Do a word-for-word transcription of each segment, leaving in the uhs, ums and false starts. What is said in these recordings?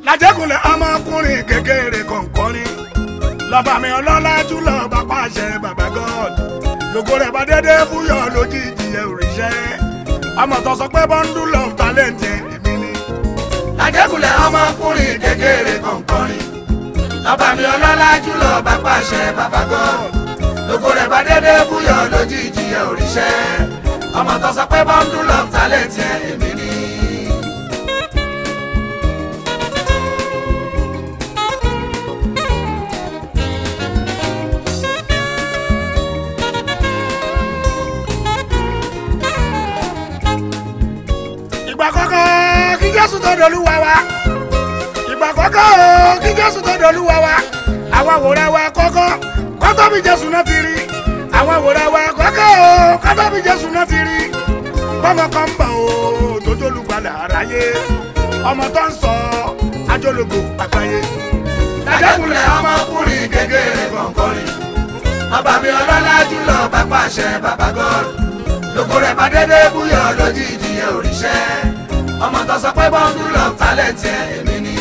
Ajegunle ọmọkùnrin kékeré kọ̀ǹkọ́rin lọ́ba mi ọlọ́lá jùlọ bá pàṣẹ bàbá God lógo rẹ̀ bá dédé fúyọ́ lójijì ẹ̀ òrìṣẹ́ ọmọ tó sọ pé bundle of talent èmi ni. Ajegunle ọmọkùnrin kékeré kọ̀ǹkọ́rin lọ́ba mi ọlọ́lá jùlọ bá pàṣẹ bàbá God lógo rẹ̀ bá dédé fúyọ́ lójijì ẹ̀ òrìṣẹ́ ọmọ tó sọ pé bundle of talent èmi ni. Ìgbà kọ́kọ́ kí Jésù tó dolúwa wa ìgbà kọ́kọ́ kí Jésù tó dolúwa wa àwọn àwòrán wa kọ́kọ́ kọ́tọ́ bí Jésù náà ti rí àwọn àwòrán wa kọ́kọ́ kọ́tọ́ bí Jésù náà ti rí bọ́mọ kan ń bọ̀ ó tó jólúgbàlà aráyé ọmọ tó ń sọ ajólógo àgbáyé. Ajegunle ọmọkùnrin kékeré kọ̀ǹkọ́rin ọba mi ọlọ́lá jùlọ bá pàṣẹ bàbá God lógo rẹ̀ bá dédé búyọ̀ lójijì ẹ̀ òrìṣẹ́ ọmọ tó sọ pé bundle of talent èmi ni.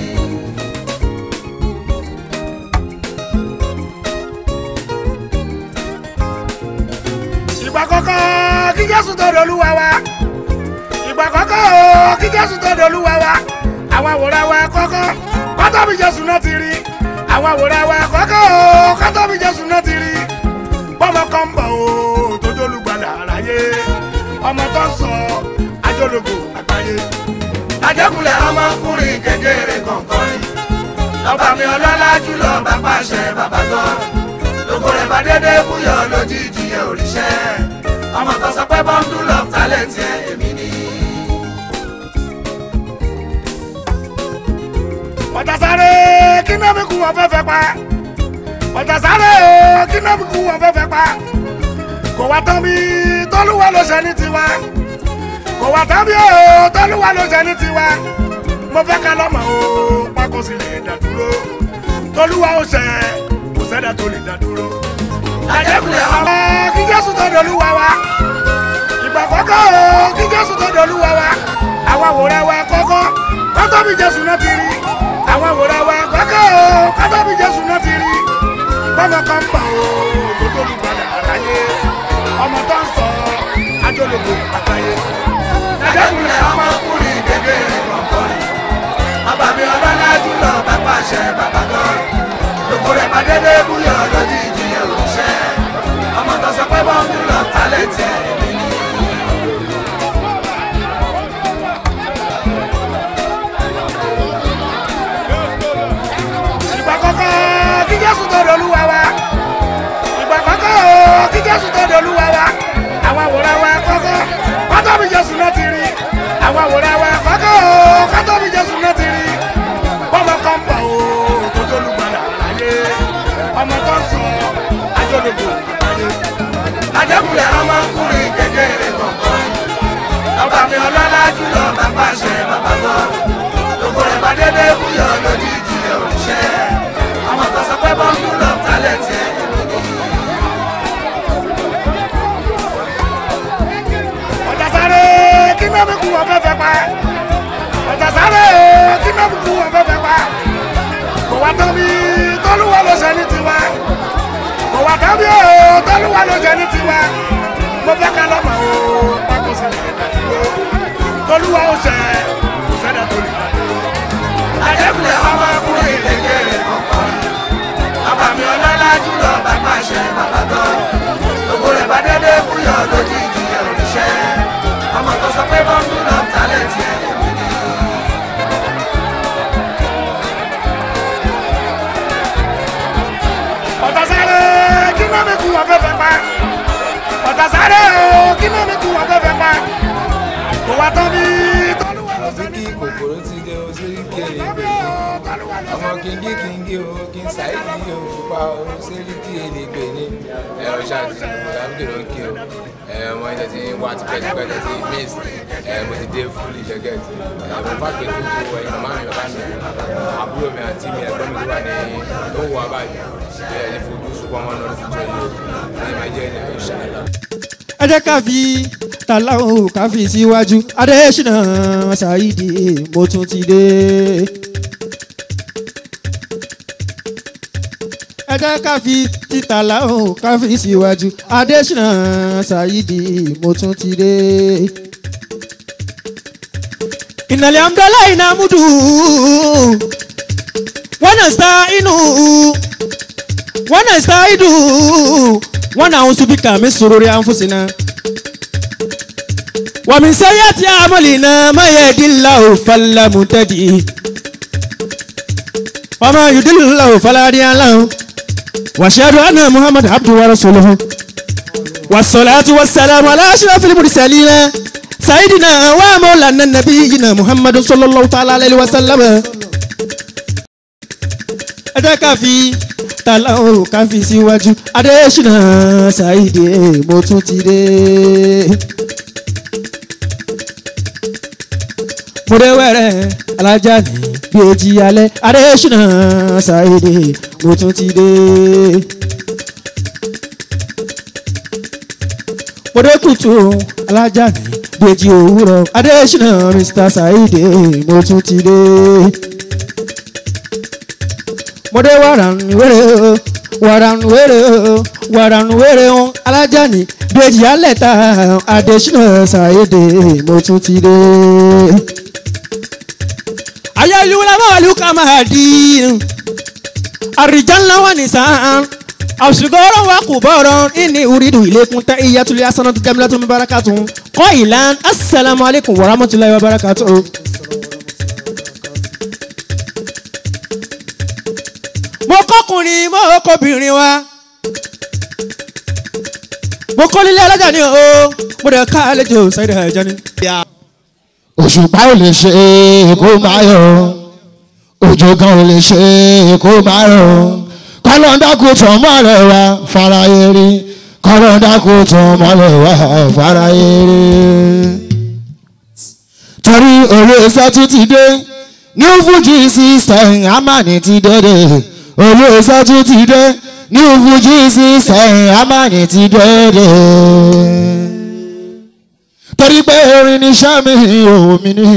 Ìgbà kọ́kọ́ kí Jésù tó dolúwa wa ìgbà kọ́kọ́ kí Jésù tó dolúwa wa àwọn àwòrán wa kọ́kọ́ kọ́tọ́ bí Jésù náà ti rí àwọn àwòrán wa kọ́kọ́ kọ́tọ́ bí Jésù náà ti rí bọ́mọ kan ń bọ̀ ó tó jólúgbàlà aráyé ọmọ tó ń sọ ajólógo àgbáyé. Ajegunle ọmọkùnrin kékeré kọ̀ǹkọ́rin ọba mi ọlọ́lá jùlọ bá pàṣẹ bàbá God lógo rẹ̀ bá dédé búyọ̀ lójijì ẹ̀ òrìṣẹ́ ọmọ tó sọ pé bundle of talent èmi ni. Ọ̀tàsáré kí náà mi kú wọn fẹ́fẹ́ pa Ọ̀tàsáré kí náà mi kú wọn fẹ́fẹ́ pa kò wá tán bí tọ́lúwa ló ṣe ní tiwa kò wá tán bí tọ́lúwa ló ṣe ní tiwa mo fẹ́ ká lọ́mọ o pákó sì lè dá dúró tọ́lúwa ó ṣe kò sẹ́dá tó lè dá dúró. Ajegunle ọmọ kí Jésù tó dolúwa wa ìgbà kọ́kọ́ kí Jésù tó dolúwa wa àwọn àwòrán wa kọ́kọ́ kọ́tọ́ bí Jésù náà ti rí àwọn àwòrán wa kọ́kọ́ kọ́tọ́ bí Jésù náà ti rí bọ́mọ kan ń bọ̀ ó tó jólúgbàlà aráyé ọmọ tó ń sọ ajólógo àgbáyé. Ajegunle ọmọkùnrin kékeré kọ̀ǹkọ́rin ọba mi ọlọ́lá jùlọ bá pàṣẹ bàbá God lógo rẹ̀ bá dédé búyọ̀ lójijì ẹ̀ òrìṣẹ́ ọmọ tó sọ pé bundle of talent èmi ni. Ìgbà kọ́kọ́ kí Jésù tó dolúwa wa ìgbà kọ́kọ́ kí Jésù tó dolúwa wa àwọn àwòrán wa kọ́kọ́ kọ́tọ́ bí Jésù náà ti rí àwọn àwòrán wa kọ́kọ́ kọ́tọ́ bí Jésù náà ti rí bọ́mọ kan ń bọ̀ ó tó jólúgbàlà aráyé ọmọ tó ń sọ ajólógo àgbáyé. Ajegunle ọmọkùnrin kékeré kọ̀ǹkọ́rin ọba mi ọlọ́lá jùlọ bá pàṣẹ bàbá God lógo rẹ̀ bá dédé búyọ̀ lójijì ẹ̀ òrìṣẹ́ ọmọ tó sọ pé bundle of talent èmi ni. Ọ̀tàsáré kí náà mi kú wọn fẹ́fẹ́ pa Ọ̀tàsáré kí náà mi kú wọn fẹ́fẹ́ pa kò wá tán bí tọ́lúwa ló ṣe ní tiwa kò wá tán bí tọ́lúwa ló ṣe ní tiwa mo fẹ́ ká lọ́mọ o pákó sì lè dá dúró tọ́lúwa ó ṣe kò sẹ́dá tó lè dá dúró. Ajegunle ọmọkùnrin kékeré kọ̀ǹkọ́rin ọba mi ọlọ́lá jùlọ bá pàṣẹ bàbá God lógo rẹ̀ bá dédé búyọ̀ lójijì ẹ̀ òrìṣẹ́ ọmọ tó sọ pé bundle of talent èmi ni. Ọ̀tàsáré kí náà mi kú wọn fẹ́fẹ́ pa Ọ̀tàsáré kí náà mi kú wọn fẹ́fẹ́ pa kò wá tán bí tọ́lúwa ló ṣe ní tiwa kòkòrò ti dé o sórí kéré pẹ̀lú ọmọ kíngí kíngí o kí n Saheed Osupa o sórí kí elégbè ní ẹ̀rọ ṣáàtì ìdàgbé ló ń kí o ọmọ ẹ̀jẹ̀ ti wá tipẹ́tipẹ́ tẹ̀ ti miss mo ti dé fúlì jẹ́gẹ̀tì mo bá gbé gbogbo ẹ̀yìn máa ń yọ̀ká mi àbúrò mi àti mi ẹ̀gbọ́n mi tó wà ní tó wọ abáyé ẹ̀ ní fojú ṣùgbọ́n wọn lọ sí tó yẹ ní ìmájẹ́ ní ìṣàlá. ẹ jẹ́ ká fi tàláhùn ká fi síwájú Adésínà Saheed mo tún ti dé. jẹ́ ká fi títà láhùn ká fi síwájú Adésínà Saheed mo tún ti dé. ìnàlẹ̀ amúdọ́lá iná múdù wọ́n náà sá inú wọ́n náà sá idù wọ́n náà ń súbí kàmí sòrò rí àǹfọ̀sínà. wàmí sẹ́yà tí a mọ̀lì náà má yẹ dìlà ò falẹ̀ mú tẹ́dí. wọ́n máa yù dìlà ò falẹ̀ adìyẹ aláwọ̀. wàṣẹ́dù anna muhammad abdu wa rasuluhu. wasalaatu wasalaamu ala ashrafil mursalina. sayidina wa mawlana nabiyina muhammadu sallallahu ta'ala alayhi wa sallam. ẹ jẹ́ ká fi tàlà o ká fi síwájú Adésínà Saheed mo tún ti dé. mo dé wẹ́rẹ́ alájà ní gbèjì alẹ́ Adésínà Saheed mo tún ti dé. mo dé kùtù alájà ní gbèjì òwúrọ̀ Adésínà Mr Saheed mo tún ti dé. mo dé wàràn wẹ́rẹ́ o wàràn wẹ́rẹ́ o wàràn wẹ́rẹ́ o alájà ní gbèjì alẹ́ ta Adésínà Saheed mo tún ti dé. ayélujára máa lù ká máa di àrìjánlá wà ní sàn àṣùgọ́rọ̀ wa kò bọ̀rọ̀ ìní uridu ilaykum tahiyatul hasanatu jamilatun barakatun qailan assalamu alaikum wa rahmatullahi wa barakatuh. mo kọkùnrin mo kọbìnrin wa mo kọ́ nílé alájà ni o mo dẹ̀ ká àlejò Saheed Ajani. òṣùpá ò lè ṣe kó máa yọ òjò gan ò lè ṣe kó máa rọ kọlọ́ńdàkù tán mọ́lẹ̀ wá faraye rí kọlọ́ńdàkù tán mọ́lẹ̀ wá faraye rí. torí òwe sẹ́tù ti dé new fuji system amani ti dédé òwe sẹ́tù ti dé new fuji system amani ti dédé. torí pé orin ní sẹ́mi omi ní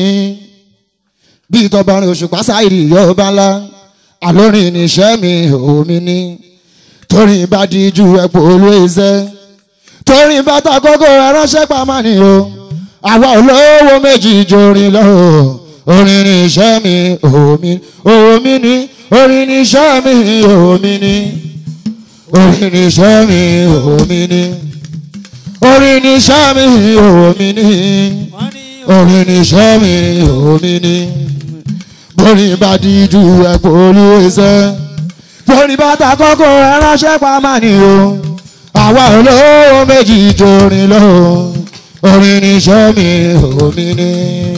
bí tọ́bọ̀rin òṣùpá Saheed yọba ńlá àlórin ní sẹ́mi omi ní torí bá díjú ẹ̀pọ̀ olóòzẹ́ torí bá ta kókó ẹ̀ránṣẹ́ pamọ́ ni o àwa olówó méjì jorin lọ orin ní sẹ́mi omi omi ní orin ní sẹ́mi omi ní orin ní sẹ́mi omi ní orin ní sẹ́mi omi ní orin ní sẹ́mi omi ní borí bá díjú ẹ̀pọ̀ olóòzẹ́ borí bá ta kókó ẹ̀ránṣẹ́ pamọ́ ni o àwa olówó méjì jorin lọ orin ní sẹ́mi omi ní.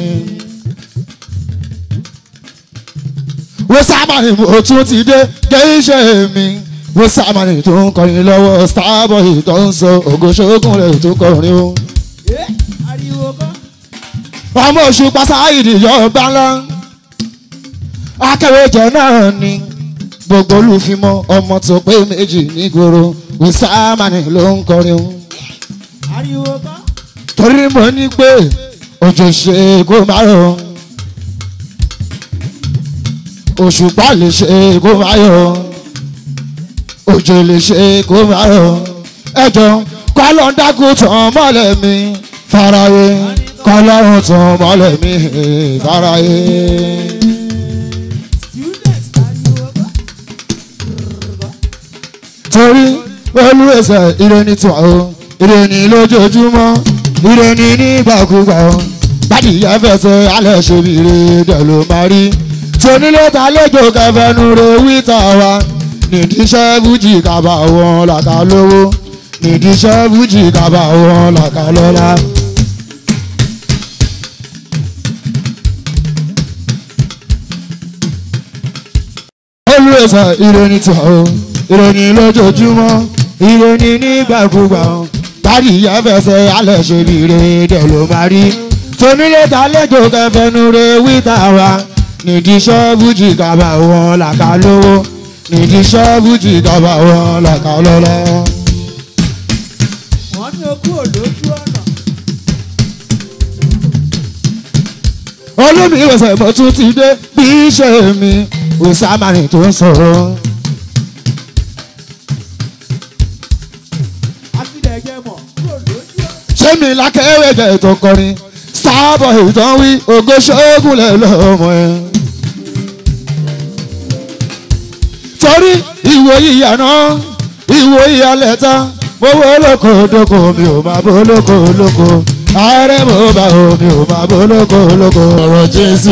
wọ́n sábà ní mo tún ti dé dé iṣẹ́ mi wọ́n sábà ní tó ń kọrin lọ́wọ́ starboy tó ń sọ ògòṣógùn rẹ̀ tó kọrin o. ọmọ Òṣùpá Saheed yọba ńlá akẹ́wéjẹ náà ni gbogbo olùfimọ́ ọmọ tó pé méjì nígboro wọ́n sábà ní ló ń kọrin o. torí mo ní pé òjò ṣe kó má rọ̀ Òṣùpá lè ṣe kó má yọ̀ òjò lè ṣe kó má rọ̀ ẹjọ́ kọ́lọ́ńdàkù tán mọ́lẹ̀ mi faraye kọ́lọ́run tán mọ́lẹ̀ mi faraye. torí olú ẹsẹ̀ ìrẹ́ni tí wà ó ìrẹ́ni lójoojúmọ́ ìrẹ́ni nígbàkúgbà ó bàdìyẹ fẹsẹ̀ alẹ́ ṣe bí ire dẹ̀ ló máa rí tonílé ta lójó kẹfẹ́nu re wíta wa nídìí iṣẹ́ fújì kaba wọn làkà lówó nídìí iṣẹ́ fújì kaba wọn làkà lọ́lá. olú ẹsẹ̀ ìrẹ́ni tí wà ó ìrẹ́ni lójoojúmọ́ ìrẹ́ni nígbàkúgbà ó bàdìyẹ fẹsẹ̀ alẹ́ ṣe bí ire dẹ̀ ló máa rí tonílé ta lójó kẹfẹ́nu re wíta wa nídìí iṣẹ́ fújì kaba wọn làkà lówó nídìí iṣẹ́ fújì kaba wọn làkà lọ́lá. wọ́n ní okú òlójú ọ̀nà. olómi ìwẹ̀sẹ̀ mo tún ti dé bí iṣẹ́ mi òsàmánì tó ń sọ̀rọ̀ sẹ́mi lákẹ́wé jẹ́ tó kọrin sábọ̀ ìtàn wí ògo ṣóògùn lẹ̀ lọ́mọ ẹ̀. torí ìwòyí ìyànà ìwòyí alẹ́ tán mo wo lóko lóko mi ò máa bó lóko lóko ààrẹ mo bá o mi ò máa bó lóko lóko ọ̀rọ̀ Jésù.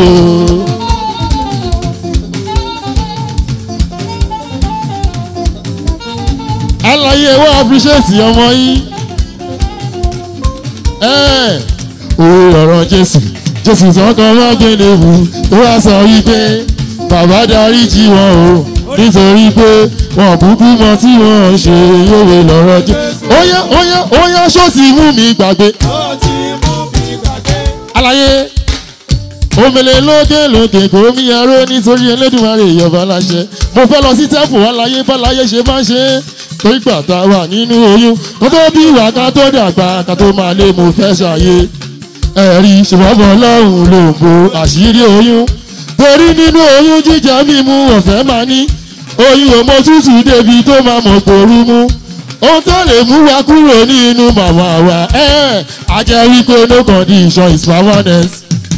Àlàyé wọ́n appreciate ọmọ yín. Òwe ọ̀rọ̀ Jésù Jésù sọ́kàn wọ́n gbélé wù tó wá sọ wípé bàbá darí jí wọn o nítorí pé wọn kúkú mọ tí wọn ṣe òwe lọ́rọ̀ Jésù. Óyá óyá óyá ṣó ti mú mi gbàgbé. Àlàyé omele lókè lókè kò mí aró nítorí Elédùmarè ìyọ̀bá láṣẹ. Mo fẹ́ lọ sí tẹ́fù aláyé báláyé ṣe máa ń ṣe é. Torí gbàtà wà nínú oyún kó tó bí ìwà ká tó dàgbà ká tó máa lé mo fẹ́ ṣàyè. Ẹ̀rí ṣùgbọ́n lọ́hùn ló ń bo àṣírí oyún. Torí nínú oyún jíjẹ mímu ọ̀fẹ́ máa ní. Oyún ọmọ tútù débi tó máa mọ̀ gbòòrú mú. Ohun tó lè mú wa kúrò nínú màmá wa ẹ̀ á jẹ́ wípé no condition is permanent.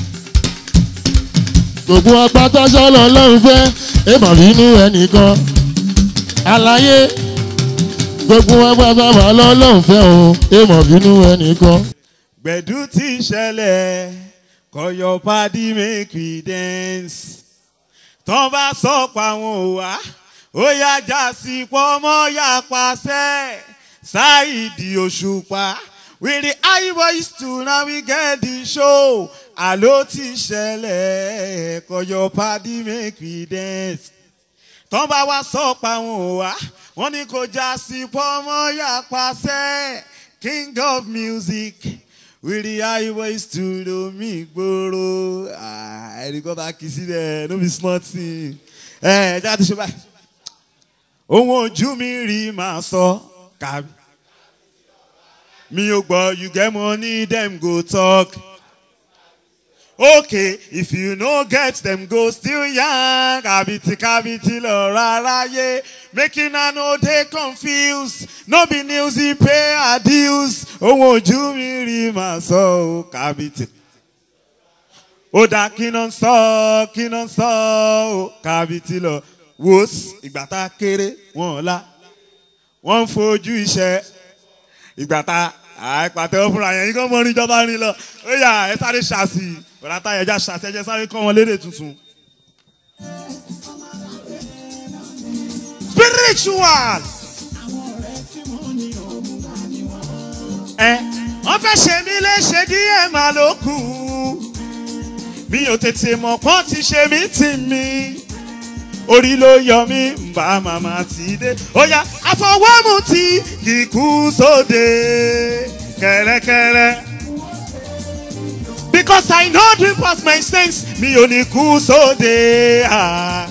Gbogbo apáta ṣọ́lọ́ lọ́hùn fẹ́ èèmọ̀ nínú ẹnìkan. Àlàyé gbogbo agbábá wà lọ́lọ́hùn fẹ́ o èèmọ̀ bínú ẹnìkan. Gbẹ̀dú tí ṣẹlẹ̀ call your party make we dance. Tọ́ bá sọ pa wọn ò wá ó yá já sí pọ́mọ́ yá pàṣẹ. Saheed Osupa with the high voice too now we get the show. Àló tí ṣẹlẹ̀ call your party make we dance. Tọ́ bá wá sọ pa wọn ò wá wọ́n ní kò já sí pọ́mọ́ yá pàṣẹ. King of music with the high voice studio mi gbòòrò. ẹ̀rí kọ́ bá kì í sílẹ̀ no be small thing. ẹ ẹ jáde ṣe báyìí. ohun ojú mi rí màá sọ kàbí. mi ò gbọ́ you get money dem go talk. Okay, if you no get them go still young. Kabiti kabiti lo raraye. Making I know they confused. No be news he pay a dues. Oh won't you me my soul kabiti. Oda kinon so kinon so kabiti lo. Wos ìgbà kéré wọ́n la. Wọ́n fojú iṣẹ́ ìgbà tá àìpàtẹ ọ̀fúnra yẹn kọ́ mọ́ ní ìjọba rìn lọ. Ó yá ẹ sáré ṣàṣì. Bọ̀dá táyà ẹja ṣàṣẹjẹ sáré kọ́ wọn lédè tuntun. Spiritual. Ẹ wọ́n fẹ́ ṣe mí léṣe díẹ̀ máa ló kù. Mi ò tètè mọ̀ pọ́n ti ṣe mí tì mí. Orí ló yọ mí bá màmá ti dé. Ó yá àfọwọ́mù tí kíkú sóde kẹ́rẹ́kẹ́rẹ́. Because I know dream was my sense. Me only cool so they are.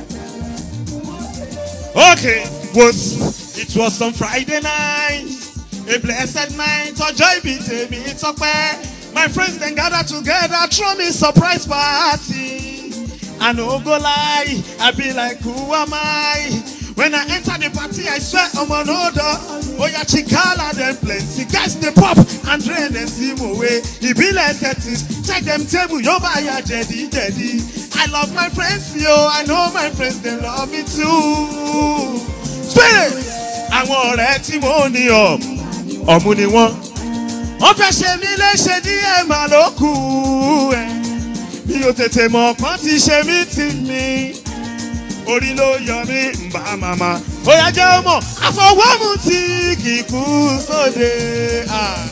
Okay, was it was on Friday night, a blessed night. Oh joy be to me, it's okay. My friends then gather together, throw me surprise party. I no go lie, I be like, who am I? When I enter the party, I swear I'm an order. Oh yeah, chikala them plenty. Guys they pop and drain and see my way. He be like settings. Check them table, yo buy a jetty, jetty. I love my friends, yo. I know my friends, they love me too. Spirit! I want that money up. Or money one. On fait chez mi les chez di e maloku. Mi o tete mo kwanti chez mi timi. Orí ló yọ mí mbà màmá. Ó yá jẹ́ ọmọ àfọwọ́mù tí kíkú sóde.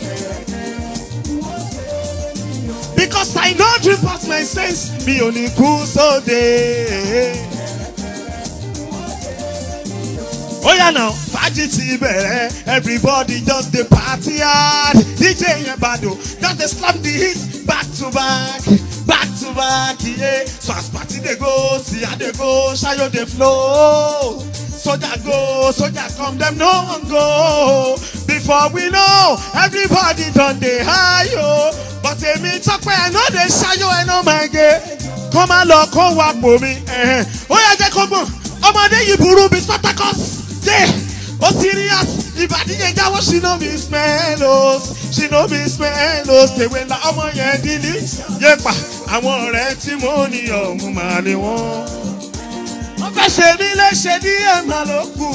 Because I know dream past my sense, mi ò ní kú sóde. Ó yá now, fàájì ti bẹ̀rẹ̀, everybody just dey party hard. D J yẹn bàdó, just dey slap the hits back to back. Back to back, yeah. So as party they go, see how they go, shayo they flow. Soldier go, soldier come, them no one go. Before we know, everybody done they high, yo. But they me talk where I know they shayo, I know my gay. Come on, look, come walk for me. Oh yeah, they come on. I'm a day you buru be Spartacus. Yeah, oh serious. ìbàdíyẹ jáwọ́ she no be smell o she no be smell o tèwé la ọmọ yẹn dílé yépa àwọn ọ̀rẹ́ tí mo ní ọ̀hún màá ní wọ́n. wọ́n fẹ́ ṣe mí léṣe ní ẹ̀mà ló kù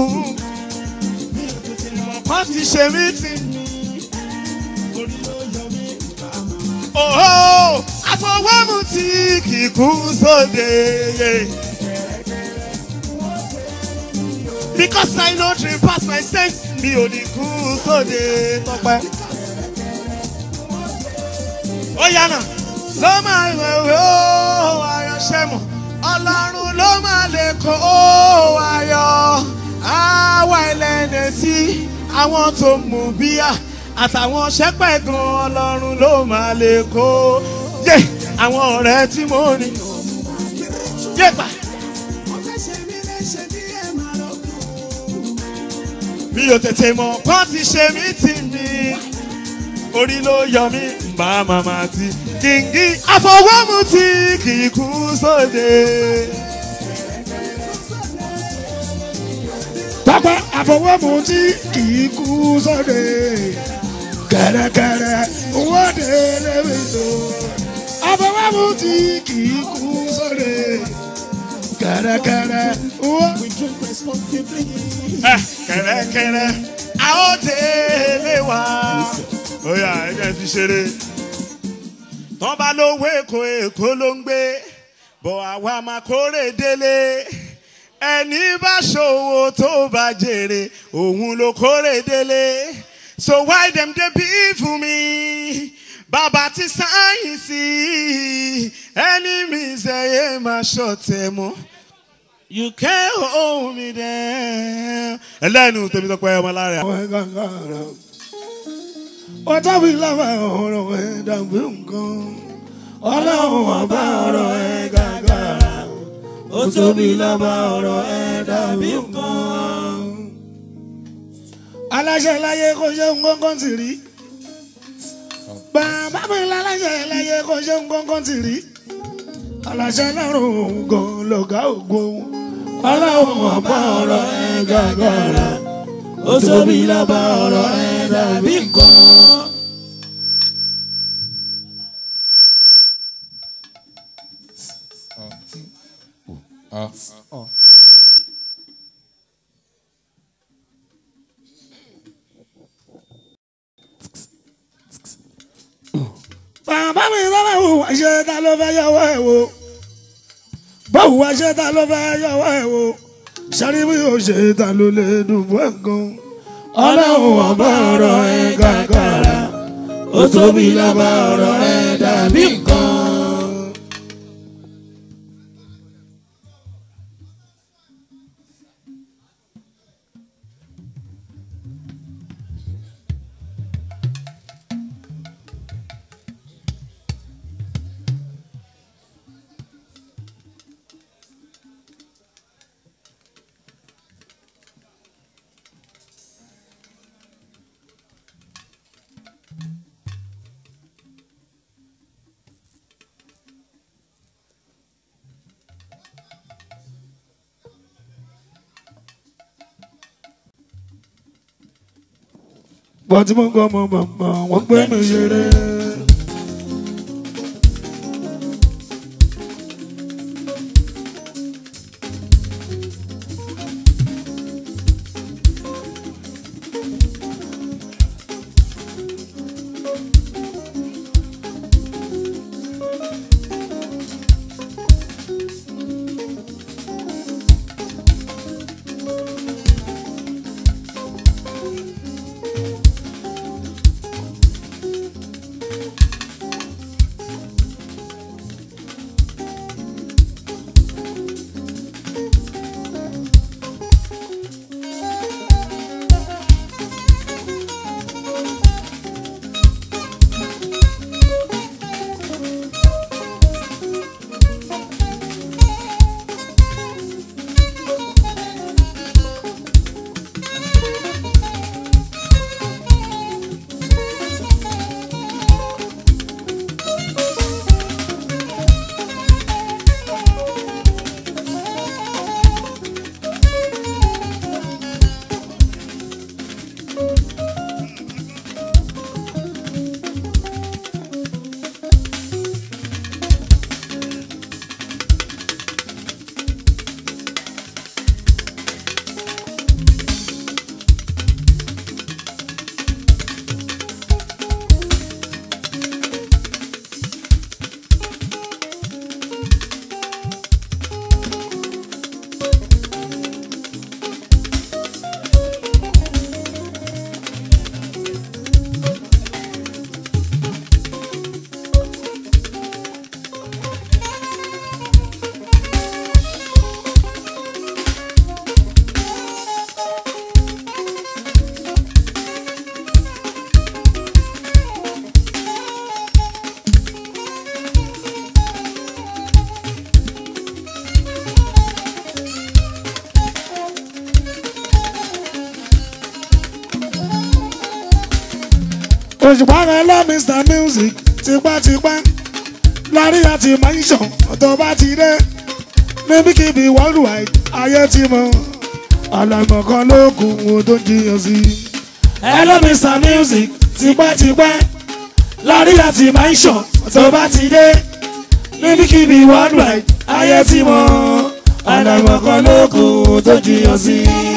wọ́n ti ṣe mí tì mí orí ló yọ mí. òhó àfọwọ́mù tí kì í kú sóde. Because I know dream past my sense, mi ò ní kú sóde tọpẹ́. Ó yànnà ló máa ń wẹ̀ ó ayọ̀ ṣẹ́mu. Ọlọ́run ló máa lè kó ó ayọ̀. Àwa ẹlẹ́dẹ̀ sí àwọn tó mú bíyà àtàwọn ṣẹ́pẹ̀ gan Ọlọ́run ló máa lè kó. Yé àwọn ọ̀rẹ́ tí mo ní. Yé pa. Mi ò tètè mọ̀ kán ti ṣe mí tì mí orí ló yọ mí bá màmá tí kìngí àfọwọ́mù tí kì í kú sóde. Pápá àfọwọ́mù tí kì í kú sóde. Kẹ̀rẹ̀kẹ̀rẹ̀ wọ́de lébi tó. Àfọwọ́mù tí kì í kú sóde. Kẹ̀rẹ̀kẹ̀rẹ̀ wọ́de. Kẹ̀rẹ̀kẹ̀rẹ̀ a ó délé wa. Oya ẹ̀jẹ̀ fi ṣeré. Tọ́ bá lówó èkó èkó ló ń gbé. Bọ̀ àwa máa kórè délé. Ẹni bá ṣòwò tó bá jèrè. Òun ló kórè délé. So why dem dey beef for me? Bàbá ti sáyẹ̀nsì. Ẹni mi ṣẹ̀yẹ máa ṣọ̀tẹ̀ mọ́. You can't hold me down. Ẹlẹ́nu tèmi sọ pé ọmọ lára. Ọjọ́ fi lábà ọ̀rọ̀ ẹ̀ dàbí nǹkan. Ọlọ́run ọba ọ̀rọ̀ ẹ̀ gàgàrà. Ó tóbi lábà ọ̀rọ̀ ẹ̀ dàbí nǹkan. Aláṣẹ láyé kò ṣe nǹkan kan tì rí. Bàbá mi láláṣẹ láyé kò ṣe nǹkan kan tì rí. Aláṣẹ lọ́rùn gan lọ́gá ògo. Ọlọ́run ọba ọ̀rọ̀ ẹ̀ gàgàrà. Ó tóbi lábà ọ̀rọ̀ ẹ̀ dàbí nǹkan. Bàbá mi sábà wù wá ṣe ta ló fẹ́ yọwọ́ ẹ̀ wò. Báwo wá ṣe ta ló fẹ́ yọwọ́ ẹ̀ wò. Sáré bí o ṣe ta ló lè dùn bọ́ gan. Ọlọ́run ọba ọ̀rọ̀ ẹ̀ gàgàrà. Ó tóbi lábà ọ̀rọ̀ ẹ̀ dàbí nǹkan. Bọ́n tí mo gbọ́ ọmọ màmá wọ́n gbé mi ṣeré. òṣùpá rẹ lọ Mister Music tipátipá lárí àti mansion tó bá ti dé níbikíbi worldwide ayé ti mọ àlàmọ̀ kan ló kù wo tó jiyàn sí. ẹ lọ Mister Music tipátipá lárí àti mansion tó bá ti dé níbikíbi worldwide ayé ti mọ àlàmọ̀ kan ló kù wo tó jiyàn sí.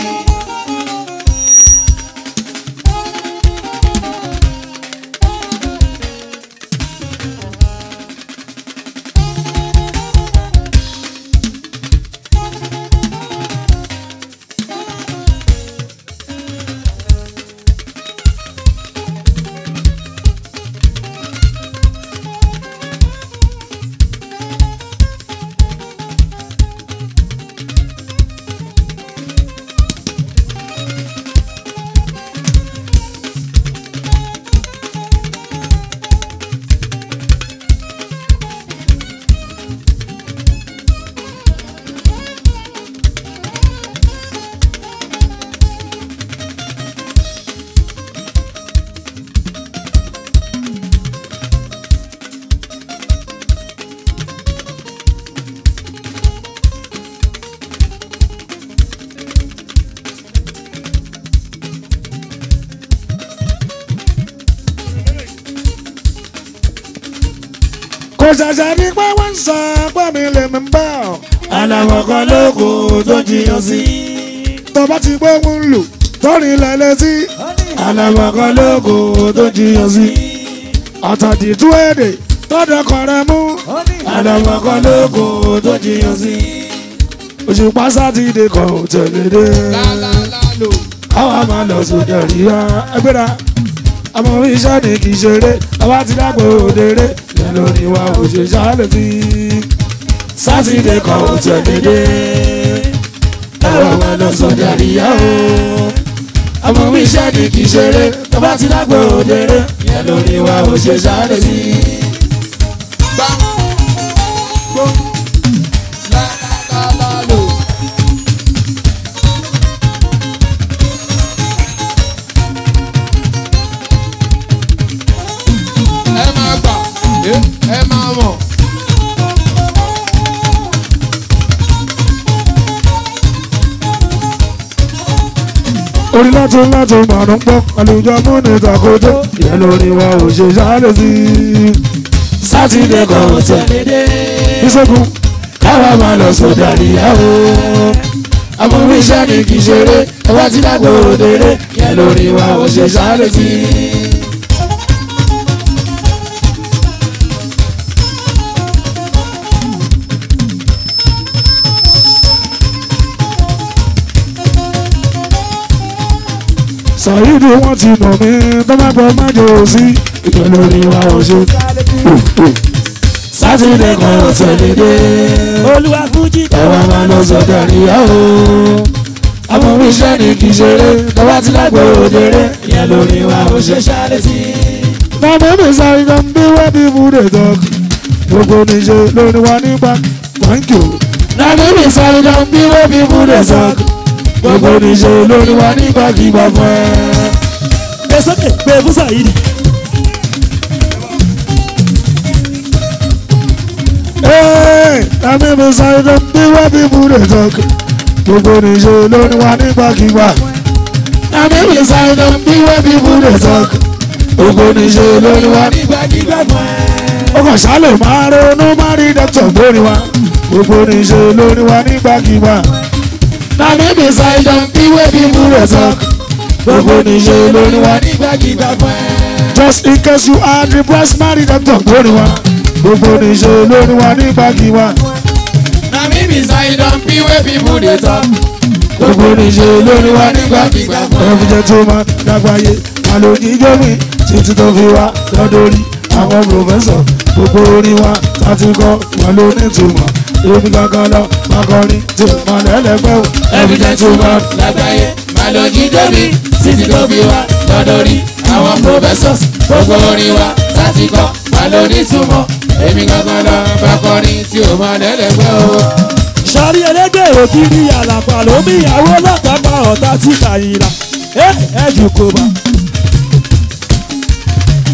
kò ṣẹ̀ṣẹ̀ ní pé wọ́n ń sọ pé mi lè mi bọ̀ àlàmọ̀ kan ló kù tó jiyàn sí. tó bá ti gbé wọn lò torí ilẹ̀ létí àlàmọ̀ kan ló kù tó jiyàn sí. àtàdì tú èdè tọ́dọ̀ kan rẹ mú àlàmọ̀ kan ló kù tó jiyàn sí. òṣùpá sátidé kan ò tẹ̀lé dé àwa máa lọ sójà ríra ẹgbẹ́ra àmọ́ iṣẹ́ ni kì í ṣeré àwa ti dàgbò òdèrè lórí wa ò ṣe ṣáàlẹ̀ tí sátidé kan ò tẹ̀lé dé àwa máa lọ sójà ríra o àmọ́ iṣẹ́ ni kì í ṣeré àwa ti dàgbò òdèrè lórí wa ò ṣe ṣáàlẹ̀ tí. ẹ máa mọ̀. orí láti láti màrún pọ̀ àlùjọ múni ìtàkójó ìyẹn lórí wa ò ṣe ṣáàlẹ̀ sí. sátidé kan ò tẹ̀lé dé ìṣègùn káwa máa lọ sójà ríyá o àmọ́ iṣẹ́ ni kì í ṣeré ọba tí dàgbò òdèrè ìyẹn lórí wa ò ṣe ṣáàlẹ̀ sí. Saheed wọ́n ti mọ̀ mí tó má gbọ́ májò sí ìpẹ́ lórí wa ò ṣe. sátidé kan ò tẹ̀lé dé olúwa fújì ẹ̀wọ̀n máa lọ sọ̀dọ̀ àríyá o àmọ́ iṣẹ́ ni kì í ṣeré tọ́wọ́ ti lágbó òdèrè ìyẹn lórí wa ò ṣe ṣáálẹ̀ sí. Màmá mi sáré kan bí wọ́n bí múdè tọ́k gbogbo níṣe lórí wa nípa thank you. Màmá mi sáré kan bí wọ́n bí múdè tọ́k gbogbo níṣe lórí wa nípa kígbà fún ẹ. gbé sókè gbé fún Saheed. Màmá mi sáré kan bí wọ́n bí múdè tọ́k gbogbo níṣe lórí wa nípa kígbà. Màmá mi sáré kan bí wọ́n bí múdè tọ́k gbogbo níṣe lórí wa nípa kígbà fún ẹ. Ó kàn ṣálẹ̀ máa ronú máa rí dókítà lórí wa gbogbo níṣe lórí wa nípa kígbà. Na me be side down the way people dey talk. Gbogbo níṣe lórí wa nígbàkigbà fún ẹ. Just in case you are the breast married doctor lórí wa. Gbogbo níṣe lórí wa nígbàkigbà. Na me be side down the way people dey talk. Gbogbo níṣe lórí wa nígbàkigbà fún ẹ. Every gentleman lágbàáyé máa lo jíjọ́ mi títí tó fi wá lọ́dọ̀rí àwọn professor. Gbogbo orin wa láti kọ́ wọn ló ní ìtumọ̀. Èmi gangan lọ máa kọrin tí mo lẹ́lẹ́gbẹ́ o. Every gentleman lágbàáyé máa lo jíjọ́ mi títí tó fi wá lọ́dọ̀rí àwọn professors. Gbogbo orin wa láti kọ́ wọn ló ní ìtumọ̀. Èmi gangan lọ máa kọrin tí o mọ lẹ́lẹ́gbẹ́ o. Sọ́rí ẹlẹ́gbẹ́ òkìrí àlàpà ló bí ìyàwó lọ́tàpá ọ̀tá tí kàyìnlá ẹ jù kò bá.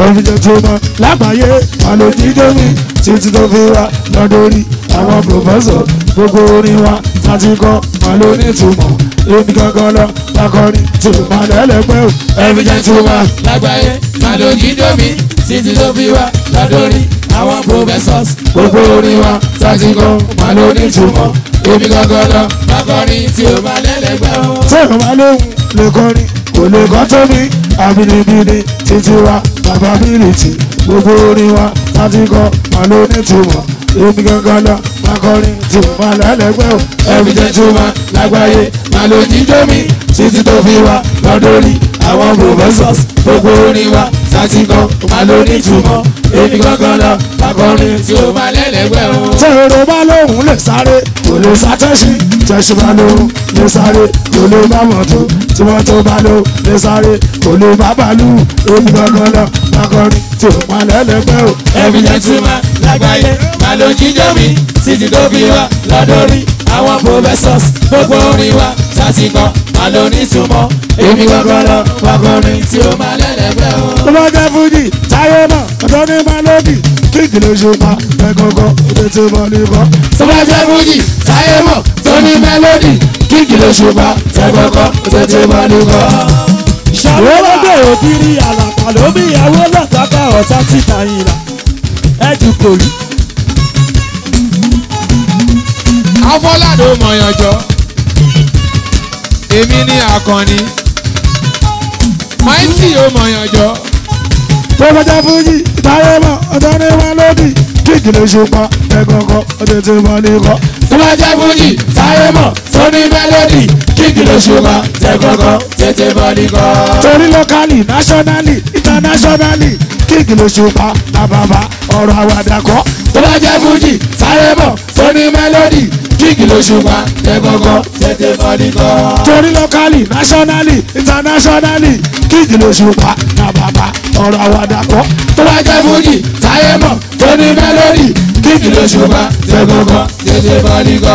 every gentleman lágbàáyé máa lo jíjó mi títí tó fi wá lọ́dọ̀rí àwọn professor gbogbo orin wa láti kọ́ máa lo nítumọ̀ èmi gangan lọ lakọrin tí o máa lẹ́lẹ́pẹ́ o every gentleman lágbàáyé máa lo jíjó mi títí tó fi wá lọ́dọ̀rí àwọn professors gbogbo orin wa láti kọ́ máa lo nítumọ̀ èmi gangan lọ lakọrin tí o máa lẹ́lẹ́pẹ́ o. tí o máa lóhùn lè kọrin kò lè kọ́ tó mi àbínibíni títí wa capability gbogbo orin wa láti kọ́ máa lo nítumọ̀ èmi gangan lọ lakọrin tí o máa lẹ́lẹ́pẹ́ o every gentleman lágbàáyé máa lo jíjó mi títí tó fi wá lọ́dọ̀rí àwọn professors gbogbo orin wa láti kọ́ máa lo nítumọ̀ èmi gangan lọ lakọrin tí o máa lẹ́lẹ́pẹ́ o. tí èrò bá lóhùn lè sáré kò lè sátẹ́sí tẹ̀sí bá lóhùn lè sáré kò lè bá mọ̀tò tí mọ́tò bá lóhùn lè sáré kò lè bá bàálù èmi gangan lọ lakọrin tí o máa lẹ́lẹ́pẹ́ o. every gentleman lágbàáyé máa lo jíjó mi títí tó fi wá lọ́dọ̀rí àwọn professors gbogbo orin wa láti kọ́ máa lo nítumọ̀ èmi gangan lọ lakọrin tí o máa lẹ́lẹ́pẹ́ o. tó bá jẹ́ fújì táyé mọ̀ ọ̀dọ́ ní málódì kíkì ló ṣe pa ẹ̀kọ́kọ́ òde tí mo ní kọ́. tó bá jẹ́ fújì táyé mọ̀ tó ní mélòdì kíkì ló ṣe pa ẹ̀kọ́kọ́ òde tí mo ní kọ́. ìṣàlọ́ lọ́dọ̀ òbírí àlàpà ló bí ìyàwó lọ́tàkà ọ̀tá títà ìlà ẹ̀jú kò rí. afọládò mọ̀yànjọ́ èmi ní akọni máìtì ó mọ̀yànjọ́. tó bá jẹ́ fújì táyé mọ̀ ọ̀dọ́ ní málódì kíkì ló ṣe pa ẹ̀kọ́kọ́ òde tí mo ní kọ́. tó bá jẹ́ fújì táyé mọ̀ tó ní mélòdì kíkì ló ṣe pa ẹ̀kọ́kọ́ tètè bọ́ ní kọ́. torí locally nationally internationally kíkì ló ṣe pa àbàbà ọ̀rọ̀ àwàdà kọ́. tó bá jẹ́ fújì táyé mọ̀ tó ní mélòdì kíkì ló ṣe pa ẹ̀kọ́kọ́ tètè bọ́ ní kọ́. torí locally nationally internationally kíkì ló ṣe pa àbàbà ọ̀rọ̀ àwàdà kọ́. tó bá jẹ́ fújì táyé mọ̀ tó ní mélòdì kíkì ló ṣe pa ẹ̀kọ́kọ́ tètè bọ́ ní kọ́.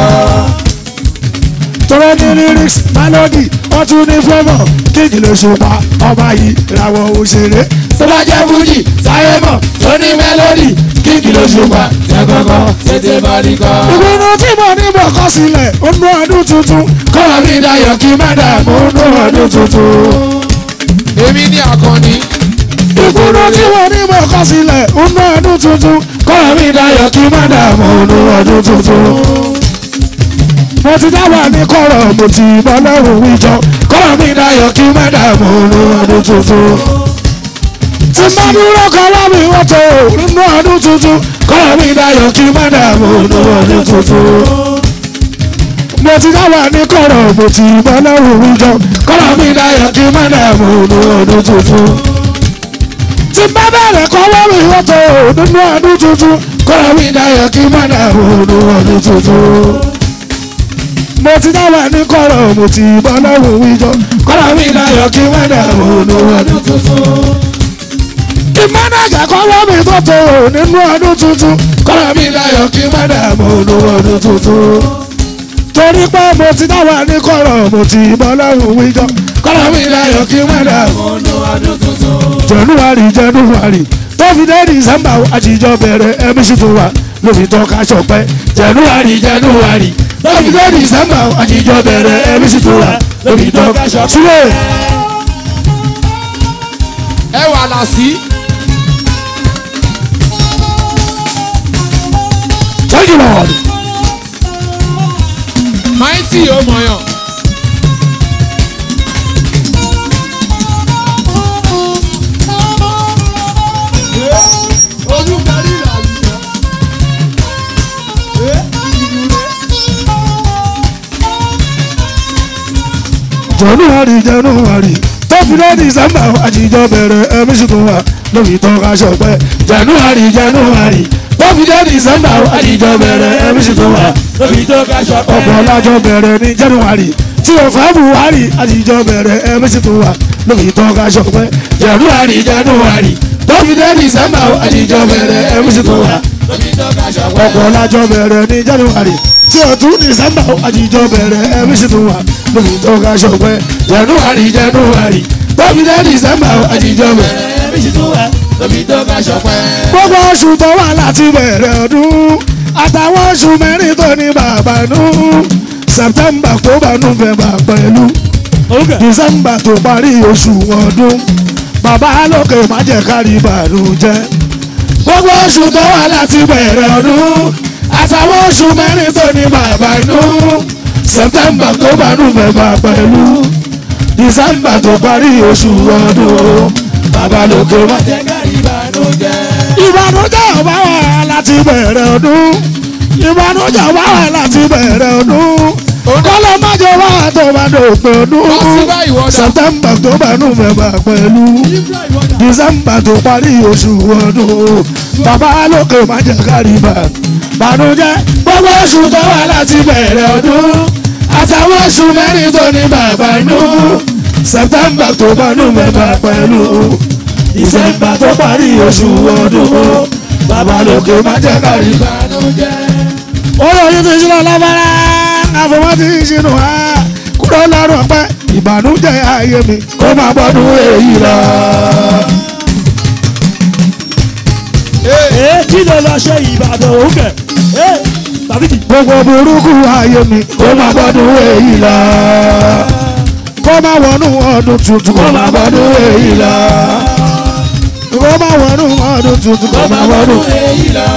tọrọ ní lyrics melody wọ́n tún ní flavour kíkì ló ṣe pa ọba yìí ìràwọ̀ òṣèré. tó bá jẹ́ fújì táyé mọ̀ tó ní mélòdì kíkì ló ṣe pa ẹ̀kọ́kọ́ tètè bọ́ ní kọ́. ìpinnu tí mo ní bọ̀ kọ́ sílẹ̀ ó nú ọdún tuntun kọ́ra mi dayọ̀ kí má dààmú ó nú ọdún tuntun. èmi ní akọni. ìpinnu tí mo ní bọ̀ kọ́ sílẹ̀ ó nú ọdún tuntun kọ́ra mi dayọ̀ kí má dààmú ó nú ọdún tuntun. mo ti dáwà ní kọ̀rọ̀ mo ti bọ́ lọ́rùn wíjọ kọ́ra mi dayọ̀ kí má dààmú ó nú ọdún tuntun. tí mo dúró kọ́ra mi wọ́n tó nínú ọdún tuntun kọ́ra mi dayọ̀ kí má dààmú ó nú ọdún tuntun. mo ti dáwà ní kọ̀rọ̀ mo ti bọ́ lọ́rùn wíjọ kọ́ra mi dayọ̀ kí má dààmú ó nú ọdún tuntun. tí bá bẹ̀rẹ̀ kọ́wọ́ mi wọ́n tó nínú ọdún tuntun kọ́ra mi dayọ̀ kí má dààmú ó nú ọdún tuntun. mo ti dáwà ní kọ̀rọ̀ mo ti bọ́ lọ́rùn wíjọ kọ́ra mi dayọ̀ kí má dààmú ó nú ọdún tuntun. ìmọ̀nàjà kọ́wọ́ mi tó tó nínú ọdún tuntun kọ́ra mi dayọ̀ kí má dààmú ó nú ọdún tuntun. torí pé mo ti dáwà ní kọ̀rọ̀ mo ti bọ́ lọ́rùn wíjọ kọ́ra mi dayọ̀ kí má dààmú ó nú ọdún tuntun. January January tó fi dé December àtijọ́ bẹ̀rẹ̀ ẹ̀mí sì tún wà ló fi tọ́ ká ṣọpẹ́. January January tó fi dé December àtijọ́ bẹ̀rẹ̀ ẹ̀mí sì tún wà ló fi tọ́ ká ṣọpẹ́. ẹ wà lásì. Thank you Lord. máìtì ó mọ̀yàn. January January tó fi dé December àtijọ́ bẹ̀rẹ̀ ẹ̀mí sì tún wà ló fi tọ́ ká ṣọpẹ́. January January tó fi dé December àtijọ́ bẹ̀rẹ̀ ẹ̀mí sì tún wà ló fi tọ́ ká ṣọpẹ́. ọ̀pọ̀ lájọ́ bẹ̀rẹ̀ ní January tí o fẹ́ Buhari àtijọ́ bẹ̀rẹ̀ ẹ̀mí sì tún wà ló fi tọ́ ká ṣọpẹ́. January January tó fi dé December àtijọ́ bẹ̀rẹ̀ ẹ̀mí sì tún wà ló fi tọ́ ká ṣọpẹ́. ọ̀pọ̀ lájọ́ bẹ̀rẹ̀ ní January tí o tún December àtijọ́ bẹ̀rẹ̀ ẹ̀mí sì tún wà ló fi tọ́ ká ṣọpẹ́. January January tó fi dé December àtijọ́ bẹ̀rẹ̀ ẹ̀mí sì tún wà tóbi tó ká ṣọpẹ́. gbogbo oṣù tó wà láti bẹ̀rẹ̀ ọdún àtàwọn oṣù mẹ́rin tó ní bàbá nù September October November pẹ̀lú December tó parí oṣù ọdún bàbá lókè má jẹ́ kárí ìbànújẹ́. gbogbo oṣù tó wà láti bẹ̀rẹ̀ ọdún àtàwọn oṣù mẹ́rin tó ní bàbá nù September October November pẹ̀lú December tó parí oṣù ọdún bàbá lókè má jẹ́ kárí ìbànújẹ́. ìbànújẹ́ ò bá wà láti bẹ̀rẹ̀ ọdún ìbànújẹ́ ò bá wà láti bẹ̀rẹ̀ ọdún kọ́lọ́ májọ wá tó bá dòpin ọdún September October November pẹ̀lú December tó parí oṣù ọdún bàbá lókè má jẹ́ kárí ìbànújẹ́. gbogbo oṣù tó wà láti bẹ̀rẹ̀ ọdún àtàwọn oṣù mẹ́rin tó ní bàbá nù September October November pẹ̀lú December tó parí oṣù ọdún bàbá lókè má jẹ́ kárí ìbànújẹ́. olóyún ti ṣílọ lábára àfọwọ́ ti ṣínú ha kúrò lọ́rùn ọpẹ́ ìbànújẹ́ ayé mi kó má bọ́dún èyí lọ. ee kí ló lọ ṣe Ìbàdàn òkè ee tàbí kì. gbogbo burúkú ayé mi kó má bọ́dún èyí lọ. kó má wọnú ọdún tuntun kó má bọ́dún èyí lọ. kó má wọnú ọdún tuntun kó má bọ́dún èyí lọ.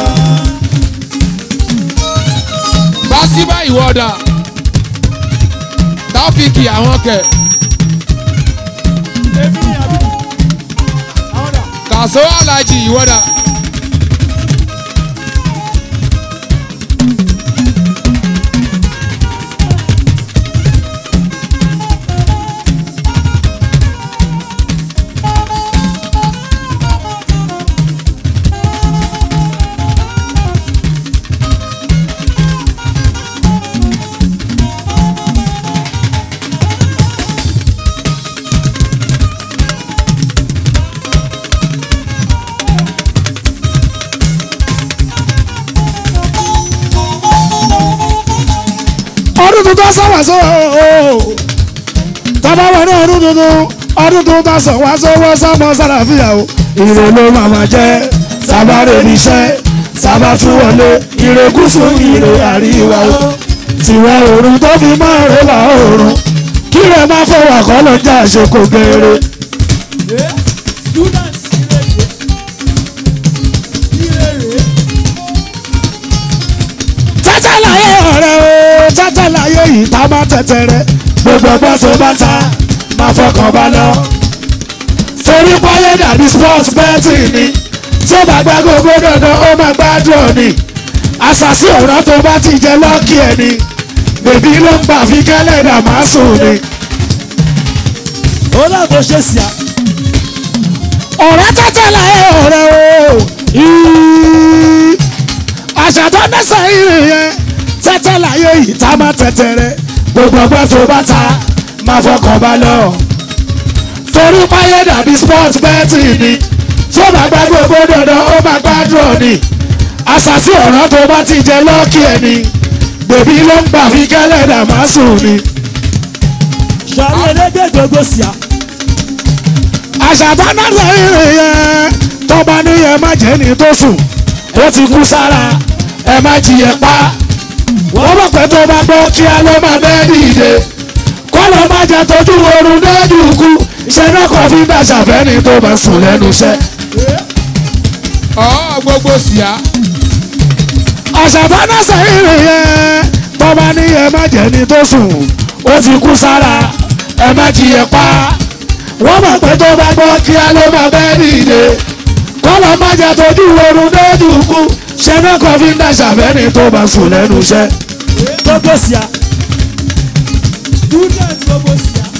Básíbá ìwọ́dà Táfíìkì àwọn kẹ̀. Kàṣó Alájì ìwọ́dà. ọdún tuntun sọ̀wá sọ̀wọ́ tọ́ba wà ní ọdún tuntun ọdún tuntun sọ̀wá sọ̀wọ́ sọ́mọ sàlàfíà o ire ló máa jẹ́ sábàrè níṣẹ́ sábà tún wọlé ire gúúsù ire àríwá o tiwọ̀ oòrùn tó fi mọ́ ìrọ̀lá oòrùn kí rẹ̀ má fọwọ́ àkọlọ́ jà ṣe kò gèrè. tẹ́tẹ́láyé ọ̀rẹ́ o tẹ́tẹ́láyé yìí tá má tẹ̀tẹ̀rẹ̀ gbogbo ọgbọ́n tó bá ta máa fọkàn bá lọ. torí páyé dàbí sports betting ni tí ó bá gbá gbogbo dandan ó máa gbádùn ni àṣàṣì ọ̀rọ̀ tó bá ti jẹ lọ́ọ̀kì ẹ̀ ni bèbí ló ń gbà fi kẹ́lẹ́dà máa sùn ni. ó lágbo ṣe sí a. ọ̀rẹ́ tẹ́tẹ́láyé ọ̀rẹ́ o àṣà tó dẹ́sẹ̀ ìrìn yẹn tẹ́tẹ́láyé yìí tá má tẹ̀tẹ̀rẹ̀ gbogbo ọgbọ́n tó bá ta máa fọkàn bá lọ. torí páyé dàbí sports betting ni tí ó bá gbá gbogbo dandan ó máa gbádùn ni àṣàṣì ọ̀rọ̀ tó bá ti jẹ lọ́ọ̀kì ẹ̀ ni bèbí ló ń gbà fi kẹ́lẹ́dà máa sùn ni. ṣàlùyẹ ẹlẹgbẹ́ gbogbo sí a. àṣà tó dẹ́sẹ̀ ìrìn yẹn tó bá níyẹn má jẹ́ ni tó sùn ó ti kú sára ẹ má jiyẹ pa wọ́n mọ̀ pé tó bá gbọ́ kí á ló máa bẹ́ẹ̀ dìde kọ́ ló má jẹ tójú oorun lójú kú iṣẹ́ náà kọ́ fi dàṣà fẹ́ni tó bá sùn lẹ́nu iṣẹ́. ọ̀ gbogbo síá. àṣà tó náà sẹ́yìn yẹn tó bá ní ẹ má jẹ́ ni tó sùn ó ti kú sára ẹ má jiyẹ pa wọ́n mọ̀ pé tó bá gbọ́ kí á ló máa bẹ́ẹ̀ dìde kọ́ ló má jẹ tójú oorun lójú kú ṣe náà kọ́ fi ń dàṣà fẹ́ni tó bá sùn lẹ́nu iṣẹ́. gbogbo sí a. student gbogbo sí a.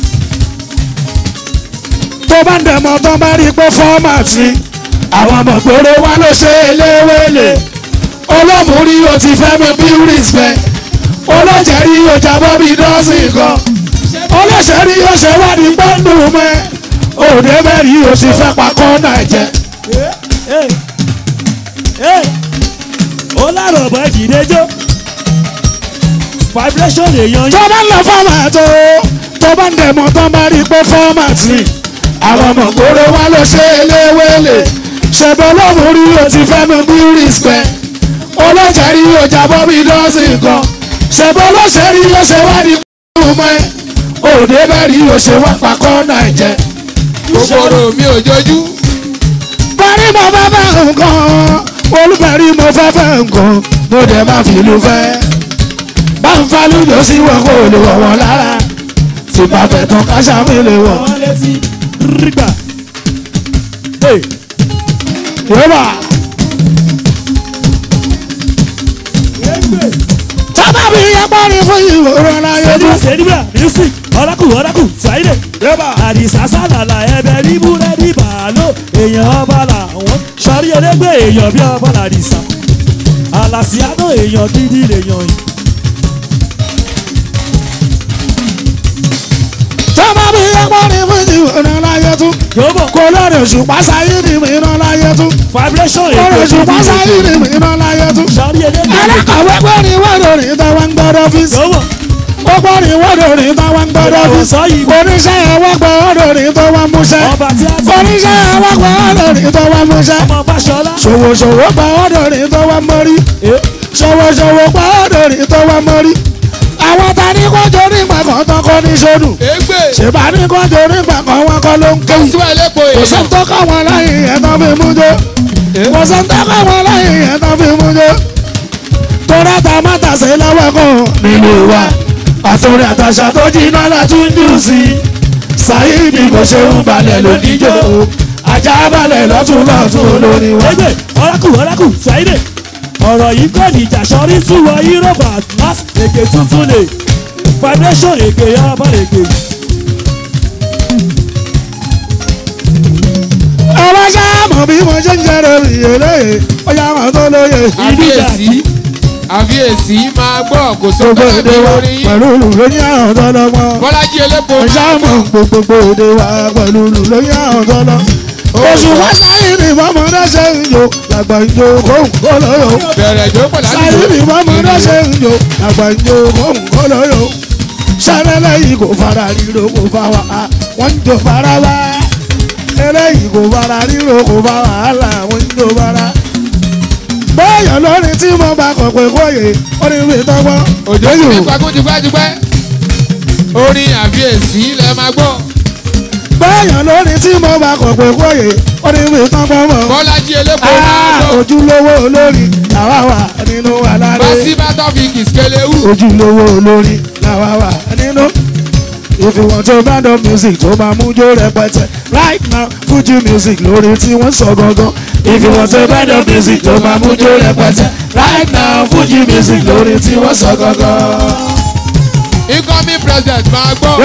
tó bá ń dẹ̀mọ́ tó bá rí i pé format ni àwọn ọmọ gbòòrò wa ló ṣe eléwélé olómùrí o ti fẹ́ mi bí respect olójẹ́rí o jábọ́ bí dọ́sìn kan olóṣèrí o ṣe wá ní gbọ́ndù mẹ́ òde mẹ́rin o ti fẹ́ pa kọ́nà jẹ. ó lárò bọ́ ìdílé vibration lè yan yín. tó bá ń lọ format o tó bá ń dẹ̀mọ́ tó bá rí i pé format ni àwọn ọmọ gbòòrò wa ló ṣe eléwélé ṣẹ̀bẹ̀ lọ́mùú rí o ti fẹ́ mi bí respect olójẹ́rí ọjà bọ́bí dọ́sìn kan ṣẹ̀bẹ̀ olóṣèrí ló ṣe wá ní kúrú mọ́ ẹ òde bẹ́ẹ̀ rí o ṣe wá pakọ́ náà jẹ. kòkòrò mi ò jojú. parí mo fẹ́ fẹ́ nǹkan olùbẹ̀rí mo fẹ́ fẹ́ nǹkan mo dẹ̀ máa fi ìlú fẹ́ bá ń fa lùdò sí wọn kó lè wọ̀ wọ́n lára tí bá fẹ́ tán káṣá mi lè wọ̀. yóò sábà bí agbárin fún ìwòrán láyé tó. sẹ́díbà music ọ̀rákù ọ̀rákù ṣáìdẹ̀. àdìsá sálàlà ẹ̀bẹ̀ ní búrẹ́dì bàálò èèyàn ọba làwọn sọrí ẹlẹ́gbẹ́ èèyàn bí ọba làdìsá àlàsíádó èèyàn gidi lèèyàn yìí. sábà bí agbárin fún ìwòrán láyé tó. kò lóore òṣùpá sáyé ni mìíràn láyé tó. vibration èkó lóore òṣùpá sáyé ni mìíràn láyé tó. sọrí ẹlẹ́gbẹ́ alákọ̀wé gbọ́rin wọ́dọ̀ ní tọ́wọ́ ń gbọ́dọ̀ ọ́fíìsì. ó gbọ́rin wọ́dọ̀ ní tọ́wọ́ ń gbọ́dọ̀ ọ́fíìsì. oníṣẹ́ ẹ̀wọ́ gbọ́ ọ̀dọ̀ ní tọ́wọ́ ń múṣẹ́. oníṣẹ́ ẹ̀wọ́ gbọ́ ọ̀dọ̀ ní tọ́wọ́ ń múṣẹ́. ṣòwòṣòwò gbọ́ ọ̀dọ̀ ní tọ́wọ́ ń mọ́rí. ṣòwòṣòwò gbọ́ ọ̀dọ̀ ní tọ́wọ́ ń mọ́rí. àwọn ta ní kọjọ nígbà kan tán kọ́ ní sódù. ṣèbá ní kọjọ nígbà kan wọn kọ́ ló ń kéwì. kò sẹ́ńtọ́ káwọn láyé yẹn tán fi mú jó. kò sẹ́ńtọ́ káwọn láyé yẹn tán fi mú jó. tóra ta mọ́tà sí lọ́wọ́ kan nínú wa. àtúndì àtàṣà tó jiná la tún jù sí. Saheed kò ṣe ń balẹ̀ lóníjó. ajá balẹ̀ lọ́tún lọ́tún olórí wa. ẹgbẹ́ ọ̀rákù ọ̀rákù ṣáìdẹ̀ ọ̀rọ̀ yìí kọ́ ní ìjà sọ́rí túwọ̀ yúròpù atlas èké tuntun lè vibration èké yọ̀ọ̀bá èké. ọba sáàmù bí mo ṣe ń jẹrẹ ìyẹlẹ ọjà kan tó lóye. àbíyèsí àbíyèsí máa gbọ́ kò sóko èdè orí. pẹ̀lú ìlú lóyún àwọn tó lọ́gbọ́n. bọ́lájí elépo máa gbọ́. sáàmù gbogbo èdè wa pẹ̀lú ìlú lóyún àwọn tó lọ. oṣù wa Saheed ìbámọ́dé ṣe ń jò làgbà ń jò kóhùn kó lóyò. bẹ̀rẹ̀ ìjó pẹ̀lú àdìgbò. Saheed ìbámọ́dé ṣe ń jò làgbà ń jò kóhùn kó lóyò. sẹ́lẹ̀lẹ̀ yìí kò fara ríro kò fa wa wọ́n ń jò fara wa. eléyìí kò fara ríro kò fa wàhálà wọ́n ń jò fara. bóyá lórí tí mo bá kọ̀ pé kóyè orin mi tọ́gbọ́n. òjò sì ní pagúdúgbàdúgbẹ́ orin àbíyèsí lẹ máa gbọ́. bóyá lórí tí mo bá kọ̀ pé kóyè orin mi tọ́gbọ́n mọ́. bọ́lájí elépo máa gbọ́. ojúlówó olórí làwa wà nínú aláré. básíbá tọ́fíìkì skelewu. ojúlówó olórí làwa wà nínú. if you want to band of music tó máa mú jó rẹpẹtẹ right now Fuji music lórí tí wọ́n sọ gangan. if you want to band of music tó máa mú jó rẹpẹtẹ right now Fuji music lórí tí wọ́n sọ gangan. incoming president máa gbọ́.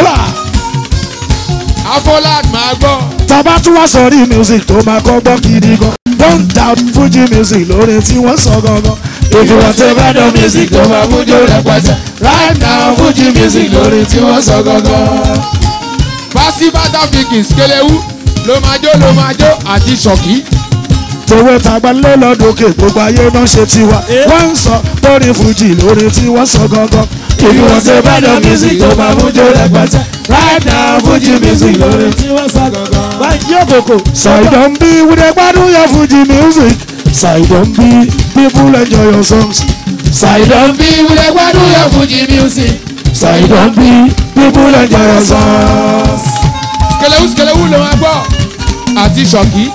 afolad máa gbọ́. tàbá tún wá sọrí music tó máa kọ́ gbọ́ gidi gan. don't doubt Fuji music lórí tí wọ́n sọ gangan. if you want to band of music tó máa mú jó rẹpẹtẹ right now Fuji music lórí tí wọ́n sọ gangan. básíbá tọ́fíìkì skelewu ló máa jó ló máa jó àti ṣọ̀kí. tòwé tàgbà ló lọ́dọ̀kẹ́ gbogbo ayé náà ṣe tiwa. wọ́n ń sọ lórí Fuji lórí tí wọ́n sọ gangan. if you want to band of music tó máa mú jó rẹpẹtẹ right now Fuji music lórí tí wọ́n sọ gangan. báyìí òkòkò. Saheed bí wúdẹ gbádùn yẹ Fuji music. Saheed bí people enjoy your songs. Saheed bí wúdẹ gbádùn yẹ Fuji music. Saheed bí people enjoy your songs. skelewu skelewu ló máa gbọ́ àti ṣọ̀kí.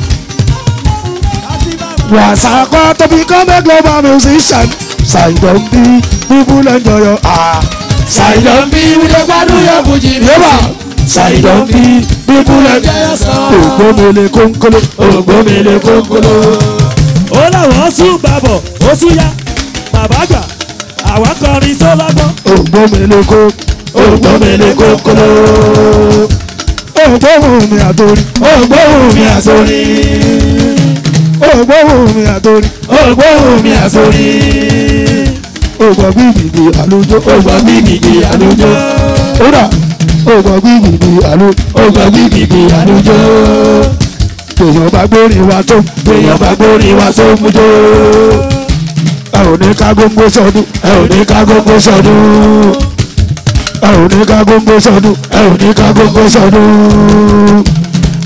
Wasako to become a global musician. Saheed bí people enjoy your ah. Saheed bí wúdẹ gbádùn yẹ Fuji music. Saheed bí people enjoy your songs. Ògbómìnira kónkóló. Ògbómìnira kónkóló. ó láwọn sún bàbọ̀ ó sún yá bàbá gbà àwọn akọrin tó lọ́gbọ́n. Ògbómìnira kó ògbómìnira kónkóló. Ògbóhùn mi àtòrí. Ògbóhùn mi àtòrí. Ògbóhùn mi àtòrí. Ògbóhùn mi àtòrí. Ògbà gbìgbìgbì àlùjọ. Ògbà gbìgbìgbì àlùjọ. Ódà ògbà gbìgbìgbì àlùjọ. Ògbà gbìgbìgbì àlùjọ. Èèyàn bá gbórí wa tó. Èèyàn bá gbórí wa tó mú jó. Ẹ ò ní ká góńgó sọdún. Ẹ ò ní ká góńgó sọdún. Ẹ ò ní ká góńgó sọdún. Ẹ ò ní ká góńgó sọdún.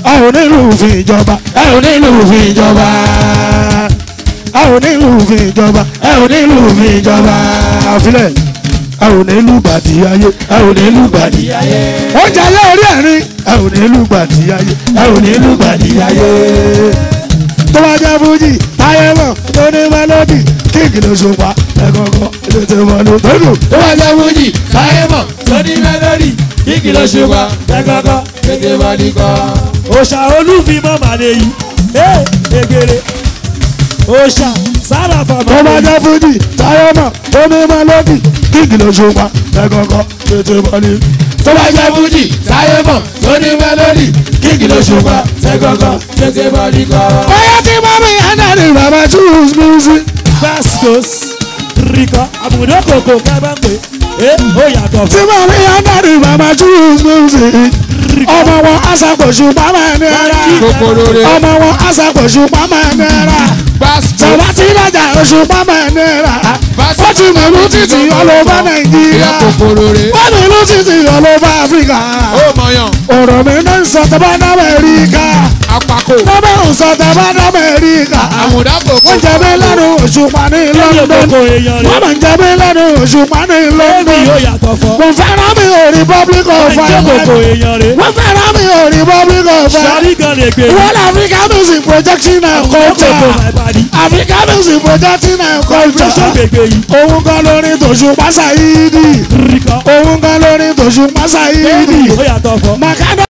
a ò nílùú fi ìjọba ẹ ò nílùú fi ìjọba a ò nílùú fi ìjọba ẹ ò nílùú fi ìjọba àfilẹ̀ a ò nílùú gbàdí ayé a ò nílùú gbàdí ayé ó jayé orí ẹ̀rín a ò nílùú gbàdí ayé a ò nílùú gbàdí ayé tó bá jẹ́ fújì táyé mọ̀ tó ní mélòdì kíkì ló ṣùpá ẹ̀kọ́kọ́ ilé tí mo lò tó dùn. tó bá jẹ́ fújì táyé mọ̀ tó ní mélòdì kíkì ló ṣùpá ẹ̀kọ́kọ́ kéde bọ́dí kọ́. òòṣà olúfimọ́ màdé yìí ẹ̀ egere òòṣà sábà fàmà. tó bá jẹ́ fújì táyé mọ̀ tó ní mélòdì kíkì ló ṣùpá ẹ̀kọ́kọ́ kéde bọ́dí. tó bá jẹ́ fújì táyé mọ̀ tó ní mélòdì kíkì ló ṣùpá ẹ̀kọ́kọ́ kéde bọ́dí kọ́. bóyá tí mọ́mí ẹ̀dá ni bàbá choose music. Vascos rikọ àbùdó kòkò kẹ́bẹ́ pé ẹ ó yàtọ̀ tí fún. mọ́mí ẹ̀dá ni bàbá choose music. ọmọ wọn aṣàkóso pàmò ẹni ẹ̀rá. kòkòrò rẹ̀ ọmọ wọn aṣàkóso pàmò ẹni ẹ̀rá. tọ́lá tí ìdájà oṣù pàmò ẹni ẹ̀rá. ó ti mọ̀lú títì ọlọ́ba nàìjíríà. kòkòrò rẹ̀ wọ́n mọ̀lú títì ọlọ́ba áfíríkà. ó mọ̀yàn ọ̀rọ̀ mi náà ń sọ tọ́ba ní amẹ́ríkà. apako tọ́ba ń sọ tọ́ba ní amẹ́ríkà. àmùdá kòkó wọ́n jẹ́ mi lẹ́nu òṣùpá ní lọ́dún London. kòkò èèyàn wọ́n rẹ̀ máa ń jẹ́ mi lẹ́nu òṣùpá ní lẹ́nu London. yóò yàtọ̀ fún. mo fẹ́ràn mi ò Republic of ẹjẹ́ kòkò Ireland. èèyàn rẹ̀ mo fẹ́ràn mi ò Republic of Ireland. sọ́rí gan lè gbé. World Africa Music Projecting and kòkò Culture. àìbàdí. Africa Music Projecting and ìfẹsọ̀ Culture. gbègbè yìí. òun kan lórí tòṣùpá Saheed. rikọ òun kan lórí tòṣùpá Saheed. lẹ́nu yóò yàtọ̀ fún. Makada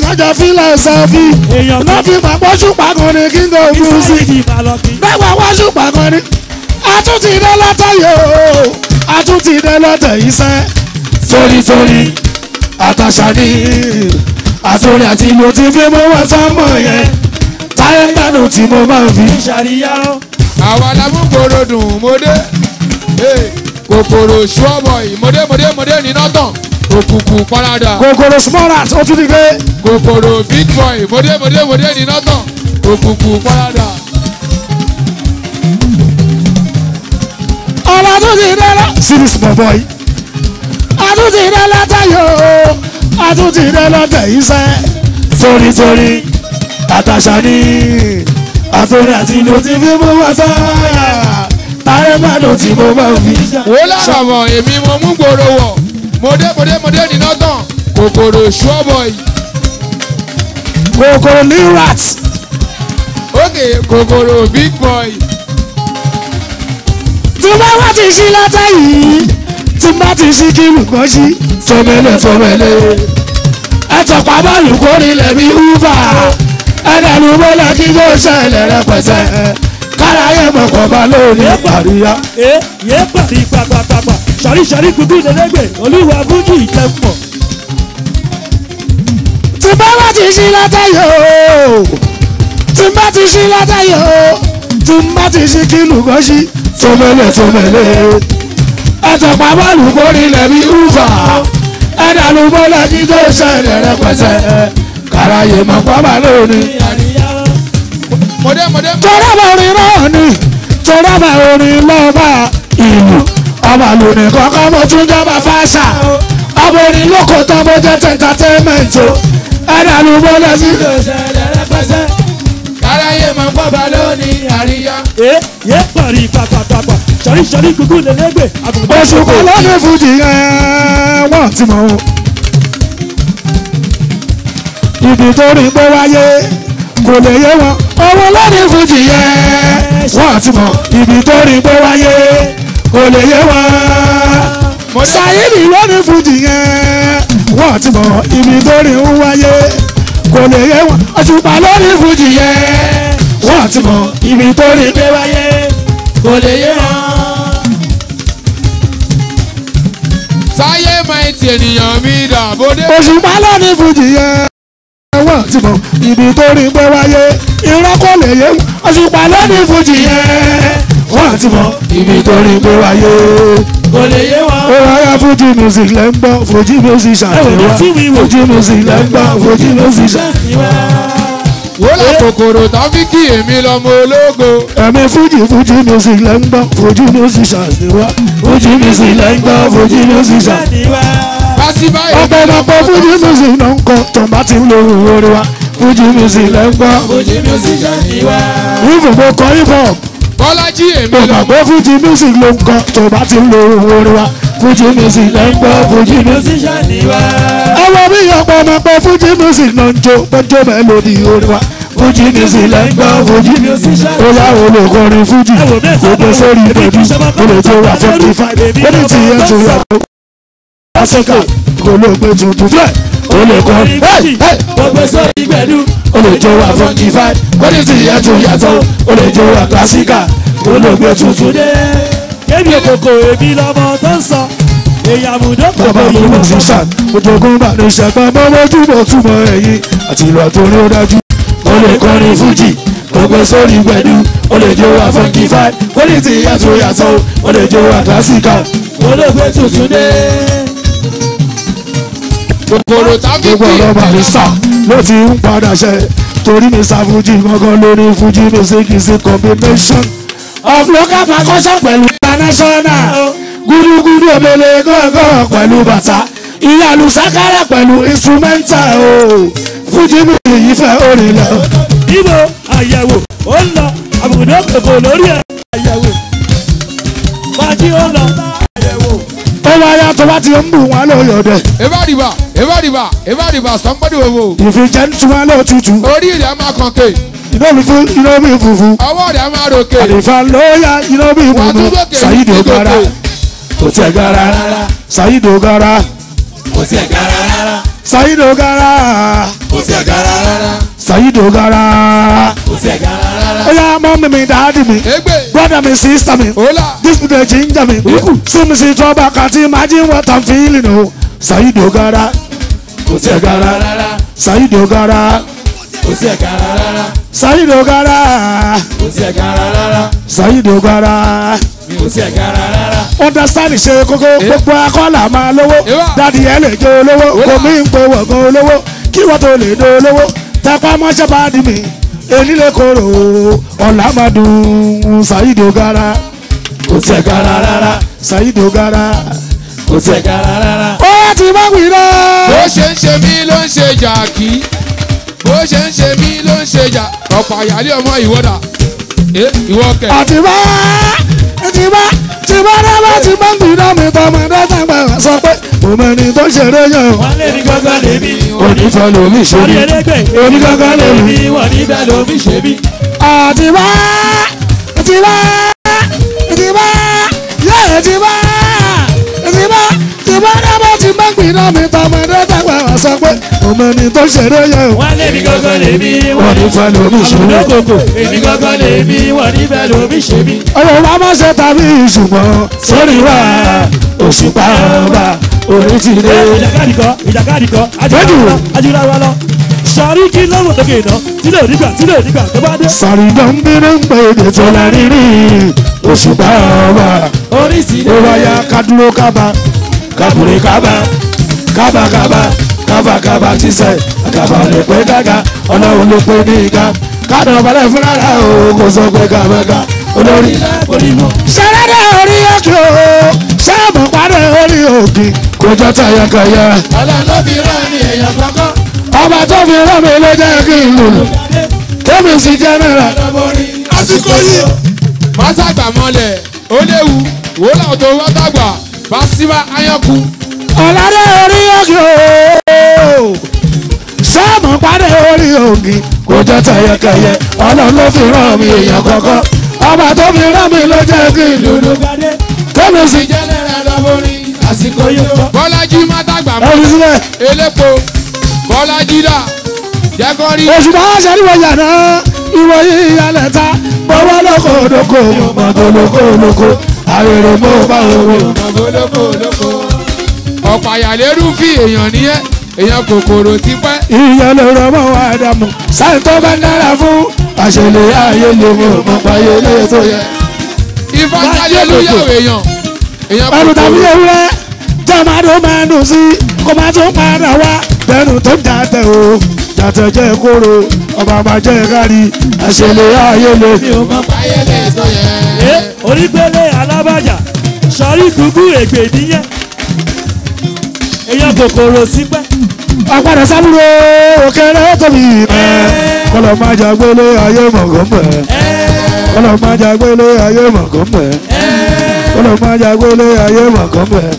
tọ́jọ́ fílẹ̀ sẹ́fì lọ́fi pàpọ̀ ṣùpá kan ní king of music bẹ́ẹ̀ wá ṣùpá kan ní àtúntì dé lọ́tọ̀ yóò àtúntì dé lọ́tọ̀ yìí sẹ́ torítorí àtàṣà ní àtòrí àti ìlú tí fi mú wọn sọmọ yẹn táyé gbàdùn tí mo máa fi ṣàríyá. àwa la mú gbòòrò dùn mọ́dé kòkòrò ṣọ́ọ̀bọ̀ mọ́dé mọ́dé mọ́dé níná tán òkùnkùn parada. kòkòrò small rat ó tún ti gbé. kòkòrò big boy mọ́dé mọ́dé mọ́dé níná tán òkùnkùn parada. ọ̀la tún ti dé lọ. serious small boy. a tún ti dé lọ́tẹ̀ yóò a tún ti dé lọ́tẹ̀ yìí sẹ́ torítorí àtàṣà ní àtòrí àti ìlú tí fi mú wọn sọ́yà táyé mẹ́lò tí mo máa fi. wò láràmọ̀ èmi mo mú gbòòrò wọ̀ mọ́dé mọ́dé mọ́dé níná tán kòkòrò ṣọ́ọ̀bọ̀ yìí. kòkòrò new rat. ok kòkòrò big boy. tí bá wá ti ṣí lọ́tẹ̀ yìí tí bá ti ṣí kí lùkọ́ ṣí fọmẹlẹ fọmẹlẹ ẹtọ pàbọọlù kórìlẹ bí uber ẹdẹnu bọlẹ kí yóò ṣẹlẹ̀ rẹpẹtẹ káráyé mọ̀kọ́ bá lónìí pàríyá. ẹ yé pàrí pàpàpàpà sọrí sọrí gbogbo ìdẹ́lẹ́gbẹ̀ olúwa bújú ìjẹpọ̀. tí bá wá ti ṣí lọ́tẹ̀ yóò tí bá ti ṣí lọ́tẹ̀ yóò tí bá ti ṣí kí lùkọ́ ṣí fọmẹlẹ fọmẹlẹ ẹtọ pàbọọlù kórìlẹ bí uber ẹdàlú bọ́lá kí tó ṣẹlẹ̀ rẹpẹtẹ káráyé mọ̀ pápá lónìí. mọ̀dé mọ̀dé. tọ́lá bá orin náà ni tọ́lá bá orin lọ́ba ìlú ọba lónìí kọ́kọ́ mo tún jọba fáṣà ọba orin lóko tó mo jẹ́ entertainment o ẹdàlú bọ́lá kí tó ṣẹlẹ̀ rẹpẹtẹ káráyé mọ̀ pápá lónìí àríyá. ẹ yé pàrí pàpàpàpà sọrí sọrí gbogbo ìdẹ́lẹ́gbẹ̀. oṣù kan lónìí fújì yẹn wọ́n ti mọ̀ o. ibi tó rí pé wáyé kò lè yé wọn owó lónìí fújì yẹn wọ́n ti mọ̀ ibi tó rí pé wáyé kò lè yé wọn. Saheed lónìí fújì yẹn wọ́n ti mọ̀ ibi tó rí ń wáyé kò lè yé wọn. Òṣùpá lónìí fújì yẹn wọ́n ti mọ̀ ibi tó rí pé wáyé kò lè yé wọn. sáyé máa ti ènìyàn mi dà bóde. Òṣùpá lónìí fújì yẹn wọ́n ti mọ̀ ibi tó rí pé wáyé irọ́ kò lè yé wọn. Òṣùpá lónìí fújì yẹn wọ́n ti mọ̀ ibi tó rí pé wáyé kò lè yé wọn. ó wáyà fújì music lẹ́ ń gbọ́ fújì music ṣàtìwá fújì music lẹ́ ń gbọ́ fújì music ṣàtìwá. wò lá kòkòrò tàbí kí èmi lọ́mọ ológo. ẹ̀mí fújì fújì music lẹ́ ń gbọ́ fújì music ṣàtìwá fújì music lẹ́ ń gbọ́ fújì music ṣàtìwá. ọ̀pọ̀lọpọ̀ fújì music náà ń kọ tọ́ba tí ń lo òun orí wa fújì music lẹ́ ń gbọ́ fújì music ṣàtìwá. ìfòkò kọ hip hop. Bọ́lájí èmi lọ. Ògbàgbọ́ fújì music ló ń kọ tó bá ti ń lo ohun orin wa fújì music lẹ́ ń gbọ́ fújì music ṣàníwá. ẹwọ bí ọ̀pọ̀ ọmọ pé fújì music náà ń jó pẹ́jọ́ mélòdì orin wa fújì music lẹ́ ń gbọ́ fújì music ṣàníwá. ó yá olùkọrin fújì kò gbé sórí ìbẹ̀bí ó lè tó wà forty five ó ní tìyẹ́ tó yà tó. Africa kò ló gbé tuntun fẹ́ ó lè kọrin kò gbé sórí ìgbẹ́dú ó lè jó wà forty five ó ní tìyẹ́ tó yà tó ó lè jó wà classical olóògbé tuntun dé. Kébi òkòkò èmi lọmọ tó ń sọ. Èyàn àmùdó kòkò bàbá mi ló ti sàn. Ojogun bá ní ṣẹ̀gbọ́n mọ́ lójúbọ̀ túmọ̀ ẹ̀yìn àti ìlú àtòrí ó dájú. Ó lè kọrin fújì, kò gbé sórí gbẹ̀dú. Ó lè jó wa funky five, ó lè ti yàtọ̀ yàtọ̀. Ó lè jó wa classical. Olóògbé tuntun dé. Kòkòrò tàbí gbogbo ọ̀rọ̀ barista ló ti ń padà ṣẹ. Torí mi sa fújì gangan lórí fújì music is a combination of local percussion pẹ̀lú international gúdúgúdú omele gángan pẹ̀lú bàtà ìyàlú sákárà pẹ̀lú instrumental o fújì mi yìí fẹ́ orin lọ. Ibo àyẹ̀wò ó ń lọ àbùdó kòkò lórí ẹ̀ àyẹ̀wò pàdé ó lọ àyẹ̀wò. ó wáyà tó bá ti ń bù wọn lóyò dẹ. ebadiba ebadiba ebadiba somebody wo. ìfìjẹ́ ń tún wọn lọ tutù. orí rẹ̀ máa kàn ké. iná mi fún iná mi fufu. ọwọ́ rẹ̀ máa ròkè. àlìfà lóya iná mi fufu. Saheed Ogara kò tẹ̀ gara rárá Saheed Ogara kò sí ẹ̀ gara rárá. Saheed Ogara kò sí ẹ̀ gara rárá. Saheed Ogara kò sí ẹ̀ gara rárá. ó yá mọ́mí mi dáàdì mi Egbe. brother mi sister mi Hola. this be the ginger mi see me see trouble can't imagine what I'm feeling o Saheed Ogara kò sí ẹ̀ gara rárá. Saheed Ogara kò sí ẹ̀ gara rárá. Saheed Ogara kò sí ẹ̀ gara rárá. Saheed Ogara mi ò sí ẹ̀ gara rárá. understand ṣe kókó gbogbo akọ́là máa lówó Ewa. dádì ẹ lè jẹ olówó kò mí ń pe wọ̀gán olówó kí wọ́n tó lè do olówó tẹpá mọ́ṣẹ́ bá di mi èyí lè kóró ọ̀là máa dùn Saheed Ogara kò sí ẹ̀ gara rárá. Saheed Ogara kò sí ẹ̀ gara rárá. ó ti má wí lọ. bó ṣe ń ṣe mí ló ń ṣe jàkí bó ṣe ń ṣe mí ló ń ṣe jà ọ̀pọ̀ àyálé ọmọ ìwọ́dà ìwọ kẹ̀. àti bá ti bá ti bá dábàá ti bá ń gbìdá mi tọmọdé tàgbà sọ pé mo mẹni tó ṣeré yẹn. wọ́n lé ní gángan lèmi. onífẹ́ lomi ṣe orí bí ẹlẹ́gbẹ̀. èmi gángan lèmi. wọ́n ní bẹ́ẹ̀ lómi ṣe bí. àti bá ti bá ti bá yẹ ti bá ti bá ti bá dábàá ti bá ń gbìdá mi tọmọdé tàgbà sọ pé mo mẹni tó ṣeré yẹn. wọ́n lé ní gángan lèmi. wọ́n ní fẹ́ lomi ṣe bí. àbùdókòkò èmi gángan lèmi. wọ́n ní bẹ́ẹ̀ lómi ṣe bí. ọ̀rọ̀ wa máa ṣe tàbí ṣùgbọ́n sórí wa òṣùpá ọba orí ti dé. ìjàkadì kọ́ ìjàkadì kọ́ ajúra wa lọ sọrí kí lọ́rùn tó kéèna tí lè nígbà tí lè nígbà tó bá dé. sọ̀rí dọ́nbínú ń pè é tó la rírí òṣùpá ọba orí ti dé. ó wáyà kádúró kábà kábùrè kábà kábà kábà kábà kábà tí sẹ kábà lè pé gágá ọlọ́run ló pé ní ìga kádà balẹ̀ fúnra rẹ̀ o kò sọ pé kábàgà olórí. sẹ́rẹ́dẹ̀ orí òkè o sẹ́ẹ̀mù padà orí òkè kò jẹ́ tayakaya. ọlọ́run ló fi rán ní èèyàn kankan. ọba tó fi rán mi ló jẹ́ kí n lùlù kémi sì jẹ́ náírà. àsìkò yìí. mọ́tàgbà mọ́lẹ̀ ó léwu wò láwọn tó wọ́n tàgbà bá síwá ayọ́kù. ọ̀làdé orí òkè o sẹ́ẹ̀mù padà orí òkè kò jẹ́ tayakaya ọlọ́run ló fi rán mi èèyàn kankan ọba tó fi rán mi ló jẹ́ kí n lùlù kémi sì jẹ́ náírà lọ́bọ̀rí. àsìkò yìí. bọ́lájí mọ́tàgbà ẹ̀rí mọ́lẹ̀ sílẹ̀ elépo bọ́lájí dà jẹ́kọ́ rí. oṣù bá ṣe ní wọ̀nyà náà ìwòyí ìyàlẹ̀ ta bọ́wọ́ lóko lóko mọ̀tò lóko lóko àrèrè mọ́ bá owó. lóko lóko. ọ̀pọ̀ àyàlérú fi èèyàn nìyẹn èèyàn kòkòrò ti pẹ́. ìyẹn ló rọ mọ́ wa dàmú sáyẹn tó bá ń dára fún àṣẹlẹ̀ ayé lè mọ̀ mọ́ pààyè lè tó yẹ. ifá hallelujah èèyàn èèyàn ẹnu tàbí kòkòrò. ewúrẹ́ jẹ́ máa dún máa dùn sí kó máa tún padà wá bẹ́ẹ̀nu tó ń jàtẹ̀ o jàtẹ̀ jẹ́ kóró ọba máa jẹ́ kárí àṣẹlẹ̀ ayé lè. pààyè lè tó yẹ. onígbélé alábàjá sọrí kúkú ègbè níyẹn èèyàn kòkòrò sípẹ́. àpàdé sábúrò òkèrè tóbi mẹ́ kọlọ̀ máa jàgbélé ayé mọ̀gàn mẹ́ kọlọ̀ máa jàgbélé ayé mọ̀gàn mẹ́ kọlọ̀ máa jàgbélé ayé mọ̀gàn mẹ́.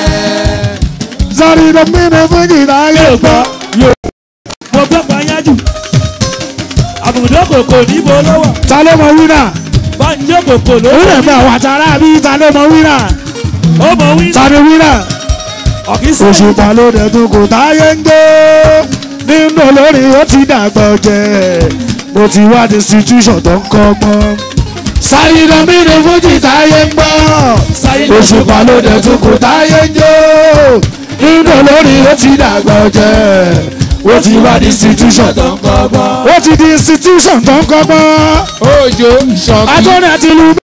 sọ́rí dọ́mínì fún jìnnà ayé gbọ́. mo gbọ́ pàyájú àbùdókòkò níbo ló wà. ta ló mọ wínà bánjọ́ kòkò ló òun lè wà. mọ àwọn àtàrà bí ta ló mọ wínà ó mọ wí. ta ni wínà. ọ̀kísẹ́ òṣùpá ló dẹ̀ tún kò táyé ń gbé nínú olórí ó ti dàgbà ọ̀jẹ̀ mo ti wá institution tó ń kọ́gbọ́n. sáyé dọ́mínì fún jì táyé ń gbọ́ òṣùpá ló dẹ̀ tún kò táyé ń jó nínú olórí ó ti dàgbà ọ̀jẹ̀ ó ti wá di institution tó ń kọ́gbọ́n. ó ti di institution tó ń kọ́gbọ́n. òjò ṣọ̀kì. atọ́ni àti ìlú.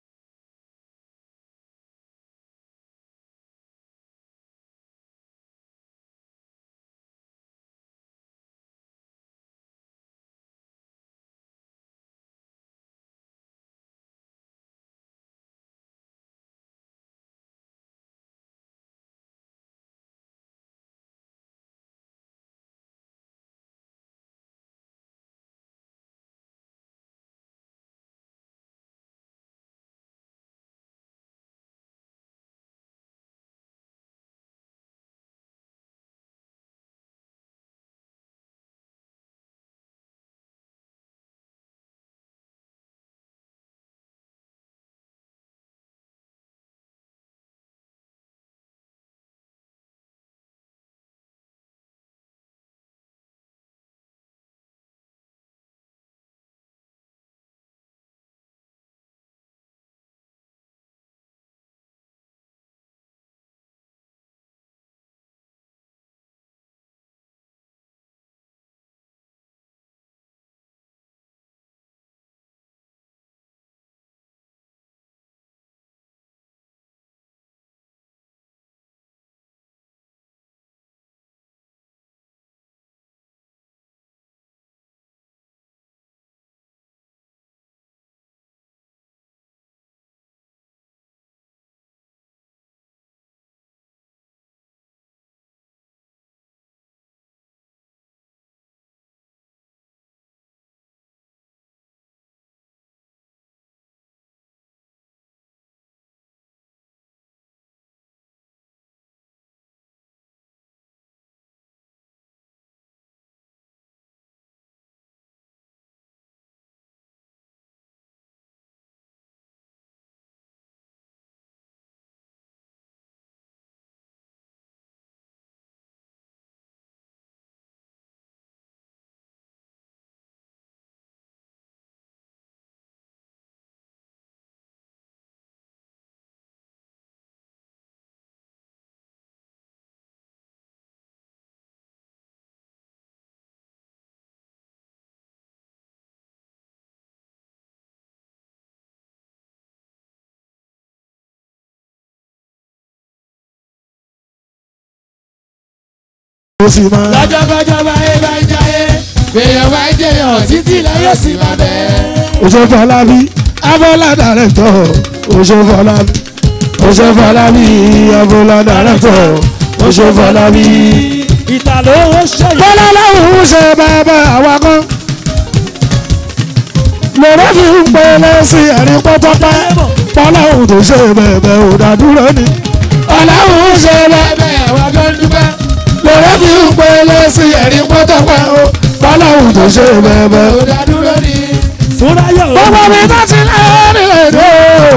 ó sì máa. lọ́jọ́kọ́jọ́ bá yé bá ń jayé èèyàn bá ń jẹyàn títí lẹ yóò sì máa bẹ́ẹ̀. Oṣù Fọlábí Abọ́lá dàrẹ́tọ̀ Oṣù Fọlábí Oṣù Fọlábí Abọ́lá dàrẹ́tọ̀ Oṣù Fọlábí. ìta ló ń ṣe yìí. Bọ́lá lọ́hùn-ún ṣe bàbá àwa kan. Lọ́rọ́ fi ń pele sí ẹ̀rí pọ́tọ́pẹ́. Bọ́lá òun tó ṣe bẹ̀bẹ̀ ò dádúró ni. Ọlọ́hùn ṣe bẹ̀bẹ̀ àwa kan dúpẹ́. Lọ́rọ́ fi ń pele sí ẹ̀rí pọ́tọ́pẹ́ o. Bọ́lá òun tó ṣe bẹ̀bẹ̀ ò dádúró ni. Súnráyọ̀ o. Gbogbo mi tó ti lẹ́ẹ̀rí lè dé o.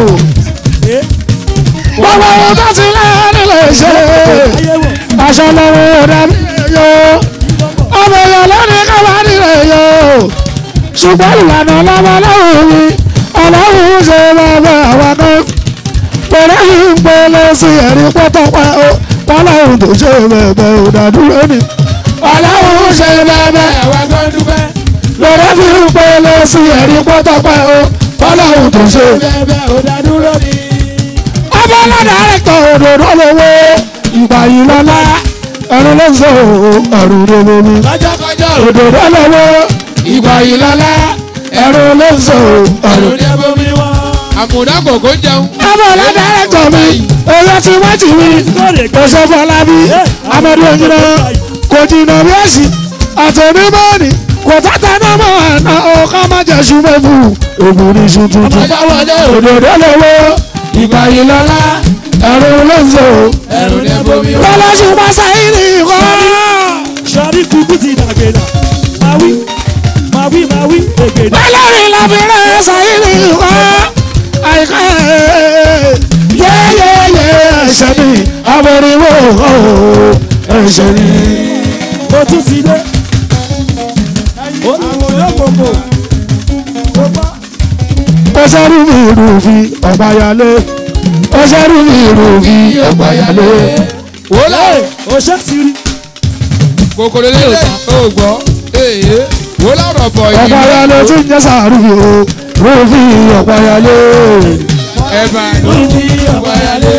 Gbogbo mi tó ti lẹ́ẹ̀rí lè ṣe. Aṣọ lọ́wọ́ dàbí yó. Ọmọ èèyàn lónìí káwárí rẹ̀ yó. Ṣùgbọ́n ìlànà lọ́wọ́ lọ́wọ́ mi. Ọlọ́run ṣe bàbá àwa kan. Pẹ̀lú ìpele sí ẹ̀rí pọ́tọ́pẹ́ o. Ọlọ́run tó ṣe bẹ̀bẹ̀ ò dádúró ni. Ọlọ́run ṣe bẹ̀bẹ̀ àwa kan dúpẹ́. Lọ́rọ́ fi ń pele sí ẹ̀rí pọ́tọ́pẹ́ o. Ọlọ́run tó ṣe bẹ̀bẹ̀ ò dádúró ni. Abọ́lá dàrẹ́tọ̀ òdòdó lówó. Ìgbà yìí lọ́lá. Ẹ̀rù ló ń sọ ẹ̀rù lówó mi. lọ́jọ́kọ́jọ́ Òdòdó lówó. Ìgbà yìí lọ́lá. Ẹ̀rù ló ń sọ ẹ̀rù lówó mi. àmùdá kòkó jẹun. Abọ́lá dàrẹ́tọ̀ mi. Owó tí wọ́n ti wí. Oṣù Fọlábí. Amadu Ojúná. Kò jìnnà bí èsì. Àtẹ̀mímọ́ni. Kò tata náà mọ̀ àná ọkọ má jẹ́ ṣùgbọ́n ògùn ní ṣu tuntun. Òdòdó lówó. Ìgbà yìí lọ́lá. Ẹ̀rù ló ń sọ ẹ̀rù ní bomi wá. lọ́lá ṣùgbọ́n sáyìnì kọ́. sọrí kúkú ti dàgbèdà. máa wí máa wí máa wí ègbèdà. Ẹlẹ́rìí la fi rẹ̀ sáyìnì kọ́. Àyíká yẹ́yẹ́yẹ́ ẹ̀ṣẹ̀ ni abẹ́rẹ́wò ẹ̀ṣẹ̀ ni. mo tún ti dé. àwọn olókòkò. Ọ̀ṣẹ́rù mi rùfì ọ̀gbáyálé. Ọ̀ṣẹ́rù mi rùfì ọ̀gbáyálé. wòlá òṣè ti rí. kòkòrò lélẹ̀ ó gbọ́ èyí wòlá ọ̀rọ̀ bọ̀ yìí. Ọ̀gbáyálé tí ń jẹ́ sàrùfì o. Rùfì ọ̀gbáyálé. ẹ̀bà lórí ọ̀gbáyálé.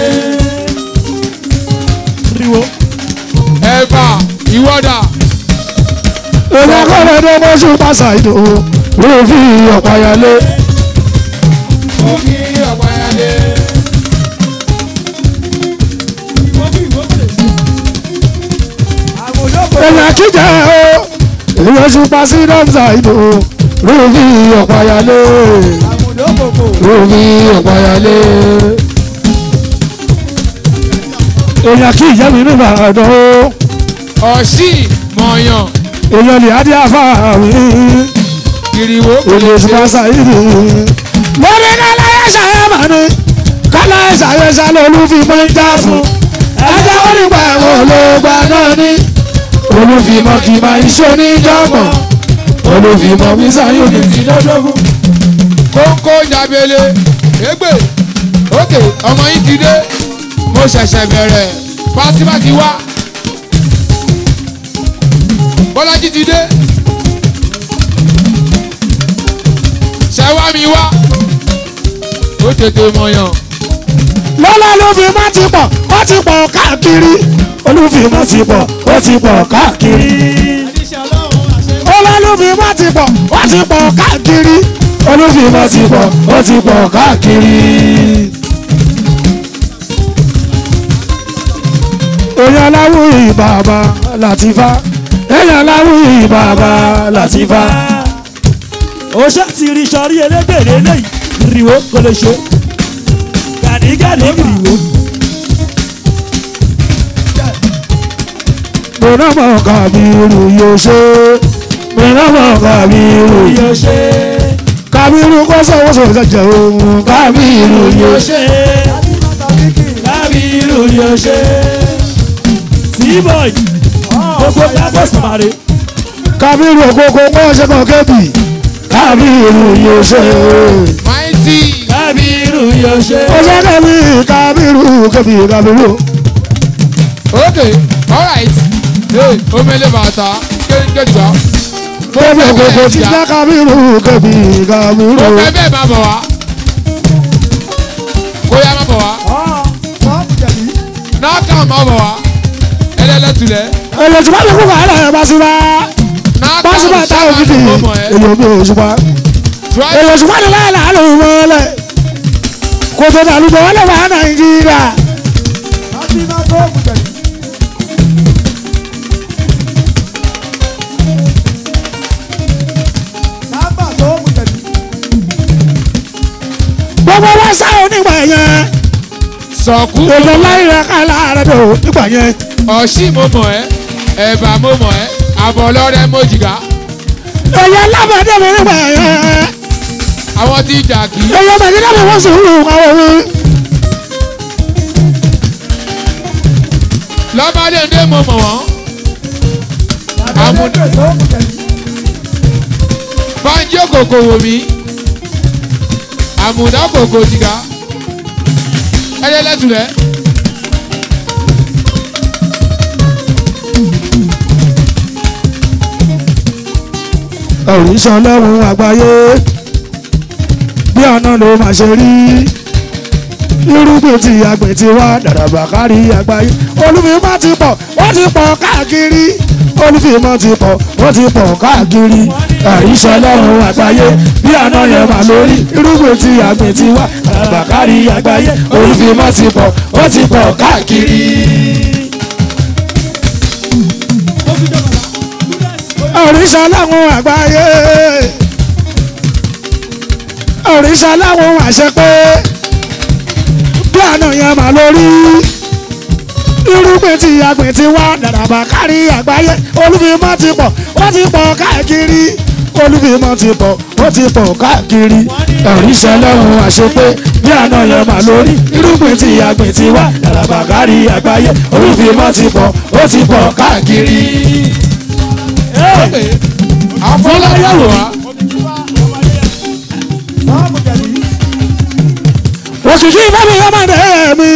ríwo. ẹ̀bà ìwọ́dà. Èmi kọ́lé dé mọ́ṣú pàṣà ìdò. Rùfì ọ̀gbáyálé. òkè ọ̀gbáyálé. Èmi àkíjà o. Èmi oṣù pàṣẹ dọ́mṣà ìdò. Rùfì ọ̀gbáyálé. Rùfì ọ̀gbáyálé. Èmi àkíjà mi ní Ìbàdàn o. ọ̀sì mọ̀yàn Èèyàn lè adé àfààní. kìrìwó Èmi oṣù pàṣẹ ìdò. Lórí káláyé ṣàyẹ̀mà ni. Káláyé ṣàyẹ̀ṣà lolúfi mọ́ ń já fún. Ẹjẹ́ ó nígbà ẹ̀wọ̀n ló gbà náà ní. Olúfimọ́ kì í máa ń ṣó ní jọ́gbọ̀n. Olúfimọ́ mi sáyò ní ti lọ́dọ́gún. kóńkó jábélé égbè òkè ọmọ yìí ti dé mo ṣẹ̀ṣẹ̀ bẹ̀rẹ̀ pásímà ti wá bọ́lájí ti dé ṣẹ̀wá mi wá ó tètè mọ̀yàn. Lọ́lá Olúfimọ́ ti pọ̀, ó ti pọ̀ káàkiri. Olúfimọ́ ti pọ̀, ó ti pọ̀ káàkiri. Lọ́lá Olúfimọ́ ti pọ̀, ó ti pọ̀ káàkiri. Olúfimọ́ ti pọ̀, ó ti pọ̀ káàkiri. Èèyàn láwùí bàbá Làtífá. Èèyàn láwùí bàbá Làtífá. òṣè ti rí sọrí elégbèrè eléyìí. ríwo kò lè ṣe. gàdígàdí ríwo. Mìíràn Kàbírù yóò ṣe. Mìíràn Kàbírù yóò ṣe. Kàbírù kó sọ̀wọ́ sọ̀rọ̀ jẹjẹ ohun. Kàbírù yóò ṣe. Kàbírù yóò ṣe. T-boy gbogbo campus mare. Kàbírù òkòkò wọ́n ṣe kàn kébì. Kàbírù yóò ṣe. máìtì Kàbírù yóò ṣe. Ó ṣe kébì Kàbírù kébì Kàbírù. okay alright hey omele bàtà kéńkéjìgbà. Kébì òkòkò ti jẹ́ Kàbírù kébì Kàbírù. mo fẹ́ bẹ́ẹ̀ máa bọ̀ wá kó yá máa bọ̀ wá náà kàn máa bọ̀ wá ẹlẹ́lẹ́tulẹ̀. èyí òṣùpá mi kú kàálẹ̀ ẹ̀ Pasuma Pasuma táwọn fìdí èyí omi òṣùpá èyí òṣùpá ni láyé làálù mọ́lẹ̀ kò tó dàlúgbọ̀ wọlé wà Nàìjíríà. gbogbo wa sáwọn nígbà yẹn sọ̀kú èlò láyé kálá rẹ̀ dò nígbà yẹn. ọ̀sìn mo mọ̀ ẹ́ ẹ̀bà mo mọ̀ ẹ́ àbọ̀ lọ́rẹ́ mo jìgá. èyí alábàdé mi nígbà yẹn. àwọn tí jà kí. èyí ọmọ ìdílé mi wọ́n sùn lù àwọn mi. lọ́mọdé ndé mo mọ̀ wọ́n. àmúdé banjo kòkò wò mí àmúdá kòkò jìgá ẹlẹ́lẹ́tùlẹ̀. òrìṣà ọlọ́run àgbáyé bí ọ̀nà ló máa ṣe rí irúgbìn tí àgbẹ̀ ti wá dàràbà kárí àgbáyé olùfimọ́ ti pọ̀ wọ́n ti pọ̀ káàkiri olùfimọ́ ti pọ̀ wọ́n ti pọ̀ káàkiri òrìṣà ọlọ́run àgbáyé bí ọ̀nà yẹn máa lórí irúgbìn tí àgbẹ̀ ti wá dàràbà kárí àgbáyé olùfimọ́ ti pọ̀ wọ́n ti pọ̀ káàkiri. òrìṣà ọlọ́run àgbáyé òrìṣà ọlọ́run àṣepé bí àná yẹn mà lórí irúgbìn tí àgbẹ̀ ti wá dàràbà kárí àgbáyé olùfimọ́ ti pọ̀ wọ́n ti pọ̀ káàkiri olùfimọ́ ti pọ̀ wọ́n ti pọ̀ káàkiri òrìṣà ọlọ́run àṣepé bí àná yẹn mà lórí irúgbìn tí àgbẹ̀ ti wá dàràbà kárí àgbáyé olùfimọ́ ti pọ̀ wọ́n ti pọ̀ káàkiri. àfọláyàwó wa. òṣìṣẹ́ ìfẹ́mi ọmọdé mi.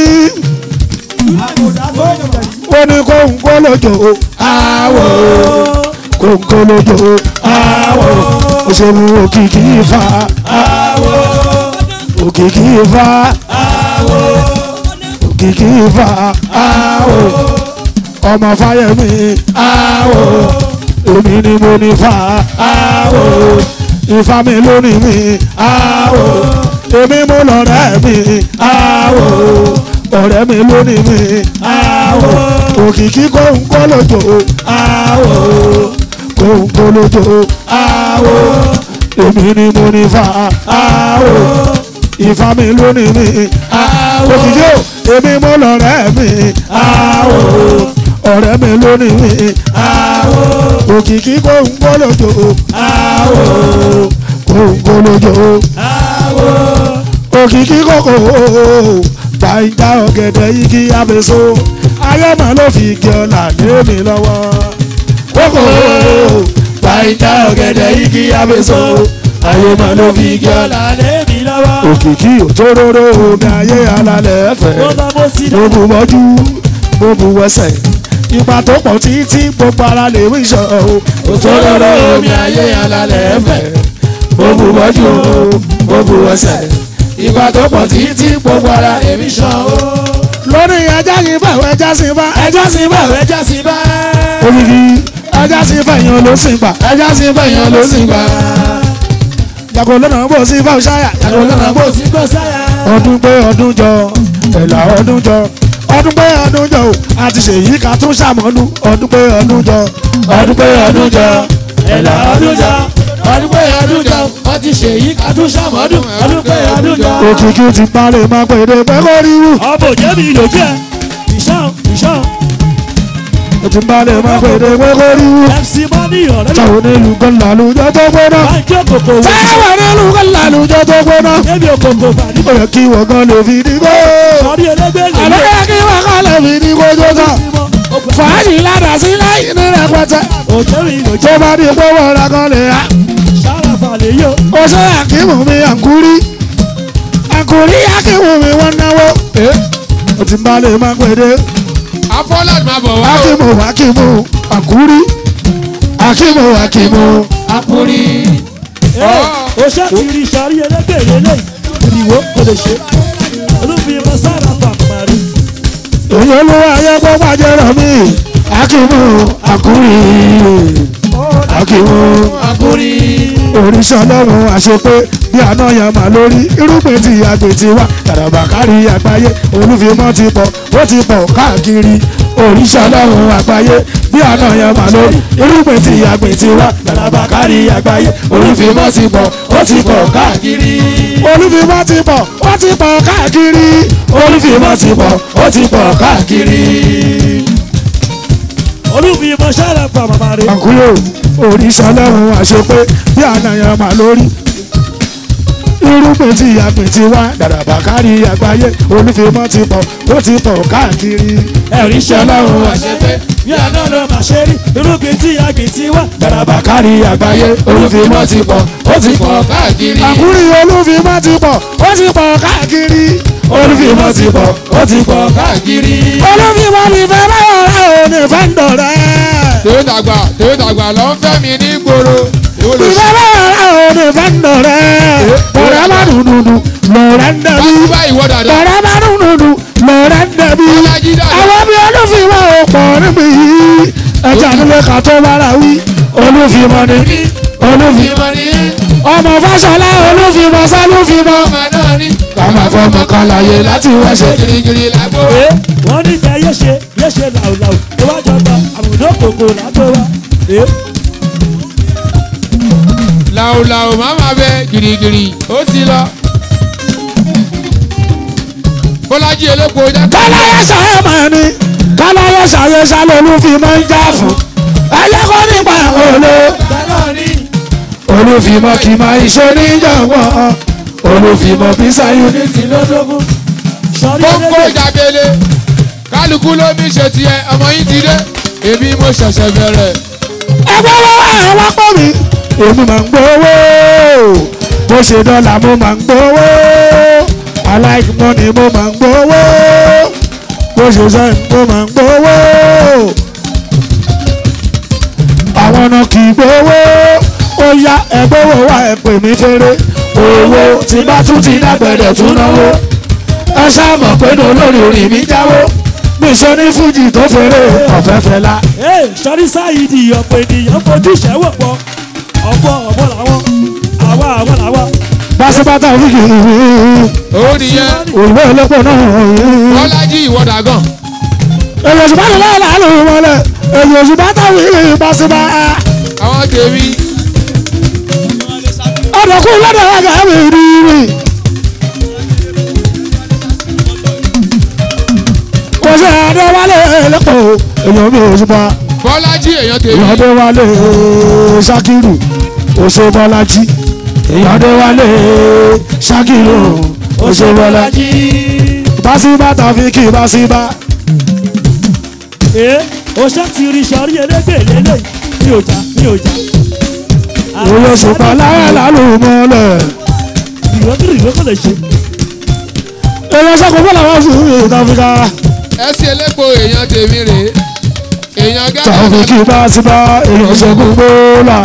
ó ní kóńkó lójó àwò kóńkó lójó àwò òṣèlú òkìkí ifá àwò òkìkí ifá àwò òkìkí ifá àwò ọmọ Fáyẹmí àwò èmi ni mo ní fa àwò Ifá mi lónìí mi àwò èmi mo lọ̀rẹ́ mi àwò ọ̀rẹ́ mi lónìí mi àwò òkìkí kóńkó lójó àwò kóńkó lójó àwò èmi ni mo ní fa àwò Ifá mi lónìí mi àwò òkìkí o èmi mo lọ̀rẹ́ mi àwò ọ̀rẹ́ mi lónìí mi àwò òkìkí kóńkó lójó àwò kóńkó lójó àwò òkìkí kókó gbàǹjà ọ̀gẹ̀dẹ̀ igi abèso ayọ́mọ̀ ló fi igi ọ̀là lé mi lọ́wọ́ kókó gbàǹjà ọ̀gẹ̀dẹ̀ igi abèso ayọ́mọ̀ ló fi igi ọ̀là lé mi lọ́wọ́ òkìkí òtóróró omi ayé alalẹ̀ ẹ̀fẹ̀ ló bu mọ́jú ló bu wẹsẹ̀ ipa tó pọ̀ títí gbogbo ara lè wí sọ òtóróró omi ayé alalẹ̀ ẹ̀fẹ̀ ló bu mọ́jú ló bu wẹsẹ̀ ipa tó pọ̀ títí gbogbo ara lè wí sọ lórí ẹja sí bá ẹja sí bá ẹja sí bá ẹja sí bá òkìkí ẹja sí bá èèyàn ló sì gbà ẹja sí bá èèyàn ló sì gbà yàgò lọ́nà bó sí bá ṣáyà yàgò lọ́nà bó sí bá ṣáyà ọdún pé ọdún jọ ẹ̀là ọdún jọ ọdún pé ọdún jọ o àti ṣèyí ká tún ṣàmọ́lú ọdún pé ọdún jọ ọdún pé ọdún jọ ẹ̀là ọdún jọ ọdún pé ọdún jọ wọ́n ti ṣèyí ká tún ṣàmọ́dún ọdún pé ọdún jọ. òkìkí ti parí máa pè é pé kó rí wù. ọbọ̀ jẹ́bi lójú ẹ̀ ìṣàn ìṣàn. ó ti parí máa pè é pé kó rí wù. mc mani ọ̀rẹ́ mi. táwọn onílù kan làlùjọ tó gbóná. báńkì òkòkò wò. táwọn onílù kan làlùjọ tó gbóná. débi òkòkò bàdí. ó yẹ kí wọ́n gan lè fi ní kó. sọrí ẹlẹgbẹ́ lè àlọ́ yẹ kí wọ́n gan lè fi ní kó tó tán. fàájì ládàá sí lẹ́yìn ní rẹpẹtẹ. òjẹ́bi lójú. tó bá di pé wọ́n ra kan lè yá. sárafa lè yọ. ó ṣe àkímù mi àkúrí àkúrí àkímù mi wọ́n náwó. ó ti bá lè máa pèdè. afọláàdì máa bọ̀ wá. àkímù àkímù àkúrí àkímù àkímù àkúrí. ó ṣàtìrí sọrí ẹlẹgbẹ́ lélẹ̀ ìdìwọ́ kò lè ṣe. olùfihàn sárafa parí. èyí olúwa ayé kó pàjẹ́ rọ̀ mí Akimu Akuri Akimu Akuri oríṣi ọlọ́run àṣepé bí àná yan mà lórí irúgbìn tí àgbè ti wá tàràbà kárí àgbáyé olúfimọ́ ti pọ̀ ó ti pọ̀ káàkiri oríṣi ọlọ́run àgbáyé bí àná yan mà lórí irúgbìn tí àgbè ti wá tàràbà kárí àgbáyé olúfimọ́ ti pọ̀ ó ti pọ̀ káàkiri olúfimọ́ ti pọ̀ ó ti pọ̀ káàkiri olúfimọ́ ti pọ̀ ó ti pọ̀ káàkiri. olúfimọ́ ṣẹlẹ̀ pa màmá rẹ̀. àkúrò oríṣi ọlọ́run àṣepé bí àná yan mà lórí irúgbìn tí àgbìn ti wá dàdàbà kárí àgbáyé olúfimọ́ ti pọ̀ ó ti pọ̀ káàkiri oríṣi ọlọ́run àṣepé bí àná ló máa ṣe rí irúgbìn tí àgbìn ti wá dàdàbà kárí àgbáyé olúfimọ́ ti pọ̀ ó ti pọ̀ káàkiri àkúrì olúfimọ́ ti pọ̀ ó ti pọ̀ káàkiri olúfimọ́ ti pọ̀ ó ti pọ̀ káàkiri olúfimọ́ mi fẹ́ báyọ̀ rẹ̀ ò ní fẹ́ ń dọ̀rẹ́. tèwé dàgbà tèwé dàgbà ló ń fẹ́ mi ní gbòòrò. ìfẹ́ báyọ̀ rẹ̀ ò ní fẹ́ ń dọ̀rẹ́. bọ̀rẹ́ bá dùdùdù lọ́rẹ́ ń dẹ̀bi. bọ̀rẹ́ bá dùdùdù lọ́rẹ́ ń dẹ̀bi. àwọn bí olúfimọ́ ò pọ̀ níbi yìí ẹja nílé ká tó bára wí olúfimọ́ ni olúfimọ́ ni ọmọ Fáṣọlá olúfimọ́ sálúfimọ́ ká máa fọmọ kan láyé láti wáṣẹ kirikiri lágbo. wọ́n ní ìjà yé ṣe yé ṣe làwùlàwù tó wá jọba àbùdó kòkò lágbo wa. làwùlàwù má máa bẹ girigiri ó ti lọ. Bọ́lájí elépo jáde. káláyé ṣàyẹ̀ máa ní káláyé ṣàyẹ̀ ṣàlẹ̀ olúfimọ́ ń já fún ẹlẹ́kọ́ nípa òòlù olúfimọ́ kì máa iṣẹ́ níjàngbọ̀n olúfimọ́ bí sáyún ní ti lọ́dọ́gún. kókó jàbele kálukú ló mi ṣe tiẹ̀ ọmọ yìí ti dé èmi mo ṣẹ̀ṣẹ̀ bẹ̀rẹ̀. ẹgbẹ́ lọ́wọ́ àwọn apọ̀ mi èmi máa ń gbowó bó ṣe dọ́là mo máa ń gbowó I like money mo máa ń gbowó bó ṣe sẹ́yìn mo máa ń gbowó àwọn ọ̀nà kì í gbowó ó yá ẹgbówó wá ẹ pè mí fèrè owó tí bá tún ti dágbẹ̀dẹ̀ tún náwó ẹ ṣáàmọ̀ pé ní olórí orin mi jáwó mi sọ ní fújì tó fèrè ọ̀fẹ́fẹ́ la. sọ́rí sáyidì ọ̀pọ̀ ènìyàn fojú ìṣẹ́wọ̀ pọ̀ ọ̀pọ̀ ọ̀pọ̀ làwọn àwa àwa làwa. báṣepátá òfìkì ó nìyẹn. òyìnbó ẹlẹ́pọ̀ náà. Bọ́lájí ìwọ́dà gan. èyí òṣùpá ni láyé láàánú wọlé èyí òṣùpá táwọn ìwé báṣepá. àwọn tèmi. ọ̀dọ̀kú lọ́dọ̀ ọ̀gá mi rí rí. kò sí Adéwálé ẹlẹ́pọ̀ èyàn mi òṣùpá. Bọ́lájí èèyàn tèmi. Adéwálé Ṣakiru oṣù Bọ́lájí. Adéwálé Ṣakiru oṣù Bọ́lájí. báṣíbá Tàfíkì báṣíbá. ee o ṣe ti rí sọrí ẹlẹgbẹ́ lélẹ̀ mi ò já mi ò já. Owó ṣùpá láyé lálù mọ́lẹ̀. ìrọ́kìrì ló kọ́ lè ṣe. Èèyàn ṣàkóso fún àwọn oṣù Tàfíkà. ẹsẹ̀ elépo èèyàn tèmi rèé èèyàn gẹ́gẹ́. Tàfíkì báṣíbá èèyàn ṣẹ́gun gbóòlà.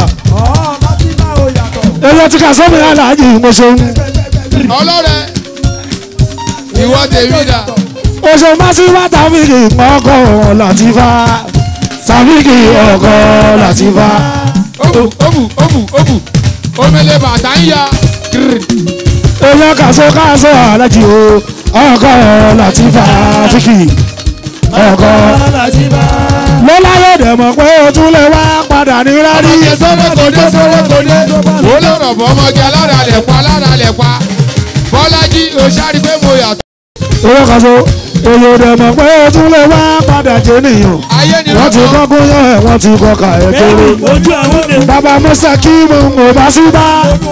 èèyàn ti kà sọ́mi aláàjì mọ̀ṣẹ́. ọlọ́rẹ̀ ìwọ tèmi dà. oṣù Báṣíbá Tàfíkì ọkọ̀ Làtífà. Tàfíkì ọkọ̀ Làtífà. Obu obu obu obu omele bàtà ń ya. èèyàn kàṣọ kàṣọ aláàjì o ọkọ̀ Làtífà Tàfíkì ọkọ̀ Làtífà. lọ́lá yóò dẹ̀ mọ̀ pé o tún lè wá padà ní rárí. ọmọge sọ́wọ́ kòdé sọ́wọ́ kòdé wò ló rọ̀ bọ́ ọmọge alára lẹ̀ pa alára lẹ̀ pa Bọ́lájí o ṣáàrí pé mo yàtọ̀. owó kàṣọ èyí ò dẹ̀ mọ̀ pé o tún lè wá padà jẹ́ nìyàn. ayé ni wọ́n ti kọ́ gúnyán ẹ̀ wọ́n ti kọ́ kà ẹ̀ kéré. ojú àwọn ọdẹ. bàbá Musa kí mo ò bá sí bá.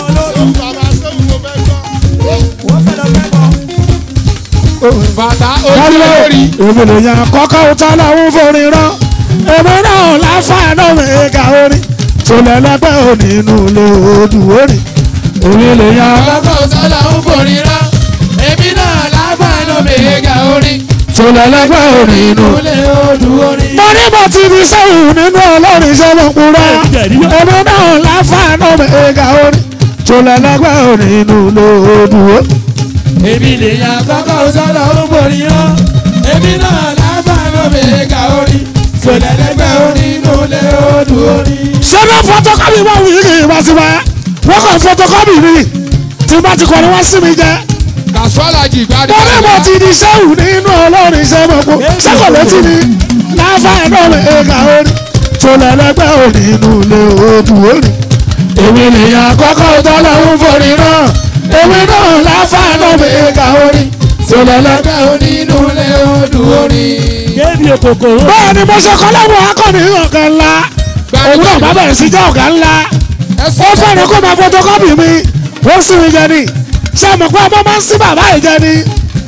bàtà ojú lórí. èmi lè yan kọ́kọ́ ta làwọn forin rán. èmi náà láfàánú mi ga orin. tòlẹ́lẹ́gbẹ́ òní inú ilé odù orin. èmi lè yan kọ́kọ́ ta làwọn forin rán. èmi náà láfàánú mi ga orin. tòlẹ́lẹ́gbẹ́ òní inú ilé odù orin. mo ní mo ti fi sẹ́yìn nínú ọlọ́rin ṣe mo kúrẹ́. èmi náà láfàánú mi ga orin. tòlẹ́lẹ́gbẹ́ òní inú ilé odù orin. èmi lè yan kọ́kọ́ sọ́dọ̀ ó borí yán èmi náà lábàánú mi ga orí sọlẹ́lẹ́gbẹ́ onínú lé odò orí. sọ́dọ̀ fọ́tọ́kọ́bì wà wí kì í wá sí wa wọ́n kàn fọ́tọ́kọ́bì mi tí bá ti kọ́ni wá sí mi jẹ́. kàṣọ́lájì gbádùn. wọ́n ní mo ti di sẹ́wù nínú olórin iṣẹ́ mọ̀kó sẹ́kọ̀ létí ni láfa ẹ̀dọ́ mi ẹ̀ka orí sọlẹ́lẹ́gbẹ́ onínú lé odò orí. èmi nìyẹn àkọ́kọ́ tọ́lọ́hún forí náà èmi náà láfa ẹ̀dọ́ mi ẹ̀ka orí sọlẹ́lẹ́gbẹ́ onínú lé odò orí. Géèmì òkòkòrò. bẹ́ẹ̀ ni mo ṣe kọ́ lọ́wọ́ akọni ọ̀gá ńlá òun náà bá bẹ̀rẹ̀ sí jẹ́ ọ̀gá ńlá ó fẹ́ràn kó máa fotokọ́pì mi ó sì mi jẹ ni ṣé mo pé ọmọ máa ń sí bàbá yìí jẹ ni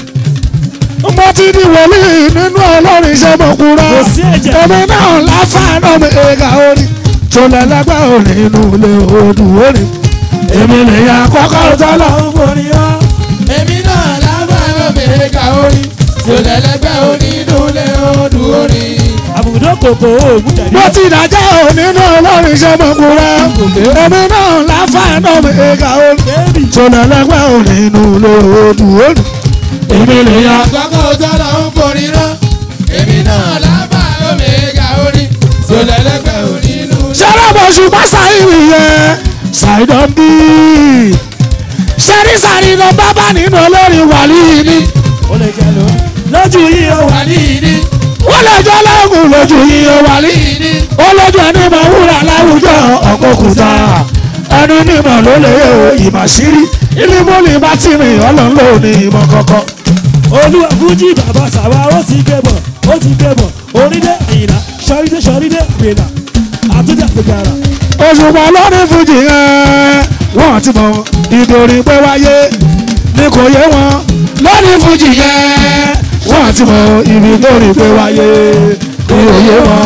mo ti di wòlíì nínú olórin ṣe mo kúrò èmi náà láfàánà mi ẹ̀ka orí tòlẹ́lẹ́gbẹ́ òní inú ilé odò orí èmi nìyẹn àkọ́kọ́ tọ́lọ́ Orí ọ́. èmi náà lábàárọ̀ bèrè ká orí tòlẹ́lẹ́gbẹ́ onínú lé odò orí. Àbùdó kòkó òògùn tẹ̀lé. mo ti dájọ́ nínú olórin ṣe mo kúrò èmi náà láfàánà mi ẹ̀ka orí. Géèmì. tòlẹ́lẹ́gbẹ́ òní inú ilé odò orí èmi nìyẹn. àkọ́kọ́ tọ́lọ̀ ń forí rán èmi náà lábàárọ̀ bèrè ká orí tòlẹ́lẹ́gbẹ́ onínú. sẹ́rọ̀bọ̀ ṣùgbọ́n ṣàìrì yẹn ṣàìdán bí ṣẹ́rí ṣàìdán bábà nínú olórin wàlí ni Ó lè jẹ́ lọ. Lójú yìí ó wà. wà ní ìdí wọ́n lè jọ lẹ́gùn lójú yíyan wàlí ìdí. ó lójú ẹni mọ̀ wúrà láwùjọ ọ̀kọ̀kùtà ẹni mímọ̀ ló lè yẹ ìmàṣírí ilé mọ́lì bá ti rìn ọlọ́run ló ní ìmọ̀ kọ̀kọ́. Olúwa fújì bàbá sàwa ó ti gbé bọ̀ ó ti gbé bọ̀ orílẹ̀ ìyìnlá sọ́rídé sọ́rídé gbèlà àtúndà gbèjàrà. òṣùpá lórí fújì yẹn wọ́n ti mọ̀ nítorí pé wáyé ní kò yé wọn lórí fújì yẹn wọ́n ti mọ̀ ibi lórí pé wáyé ní kò yé wọn.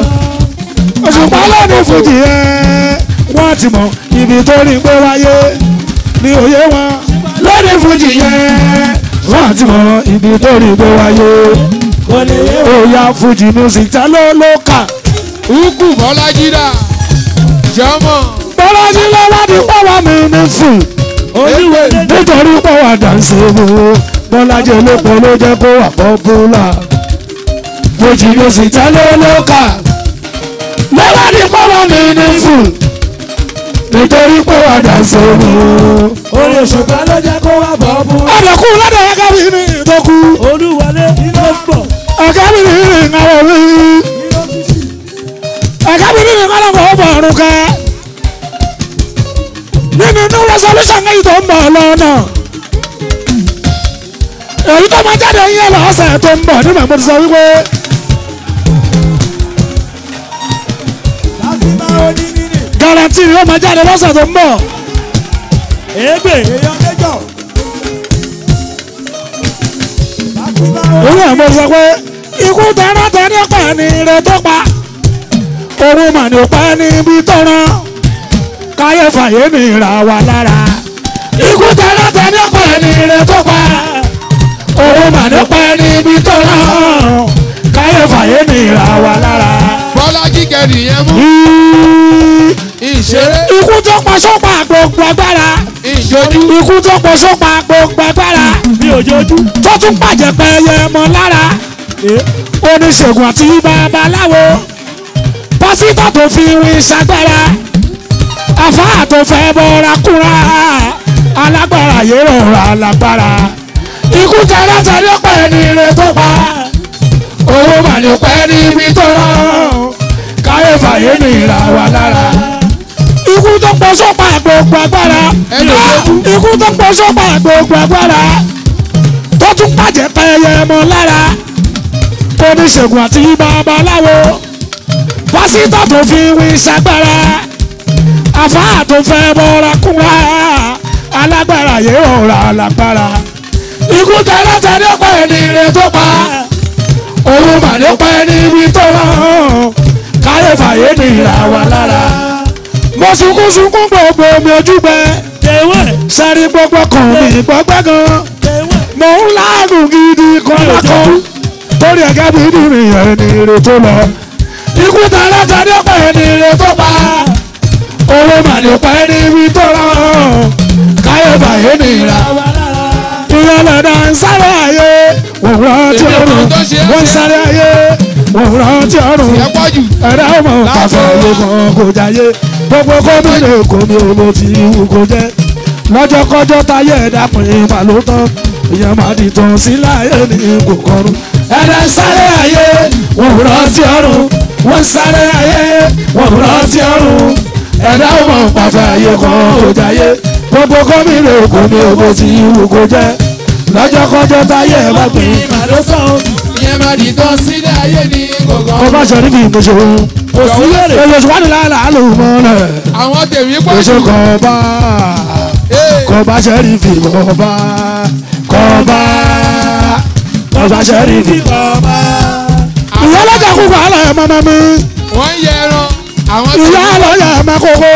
òṣùpá lórí fújì yẹn wọ́n ti mọ̀ ibi lórí pé wáyé ní kò yé wọn lórí fújì yẹn wọ́n ti mọ̀ ibi lórí pé wáyé. Kò lè yé o. ó yá fújì music ta ló ló kà. ukú bọ́lájídà jọmọ. bọ́lájí lọ́wọ́ ní pọ́wọ́ mi ní fún Olúwa lè dé. nítorí pọ́wọ́ dànsẹ́ wo bọ́lájí olóko ló jẹ́ kó wà pọ́pùlà fújì music ta ló ló kà. lọ́wọ́ ní pọ́wọ́ mi ní fún nítorí pọ́wọ́ dànsẹ́ wo. Orí òṣùpá ló jẹ́ kó wá bọ̀ bú. ọ̀dọ̀kú lọ́dọ̀ ẹ̀ka mi ní ìdọ́kú Olúwa lè iná pọ̀. ẹ̀ka mi ní ìrìnàwó mi Iná fífi. ẹ̀ka mi ní ìrìnàwó ọ̀bọ̀ ọ̀run ká nínú inú resolution ní ìtò ń bọ̀ lọ́nà èyí tó máa jáde yín lọ́sẹ̀ tó ń bọ̀ nígbà mo ti sọ wípé Láti máa ó ní nínú. guarantee ni ó máa jáde lọ́sẹ̀ tó ń bọ̀ Ègbè. Èèyàn méjọ. Láti máa ó. orí ẹ̀ mo sọ pé ikú tẹ́rán ní ọ̀pá ẹni rẹ̀ tó pa òun mà ní ọ̀pá ẹni ibi tó rán káyé fàyè ní ìra wa lára ikú tẹ́rán ní ọ̀pá ẹni rẹ̀ tó pa òun mà ní ọ̀pá ẹni ibi tó rán káyé fàyè ní ìra wa lára. bọ́lájí kẹrì yẹn mú ìṣeré ikú tó pa sọ́pà gbogbo agbára ìṣojú ikú tó pa sọ́pà gbogbo agbára Mi ò jojú. tó tún pàjẹ́ pẹ́yẹ mọ́ lára oníṣègùn àti babaláwo pásítọ̀ tó fi rin ṣagbára àfáà tó fẹ́ bọ́ra kúra alágbára yìí rọra lágbára ikú tẹ́lẹ̀tẹ́lẹ̀ pẹ́ ní ire tó pa owó mà ní pẹ́ níbi tó rán káyé fàyè ní ìra wa lára ikú tó pọ̀ sọ́pà gbogbo agbára ikú tó pọ̀ sọ́pà gbogbo agbára tó tún pàjẹ́ pẹ́yẹ mọ́ lára oníṣègùn àti babaláwo pásítọ̀ tó fi wí ṣagbára àfáà tó fẹ́ bọ́ra kúnra alágbára yìí rọra lágbára ikú tẹ́lẹ̀tẹ́lẹ̀ pẹ́ ní ire tó pa owó mà ní pẹ́ níbi tó rán káyé fàyè ní ìra wa lára mo sunkún sunkún gbogbo mi ojú gbẹ Tẹ̀wé. sẹ́rí gbogbo kan mi gbọ́gbẹ́ gan Tẹ̀wé. mo ń láàgùn gidi kan lọ́kàn torí ẹ̀gẹ́ bí nìrìn ẹni ire tó lọ ikú tẹ́lẹ̀tẹ́lẹ̀ pẹ́ ní ire tó pa owó mà ní pẹ́ níbi tó rán káyé fàyè ní ìra ìyẹlẹ̀ náà ń sáré ayé wọ́n rántí ọ̀run wọ́n ń sáré ayé wọ́n rántí ọ̀run ẹ pọ̀ jù. ẹ̀rẹ́ ọmọ pàṣẹ ìwé kan kò jáyé gbogbo gómìnà èkó mi ò lò tí ìwú kò jẹ́ lọ́jọ́kọ́jọ́ táyé ẹ̀dá pín ìmà ló tán ìyẹn máa di tán sí láyé ní kò kọrùn ẹ̀rẹ́ sáré ayé wọ́n rántí ọ̀run wọ́n sáré ayé wọ́n rántí ọ̀run ẹ̀dá ọmọ pàṣẹ ìwé kan kò jáyé gbogbo gómìnà èkó mi ò lò tí ìwú kò jẹ́ lọ́jọ́kọ́jọ́ táyé ẹ̀dá pín ìmà ló tán ìyẹn máa di tán sílẹ̀ ayé ní gbogbo. kó bá ṣe ní kí n tó ṣe òun. kò sí lèrè. èyí oṣù wà ní láàlá ló mọ rẹ̀. àwọn tèmi pọ̀ jù. oṣù kọ̀ọ̀bá kọ̀ọ̀bá ṣẹ́rífì kọ̀ọ̀bá kọ̀ọ̀bá kọ̀ọ̀bá ṣẹ́rífì kọ̀ọ̀bá. ìyá lọ́jà kúkú àlọ́ ẹ̀ mọ́mọ́ mi. wọ́n ń yẹ ẹran. àwọn tèmi ìyá lọ́jà ẹ̀ mọ́ kókó.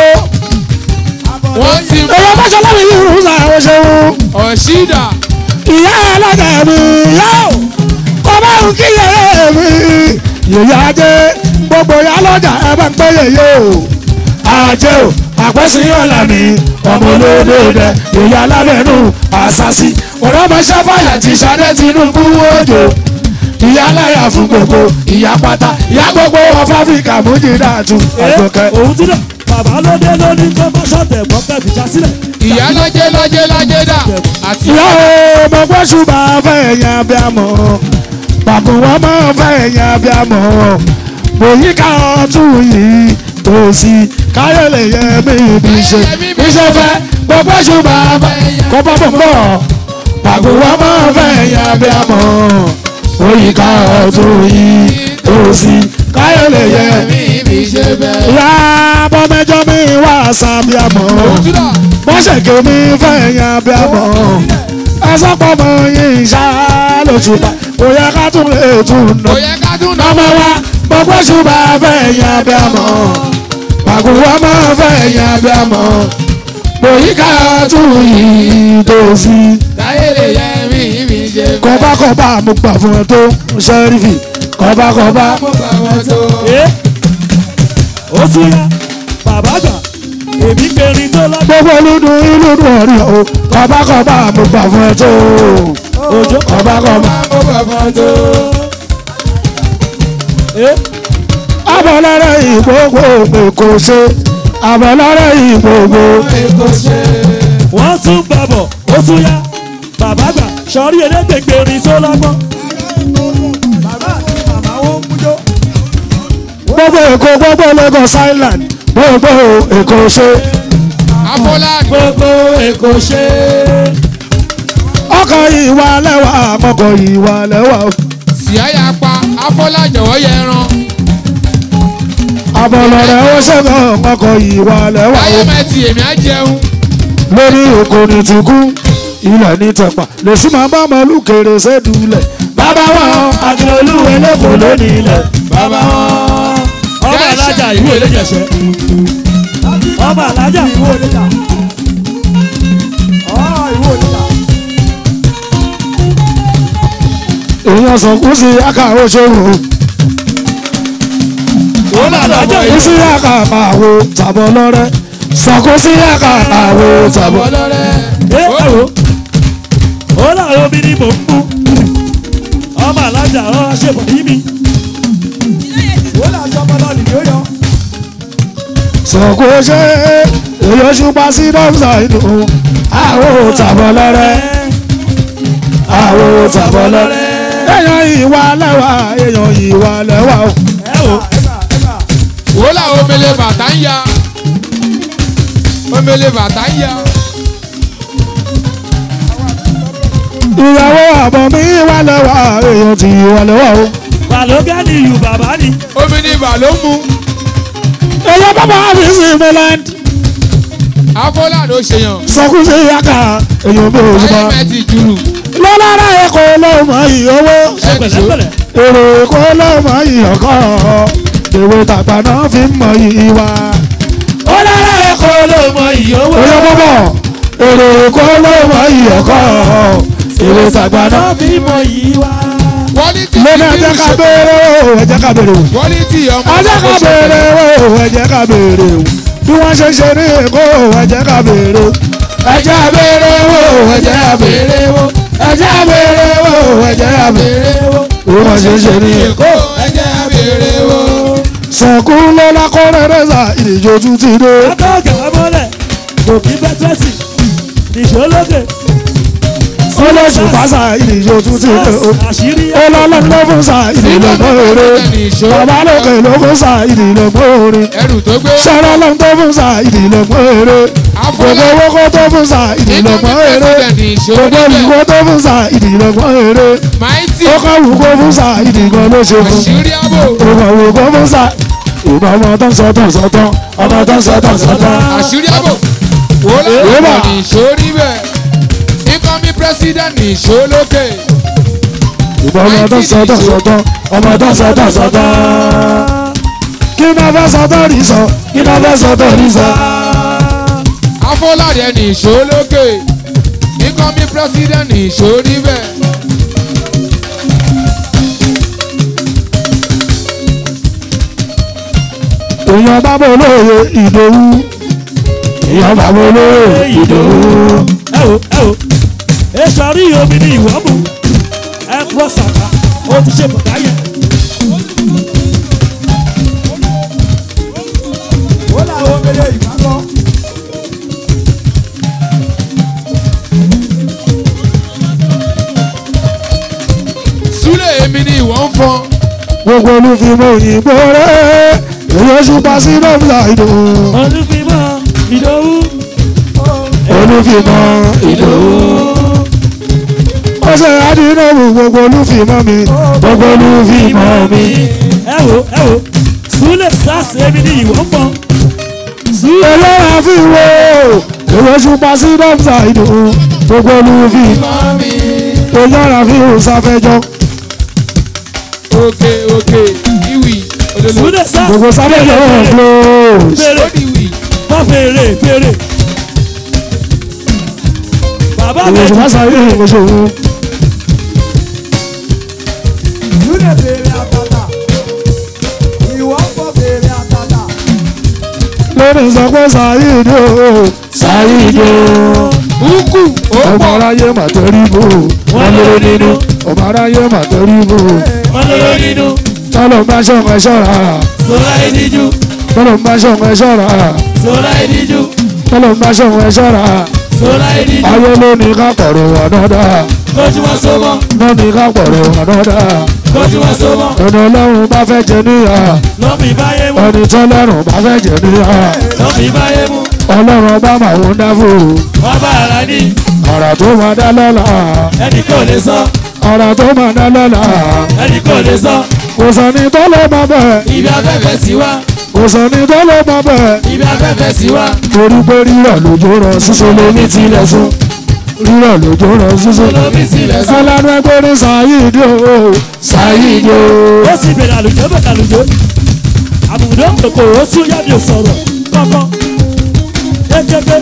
wọ́n ti. èyí bá ṣe lọ́wọ́ yìí rú sa àwọn ṣeun. ọ̀ṣídà. ìyá lọ́jà mi yá o kọ́bá ń kí yẹ̀yẹ́ mi yèyé ajé gbogbo ya lọ́jà ẹ bá ń pẹ́ yèyé o ajé o àpẹ́sí ọ̀la mi ọmọ olódò dẹ yèyé alábẹ́nu àṣàṣì ọ̀rọ̀mọṣẹ́ fàyà ti ṣadé Tinubu òjò ìyá aláya fún gbogbo ìyá pátá ìyá gbogbo ọ̀fọ̀ áfíríkà mújìdá tún ọ̀gbọ̀kẹ́. òun ti dẹ̀ bàbá lóde lóní tó bá ṣọ̀tẹ̀ bọ́kẹ́ fìjà sílẹ̀. ìyá lọ́jẹ́ lọ́jẹ́ lọ́jẹ́ dà. ìyá o mo gbọ́ ṣùgbọ́n fẹ́ yẹn bí a mọ̀ bàbá wọn máa fẹ́ yẹn bí a mọ̀ bòyí ká ọtún yìí tó sí káyọ̀ lè yẹ mí bí ṣe bí ṣe fẹ́ gbogbo ṣùgbọ́n kó bá bọ̀ bọ̀ bàbá wọn máa fẹ́ yẹn bí a mọ̀ bòyí ká ọtún yìí tó sí káyọ̀ lè yẹ mí bí ṣe fẹ́. ìyá bọ́ mẹ́jọ mi wá sábì àmọ́ mọ́ṣẹ̀kẹ́ mi fẹ́ yẹn bí a mọ̀ ẹ sọ́pọ̀ mọ́ yín ṣá lóṣù bá kò yẹ ká tún lè tún nà. kò yẹ ká tún nà. ọmọ wa gbogbo ṣùgbọ́n fẹ́ yan abẹ́ àmọ́ pàkó wa máa fẹ́ yan abẹ́ àmọ́ lòyí ká tún yìí tó sí. káyé lè yẹ mí mi ṣe fẹ́. kọ́bákọ́bá mo gbà fún ẹ tó ṣẹ́rífì kọ́bákọ́bá mo gbà wọ́n tó. ó tún yá bàbá gbà èmi kẹrin tó lọ. gbogbo olúdun ìlúdun ọ̀rí o kọ́bákọ́bá mo gbà fún ẹ tó òjò kọ́bákọ́bá mo gbà wọ́n tó. abọ́lọ́rẹ́ ìgbógbó èkó ṣe abọ́lọ́rẹ́ ìgbógbó èkó ṣe. wọ́n tún bẹ̀bọ̀ ó tún yá bàbá gbà sọrí elégbègbèrin tó lọ́gbọ́n. bàbá àti màmá wọn ń mújó. gbogbo èkó gbogbo Lagos Island gbogbo èkó ṣe. Afọláàdì. gbogbo èkó ṣe. ọkọ̀ ìwà lẹ́wà ọkọ̀ ìwà lẹ́wà. síáyà pa Afọlájọwọ́ yẹ ẹran. abọ́lọ́rẹ́ ó ṣẹ́gun ọkọ̀ ìwà lẹ́wà. báyọ̀mẹ̀tì èmi á jẹun. lórí òkò ní tìkú ilẹ̀ ní tẹ̀pà lè sí máa bá ọmọlú kéré sédùlẹ̀. bàbá wọn akérèlú ẹlẹ́kọ̀ọ́ lónìí ilẹ̀. bàbá wọn ọmọ alájà ìwé olójẹsẹ ọmọ alájà ìwé olójà ọ ìwé olójà. èèyàn sọ̀kú sí akáwọ́ ṣòro. ọmọ alájà sọ̀kú sí akáwọ́ tàbọ̀ lọ́rẹ́. sọ̀kú sí akáwọ́ tàbọ̀ lọ́rẹ́. ẹ ẹ wo ó láàárọ̀ mi ni mò ń mú ọmọ alájà ọ ṣèbọ̀ yí mi. ó là ń sọmọ náà nìyó yọ. sọ̀kú ṣe èèyàn ṣùpá sí dọ́kítà inú àwọ̀ tàbọ̀ lọ́rẹ́. àwọ̀ tàbọ̀ lọ́rẹ́. èèyàn ìwà lẹ́wà èèyàn ìwà lẹ́wà o. ẹ wo wò ó là omele bàtà ń ya omele bàtà ń ya. ìyàwó àbọ̀ mi wà lẹ́wà èèyàn ti wà lẹ́wà o. balógá ni ìlú bàbá ni. omi ni bà ló mú. èèyàn bàbá mi sí mainland. Afọláàdì ó ṣèyàn. sọkú sí yàkà èèyàn bí òṣùpá. báyọ̀mẹ̀tì jùlù. lọ́lára èkó ló mọ iyì owó. ṣe pẹ̀lẹ́pẹ̀lẹ́. èrò èkó ló mọ iyì ọkọ̀ èwe tàgbà náà fi ń mọ iyì wa. lọ́lára èkó ló mọ iyì owó. èèyàn bọ́bọ̀ èrò èkó ló mọ iyì ọkọ̀ èwe tàgbà náà fi ń mọ iyì wa. quality lónìí ẹ jẹ́ ká béèrè o ẹ jẹ́ ká béèrè o. quality ọmọ ẹ jẹ́ ká béèrè o ẹ jẹ́ ká béèrè o. bí wọ́n ṣe ṣe ní èkó ẹ jẹ́ ká béèrè o. ẹ jẹ́ ká béèrè o ẹ jẹ́ ká béèrè o. ẹ jẹ́ ká béèrè o ẹ jẹ́ ká béèrè o. bí wọ́n ṣe ṣe ní èkó ẹ jẹ́ àbẹ̀. sọ̀kú lọ́la kọ́rẹ́rẹ́ Saheed ìjọ tún ti dé. Akọ́kẹ́ ọmọlẹ̀ kò kí bẹ́ tẹ́sì nìṣó lókè. Olóṣù bá Saheed ìjọ tún ti dé. Àṣírí Ọlọ́run ló fún Saheed lọ́gbọ́n eré. Bàbá lókè ló fún Saheed lọ́gbọ́n orin. ẹrù tó gbé. Ṣọ́rọ́ ló ń tó fún Saheed lọ́gbọ́n eré. Gbogbo owó kó tó fún Saheed lọ́gbọ́n eré. Gbogbo olùkó tó fún Saheed lọ́gbọ́n eré. Ó kọ́ wù kó fún Saheed gan ló ṣe fún. àṣírí àbò. Ó kọ́ wù kó fún Saheed. Ìgbà ọmọ tó ń sọ tó ń sọ tán. Ọmọ tó ń sọ tó ń sọ tán. àṣírí àbò. wò láwọn nìṣó rí bẹ́ẹ̀. incoming president nìṣó lókè. Ìgbà ọmọ tó ń sọ tó ń sọ tán. Ọmọ tó ń sọ tó ń sọ tán. Kí ni a fẹ́ sọ tó rí sọ? Kí ni a fẹ́ sọ tó rí sọ? afọláde nìṣó lókè. incoming president nìṣó rí bẹ́ẹ̀. Èèyàn bá bọ̀ lóye Ìdòwú. Èèyàn bá bọ̀ lóye Ìdòwú. ẹ o ẹ o èso àrí omi ni ìwọ mú ẹ kúrò sàkà ó ti ṣe bọ̀dá yẹn. ó làwọn omele ìgbàgbọ́. súlẹ̀ èmi ni ìwọ ń fọn. Gbogbo olùfimọ̀ òyìnbó rẹ̀. Èyí oṣù pa sí lọ́mùsà Ìdòwú. Olúfimọ́ Ìdòwú. Olùfimọ̀ Ìdòwú. Ó ṣe àdínàmù gbogbo olùfimọ̀ mi. Gbogbo olùfimọ̀ mi. ẹ wo ẹ wo súlẹ̀ sars èmi ni ìwọ ń fọn. Ẹlẹ́yà fi wo. Èyí oṣù pa sí lọ́mùsà Ìdòwú. Gbogbo olùfimọ̀ mi. Èyí ọ̀rà fi hù sáfẹ́jọ́. òkè òkè ìwì olólo. súlẹ̀ sars Gbogbo sáfẹ́jọ́ close. fèrè ó di ìwì. má fèrè fèrè. bàbá Èyí mi oṣù pa Saheed ìgbésòwò. Súlẹ̀ fèrè àtàtà, ìwọ ń fọ́ fèrè àtàtà. Lórí sọ pé Saheed o. Saheed o. ukú ó Ọmọ pọ̀. aráyé mà tẹrí bò. wọ́n lóró nínú Ọmọ aráyé mà tẹrí bò. wọ́n lóró nínú Tọ́lọ̀ ń bá ṣọ̀kan ẹ ṣọ́ra. sọ́ra ìdíjú Tọ́lọ̀ ń bá ṣọ̀kan ẹ ṣọ́ra. sọ́ra ìdíjú Tọ́lọ̀ ń bá ṣọ̀kan ẹ ṣọ́ra. sọ́ra ìdíjú Ayé ló ní ká pọ̀rọ̀ wà dáadáa. kójú wọn sọ́mọ́ Ló ní ká pọ̀rọ̀ wà dáadáa. kójú wọn sọ́mọ́ Ẹni Ọlọ́run bá fẹ́ jẹ níyà. lọ́mí báyé mú Ẹni tọ́lọ́run bá fẹ́ jẹ níyà. lọ́mí báyé mú Ọlọ́run bá máa wọ́n dáfò. wọ́n bá ara ní Àrà tó máa dá lọ́la. ẹnì kò lè sọ Àrà tó máa dá lọ́la. ẹnì kò lè sọ Kò sẹ́ni tó lè mọ bẹ́ẹ̀. ibi afẹ́fẹ́ sí wa Kò sẹ́ni tó lè mọ bẹ́ẹ̀. ibi afẹ́fẹ́ sí wa Torí pé rírọ̀ lójó rọ̀ sísọ lómi tilẹ̀ sún. Rírọ̀ lójó rọ̀ sísọ. lómi sílẹ̀ sọ. Ẹlẹ́nu ẹgbẹ́ ní Saheed o. Saheed o. ó sì bẹ̀rẹ̀ àlùjọ bẹ̀rẹ̀ àlùjọ àbùdó kòkò ó sún yàbí sọ̀rọ̀ kọ́kọ́ kékeré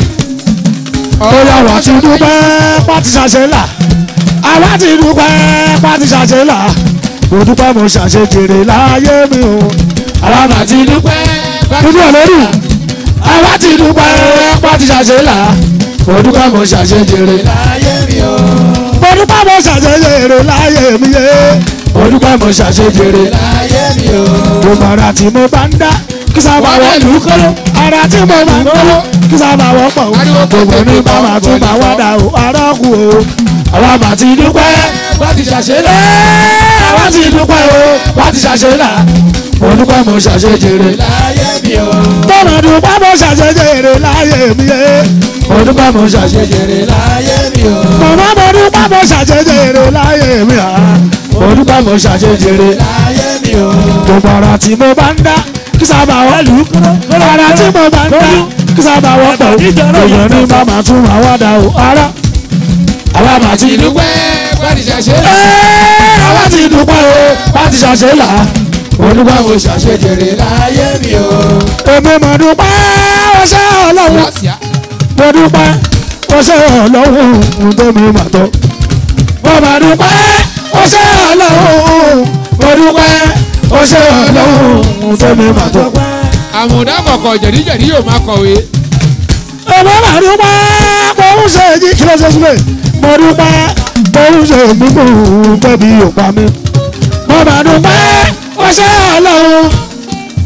Bóyá wà ti dúpẹ́ pátí ṣàṣẹ là. Àwa ti dúpẹ́ pátí ṣàṣẹ là. Mo dúpẹ́ mo ṣàṣẹ jèrè láyé mi o. Àwa mà ti dúpẹ́. Dúdú ọ̀lẹ́rù. Àwa ti dúpẹ́ pátí ṣàṣẹ là. Mo dúpẹ́ mo ṣàṣẹ jèrè láyé mi o. Mo dúpẹ́ mo ṣàṣẹ jèrè láyé mi yé. Mo dúpẹ́ mo ṣàṣẹ jèrè láyé mi o. Gbogbo ara tí mo bá ń dá kí sábà wọ́n lù ú kọ́lọ́. Ara tí mo máa ń kọ́lọ́ kí sábà wọ́n pọ̀ o. Gbogbo ní bàbá tún bá wá dà o. Ará kù o. Àwa mà ti dúpẹ́. wọ́n ti ṣàṣẹ lọ. Àwa ti dúpẹ́ o. Wá ti ṣàṣẹ là. Mo dúpẹ́ mo ṣàṣẹ jèrè. láyé mi o. Tọ́nà dúpẹ́ mo ṣàṣẹ jèrè láyé mi yé. Mo dúpẹ́ mo ṣàṣẹ jèrè. láyé mi o. Màmá mo dúpẹ́ mo ṣàṣẹ jèrè láyé mi à. Mo dúpẹ́ mo ṣàṣẹ jèrè. láyé mi o. Gbogbo ara tí mo bá ń dá kí sábà wọ́n lù ú. Ara tí mo bá ń dá kí sábà wọ́n pọ̀ o. Èèyàn ní màmá tún máa wá dà o. Ara àwa mà ti dúpẹ́. wọ́n ti ṣàṣẹ lọ. Ẹ́ẹ́, àwa ti dúpẹ́ o. Wá ti ṣàṣẹ là. Mo dúpẹ́ mo ṣàṣẹ jèrè. láyé mi o. Èmi mà dúpẹ́ ọṣẹ́ Ọlọ́run. lọ́síà. Mo dúpẹ́ ọṣẹ́ Ọlọ́run ohun tó mi mà tọ́. Mo mà dúpẹ́ ọṣẹ́ Ọlọ́run. Mo dúpẹ́ ọṣẹ́ Ọlọ́run ohun tó mi mà tọ́. àmùdá kọ̀kọ̀ jẹ̀díjẹ̀dí yóò máa kọ̀wé. Èmi mà dúpẹ́ òun ṣe èjì kí ló ṣe sílẹ̀. Mo dúpẹ́ òun ṣe gbogbo ohun tẹ́bi òpá mi. Mo mà dúpẹ́ ọṣẹ́ Ọlọ́run.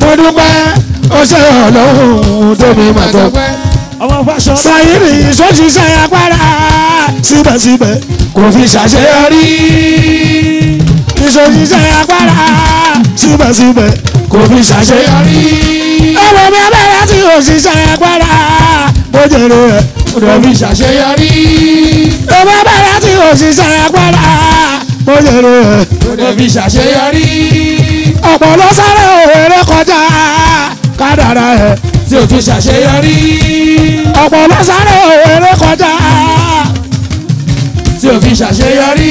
mo dúpẹ́ ó ṣe ọlọ́run tó mi máa tọ́ pẹ́. ọmọ fashion. Saheed ìṣòṣìṣẹ́ agbára síbẹ̀síbẹ̀ kò fi ṣàṣeyọrí. ìṣòṣìṣẹ́ agbára síbẹ̀síbẹ̀ kò fi ṣàṣeyọrí. ọmọ mi abẹ́rẹ́ tí òṣìṣẹ́ agbára mo jèrè rẹ̀ kò fi ṣàṣeyọrí. ọmọ abẹ́rẹ́ tí òṣìṣẹ́ agbára mo jèrè rẹ̀ kò fi ṣàṣeyọrí. ọ̀pọ̀ ló sáré òwèrè kọjá kádàrá ẹ̀ tí o fi ṣàṣeyọrí. ọ̀pọ̀ ló sáré òwèrè kọjá tí o fi ṣàṣeyọrí.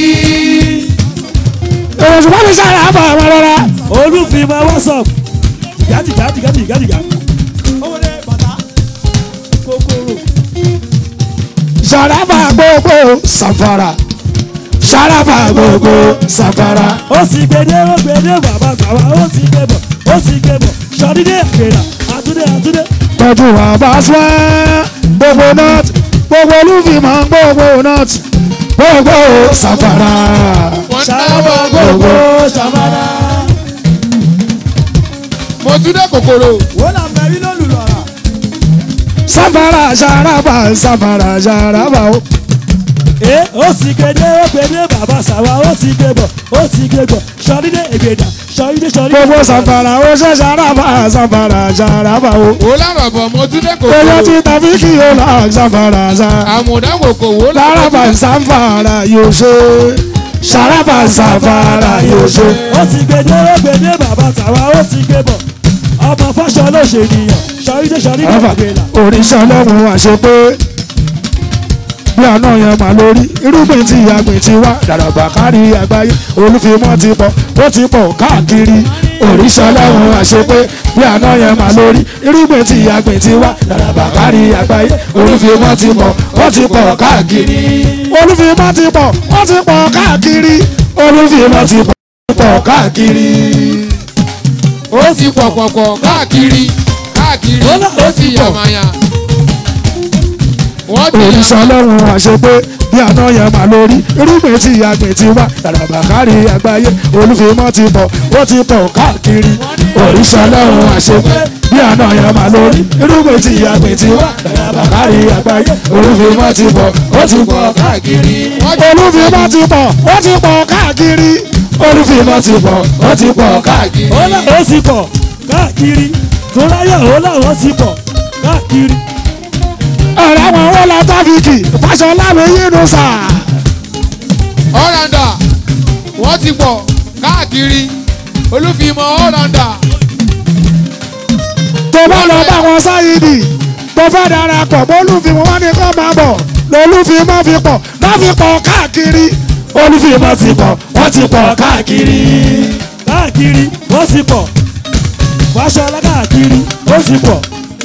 èrò ṣùgbọ́n mi sára bọ̀ ọmọ rárá. olùfìmọ̀ wọ́sọ̀p jìgá jìgá jìgá jìgá jìgá. owó dé bàtà kòkòrò. Ṣàràfà gbogbo sàfàrà. Ṣàràfà gbogbo sàfàrà. ó sì gbèdé ó gbèdé bàbá sàwà ó sì gbé bọ̀ ó sì gbé bọ̀ sọdídé àgbèrà àtúndé àtúndé. tọ́jú àbáṣọ́ gbogbo nọ́ọ̀tì gbogbo olúfìmọ̀ gbogbo nọ́ọ̀tì gbogbo sàfàrà. Ṣàràfà gbogbo sàfàrà. mo tún dé kòkòrò. wọ́n là mẹ́rin lólùlọ́ra. Sàfàrà ṣàràfà sàfàrà ṣàràfà o. ẹ ó sì gbèdé ó gbèdé bàbá sàwà ó sì gbé bọ̀ ó sì gbé bọ̀ sọdídé ègbèdà sọdídé sọdídé. gbogbo sàfàrà ó ṣe ṣàràfà sàfàrà ṣàràfà o. wò lára bọ̀ mo tún dé kòkòrò. Owó tí tàbí kí o là sàfàrà ṣà. àmùdá kòkò wò lára bá sàfàrà yóò ṣe. Ṣàràfà sàfàrà yóò ṣe. ó sì gbèdé ó gbèdé bàbá sàwà ó sì gbé bọ̀ ọmọ fáṣọ ló ṣe nìyàn sọdídé sọdídé àgbèrà. Òrìṣà ọlọ́run àṣepé bí àná yẹn mà lórí irúgbìn tí àgbìn ti wá dàràbà kárí àgbáyé olúfimọ́ ti pọ̀ ó ti pọ̀ káàkiri. Òrìṣà ọlọ́run àṣepé bí àná yẹn mà lórí irúgbìn tí àgbìn ti wá dàràbà kárí àgbáyé olúfimọ́ ti pọ̀ ó ti pọ̀ káàkiri. olúfimọ́ ti pọ̀ ó ti pọ̀ káàkiri. olúfimọ́ ti pọ̀ káàkiri. ó sì pọ̀pọ̀pọ̀ káàkiri káàkiri ó sì yàmàyà. Òrìṣà ọlọ́run àṣepé bí àná yẹn mà lórí irúgbìn tí àgbìn ti wá dàràbà kárí àgbáyé olúfimọ́ ti pọ̀ ó ti pọ̀ káàkiri. Òrìṣà ọlọ́run àṣepé bí àná yẹn mà lórí irúgbìn tí àgbìn ti wá dàràbà kárí àgbáyé olúfimọ́ ti pọ̀ ó ti pọ̀ káàkiri. olúfimọ́ ti pọ̀ ó ti pọ̀ káàkiri. olúfimọ́ ti pọ̀ ó ti pọ̀ káàkiri. ó láwọn sì pọ̀ káàkiri tó láyà ó láwọn sì pọ̀ káàkiri. ọ̀rẹ́ wọn wọ́n lọ tọ́fíìkì Fáṣọlá mi yínú sà. ọ̀ràǹdà wọ́n ti pọ̀ káàkiri olúfimọ́ ọ̀ràǹdà. tó bá lọ bá wọn Sáyídì tó fẹ́ darapọ̀ bólúfimọ́ wọn ni kó máa bọ̀ lólúfimọ́ fi pọ̀ náà fi pọ̀ káàkiri. olúfimọ́ ti pọ̀ wọ́n ti pọ̀ káàkiri. káàkiri wọ́n sì pọ̀ Fáṣọlá káàkiri ó sì pọ̀.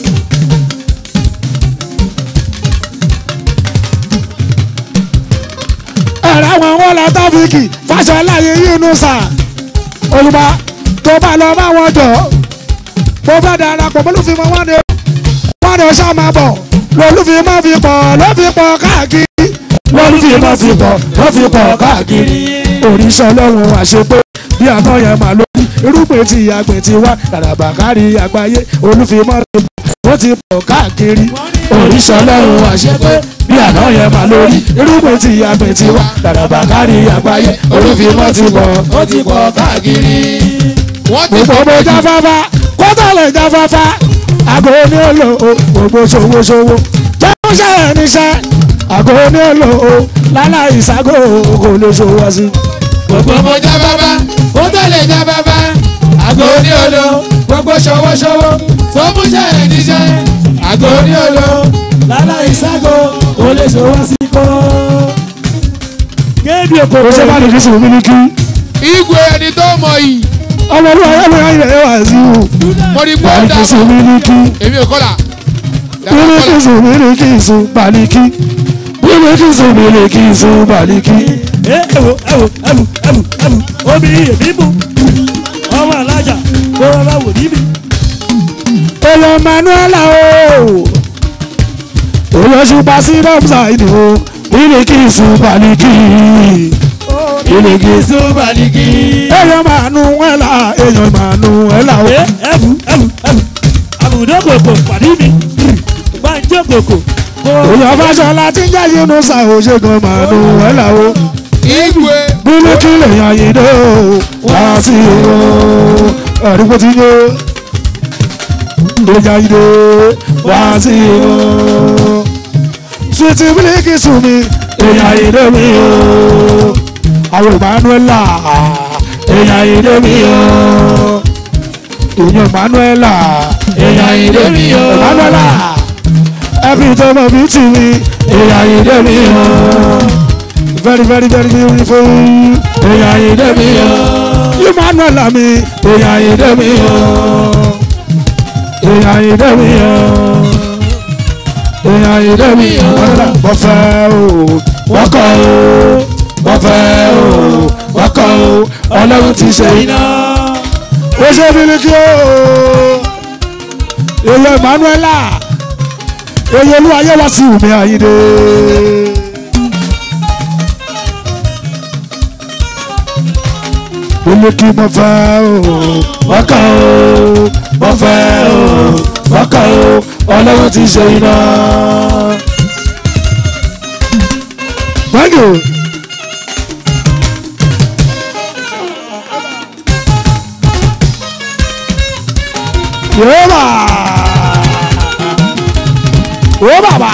ẹ̀rọ àwọn wọn lọ tọ́fíìkì Fáṣọlá yínú sà. olùbá tó bá lọ bá wọn jọ tó fẹ́ darapọ̀ bólúfimọ́ wọn ni wọ́n ní ọṣà máa bọ̀ lólúfimọ́ fi pọ̀ ló fi pọ̀ káàkiri. lólúfimọ́ fi pọ̀ ló fi pọ̀ káàkiri. Òrìṣà ọlọ́run àṣepé bí àná yẹn mà lórí irúgbìn tí àgbìn ti wá dàràbà kárí àgbáyé olúfimọ́ ti pọ̀ ó ti pọ̀ káàkiri. Òrìṣà ọlọ́run àṣepé bí àná yẹn mà lórí irúgbìn tí àgbìn ti wá dàràbà kárí àgbáyé olúfimọ́ ti pọ̀ ó ti pọ̀ káàkiri. wọ́n ti gbogbo jáfáfá kótó lè jáfáfá àgọ́ ní èlò o gbogbo ṣòwòṣòwò jẹ́wọ́ ṣe ẹ̀ níṣẹ́ àgọ́ ní èlò o láláì ìṣàgò kò lè ṣòwò sí. gbogbo mo já bàbá ó tó lè já bàbá àgọ́ ní olo gbogbo ṣòwòṣòwò tó mú ṣe ẹ̀ níṣẹ́ àgọ́ ní olo láláì ságo ó lè ṣòwò sí kó. kéèdì òkò ó ṣe bá lè fi sùn mí ní kí. igwe ẹni tó mọ yìí. ọmọ olúwa yẹn ló yẹ yẹ wá sí o. mo ní gbọ́ bá lè dà fi sùn mí ní kí. èmi ò kọ́là. mí ní kí sùn mí ní kí sùn bàlíkì. mí ní kí sùn mí ní kí sùn bàlíkì. ẹ ẹwò ẹwò ẹwù ẹwù ẹwù omi èmi mú ọmọ alájà kó rọra wò níbi. èèyàn Manuela o èèyàn ṣùpá sí dọ́mùsà ìdìbò mí ní kí sùn bàlíkì. Bílíkì Súbàlíkì. Èèyàn máa nu ẹ̀ là, èèyàn máa nu ẹ̀ là o. Ẹ̀bù ẹ̀bù ẹ̀bù àbùdókòkò pàdé mi. Gbàǹjọ́ kòkò. Èèyàn Fáṣọlá tí ń jẹ́ Yunusa ò ṣe gan máa nu ẹ̀ là o. Igwe. Bílíkì lèèyàn yìí dé o. Wá sí o. Àdúgbò tí yó. Lèèyàn yìí dé. Wá sí o. Sweet Bílíkì sùn mi. Èèyàn yìí dé mi o. Àwọn Emmanuela. Èèyàn yìí dé mi o. Èèyàn Emmanuela. Èèyàn yìí dé mi o. Emmanuela. Every time I meet you, èèyàn yìí dé mi o. Very very very beautiful. Èèyàn yìí dé mi o. Emmanuela mi. Èèyàn yìí dé mi o. Èèyàn yìí dé mi o. Èèyàn yìí dé mi o. Wọ́n fẹ́ o. Wọ́n kọ́ o. Wọ́n fẹ́ o. Wọ́n kọ́ o. Ọlọ́run ti ṣe iná. Ó ṣe Bílíkì o. Èèyàn Emmanuela. Èyí olúwayé wá sí Wùmí Àyìndé. Bílíkì mo fẹ́ o, wọ́n kàn o, mo fẹ́ o, wọ́n kàn o, Ọlọ́run ti ṣe iná. Thank you. Yorùbá. Oh baba.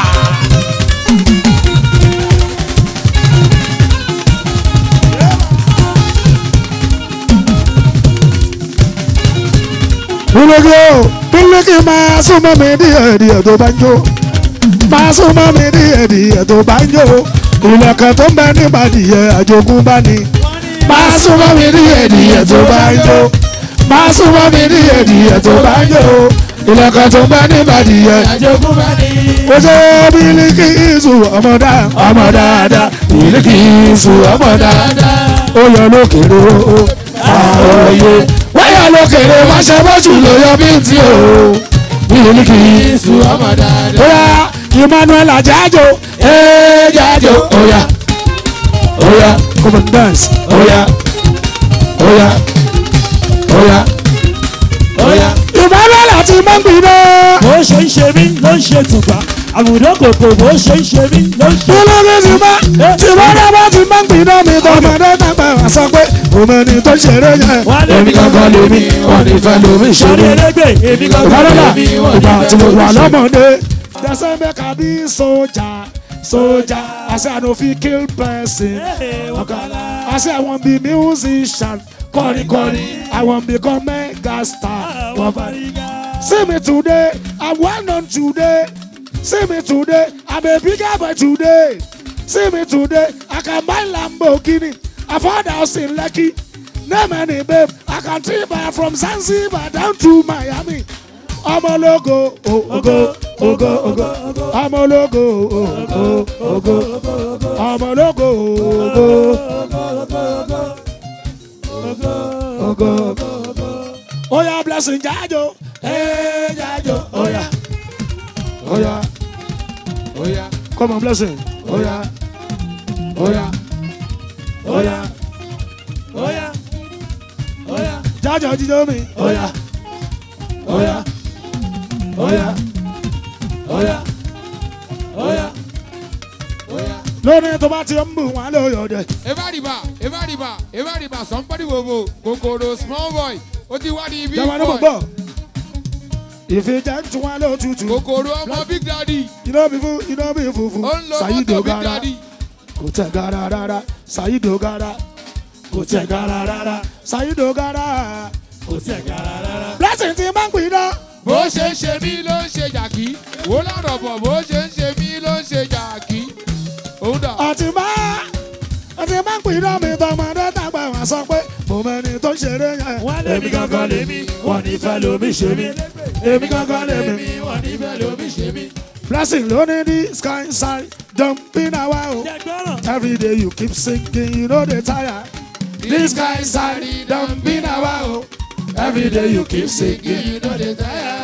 Bílíkì o, Bílíkì máa súnmọ́ mi díẹ̀ díẹ̀ tó bá ń jó. Máa súnmọ́ mi díẹ̀ díẹ̀ tó bá ń jó. Ìlẹ̀kẹ̀ tó ń bẹ níbàdìyẹ Àjogúnbá ni. Máa súnmọ́ mi díẹ̀ díẹ̀ tó bá ń jó. Máa súnmọ́ mi díẹ̀ díẹ̀ tó bá ń jó. Ìlẹ̀kẹ̀ tó ń bẹ níbàdìyẹ Àjogúnbá ni. Ó ṣe Bílíkì Ìṣù ọmọ dáadáa. Ọmọ dáadáa. Bílíkì Ìṣù ọmọ dáadáa. Ó yọ lókèrè o. Àròyé. Wáyà lókèrè wá ṣe bọ́jú lóyọ bí ti o. Bílíkì Ìṣù ọmọ dáadáa. Ó yá Emmanuela jájò. Ee jájò. Ó yá. Ó yá. Come on dance. Ó yá. Ó yá. Ó yá. Ó yá. Emmanuela ti mọ́ gbìnà. Bó ṣe ń ṣe mí ló ń ṣe tùgbà. Àbùdókòkò bó ṣe ń ṣe mí ló ń ṣe. Bílíkì ti bá ti bá dábàá ti mọ́ gbìnà mi tọmọdé tàgbà wá sọ pé òmìnir tó ṣeré yẹn. Èmi kankan lèmi, wọ́n ní fẹ́ lómi ṣe Sọ́ni mí. elégbè èmi kankan Ìbádọ́là lèmi wọ́n ní ìgbà tí mo fẹ́ wà lómi ṣe. lọ́mọdé. They say make I be soldier, soldier. I say I no fit kill person. I say I wan be musician, kọrin kọrin. I wan become mega star. See me today, I'm well known today. See me today, I'm a bigger boy today. See me today, I can buy Lamborghini, afford house in Lekki. Name any babe, I can trip her from Zanzibar down to Miami. I'm a logo, oh, ogo, ogo, ogo. I'm a logo, oh, ogo, ogo. I'm a logo, ogo, ogo, ogo. Oh yeah, blessing Jajo, hey Jajo, oh yeah, oh yeah, Oh yeah. come on blessing, oh yeah, oh yeah, oh yeah, Ó yá. Ó yá. Jajo jíjó mi, oh yeah, oh yeah. Oh yeah, oh yeah, oh yeah, oh yeah. Lónìí tó bá ti ń bù wọn lóyò dé. Evariba, Evariba, Evariba, somebody wowo, Kokoro, small boy, ó ti wá ní big Jẹ́wọ́n ní boy. gbogbo. Ìfìjà ń tún wọn lótútù. Kokoro ọmọ big daddy, Iná bí fún iná bí fùfú. ó ń lo Saheed mọ́tò big Ogara. daddy. Kò tẹ̀ gara rárá. Saheed Ogara. Kò tẹ̀ gara rárá. Saheed Ogara. Kò tẹ̀ gara rárá. Blessing ti máa ń pín iná. Bó ṣe ń ṣe mí ló ń ṣe jàkí, wò lọ́rọ̀ bọ̀ bó ṣe ń ṣe mí ló ń ṣe jàkí. Òun dà. Àti máa àti máa ń pín iná mi tọmọdé tàgbà wá sọ pé mo mẹ́ni tó ṣeré yẹn. Wọ́n lèmi kankan lèmi wọ́n ní fẹ́ lómi ṣe mí. Èmi kankan lèmi. Wọ́n ní fẹ́ lómi ṣe mí. Blessing lónìí ní sky side jumping àwa o. Jẹ̀gbọ́ràn. Every day you keep singing, you know they tire. This guy side jumping àwa o. Every day you keep singing, you know they tire.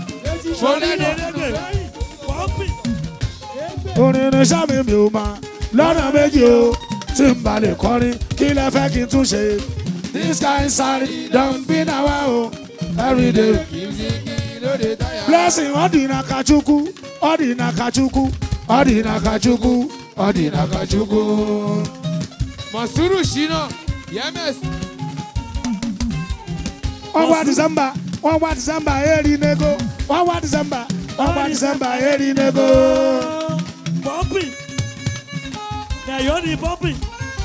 Mo lẹ́nu elégbè. Pọ́ǹpì. Orin ní sámi mi ò máa lọ́nà méjì o tí n bá lè kọrin kí lẹ fẹ́ kí n tún ṣe. This kind sorry don be na wa o everyday. Blessing ọ̀dìnà kachukwu ọ̀dìnà kachukwu ọ̀dìnà kachukwu ọ̀dìnà kachukwu. Masuru Shina Yemes. Wọ́n wá December wọ́n wá December eri nego wọ́n wá December wọ́n wá December eri nego. Bọ́mpì ẹ̀yọ́ ni bọ́mpì.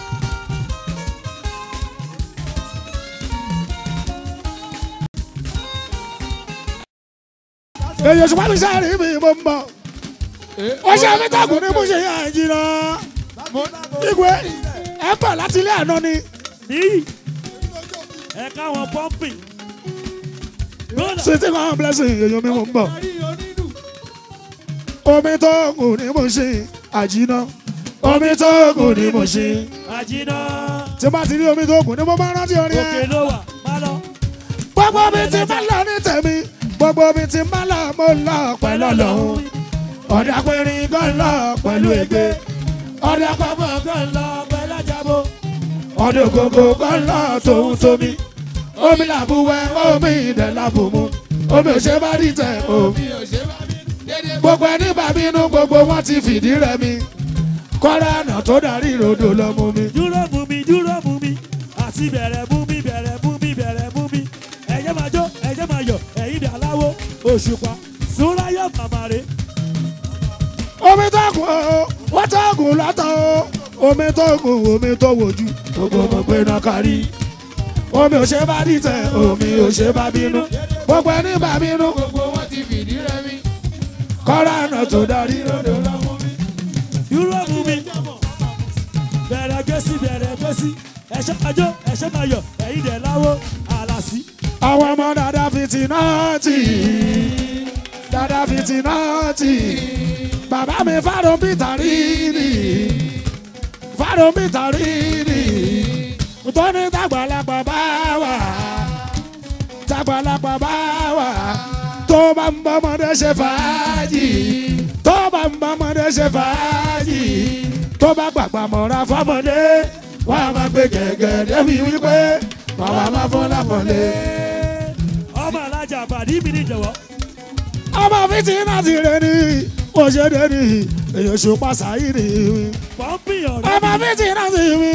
Èyí oṣù pàmì sáré mi mo ń bọ̀. Ó ṣe mi tàgùn ní mo ṣe yàn jìnnà. Igwe ẹ bọ̀ láti ilé àná ni. Níyì ẹ káwọn bọ́mpì. Sweetie kan blessing èyí mi mo ń bọ̀. Omi tó kù ní mo ṣe àjìnà. Omi tó kù ní mo ṣe àjìnà. Tí bá ti rí omi tó kù ní mo máa rántí orin ẹ. Òkè ló wà má lọ. Gbogbo mi ti máa lọ ní tèmi. Gbogbo mi ti máa lọ mo lọ pẹ̀lú Ọlọ́run. Ọ̀dà pẹ̀rin gan lọ pẹ̀lú ègbé. Ọ̀dà pàbọ̀ gan lọ pẹ̀lú àjàbọ̀. Ọ̀dà ògógó gan lọ tòun tómi. Omi làbúwẹ̀ omi ìdẹ̀ làbùmú. Omi ò ṣe bá rí tẹ̀ omi. Gbogbo ẹni bá bínú gbogbo wọn ti fìdí rẹmi. Kọ́ra àná tó darí ròdò lọ mú mi. Dúró mú mi dúró mú mi. Àti bẹ̀rẹ̀ mú mi bẹ̀rẹ̀ mú mi bẹ̀rẹ̀ mú mi. Ẹ̀jẹ̀ máa jó ẹ̀jẹ̀ máa yọ̀ ẹ̀yin dà láwo Òṣùpá Súnráyọ̀ màmá rẹ̀. Omi tó kù o, wọ́n tó kù lọ́tọ̀ o. Omi tó kù omi tó wojú. Gbogbo mọ̀ pé náà kárí. Omi ò ṣe bá dìtẹ̀, omi ò ṣe bá bínú. Gbogbo ẹni bá bínú. Gbogbo wọn ti fìdí rẹmi. Kọ́ra àná tó darí ròdò lọ mú mi. Dúró mú mi. Bẹ̀rẹ̀ gẹ́sì bẹ̀rẹ̀ gẹ́sì. Ẹ̀ṣẹ̀ máa jó ẹ̀ṣẹ̀ máa yọ̀ ẹ̀yin dẹ̀ láwo àlàsí. Àwọn ọmọ dada fìtínátì. Dada fìtínátì. Bàbá mi fárun bìtà rírì. Fárun bìtà rírì. Tó ní tàgbàlagbà bá wà. Tàgbàlagbà bá wà. Tó bá ń bọ́mọdé ṣe fàájì. Tó bá ń bọ́mọdé ṣe fàájì. Tó bá gbàgbà mọ̀ra fọ́mọdé. Wọ́n á máa gbé gẹ̀gẹ̀ débi wípé wọ́n á máa fún lápọ̀lé. Ọmọ alájà àbàdí mi ní jọ̀wọ́. Ọmọ fìtínátì rẹ̀ ni òṣèré ni èyí Òṣùpá Saheed. Pọ́ńpì ọ̀rẹ́ Ọmọ fìtínátì mi.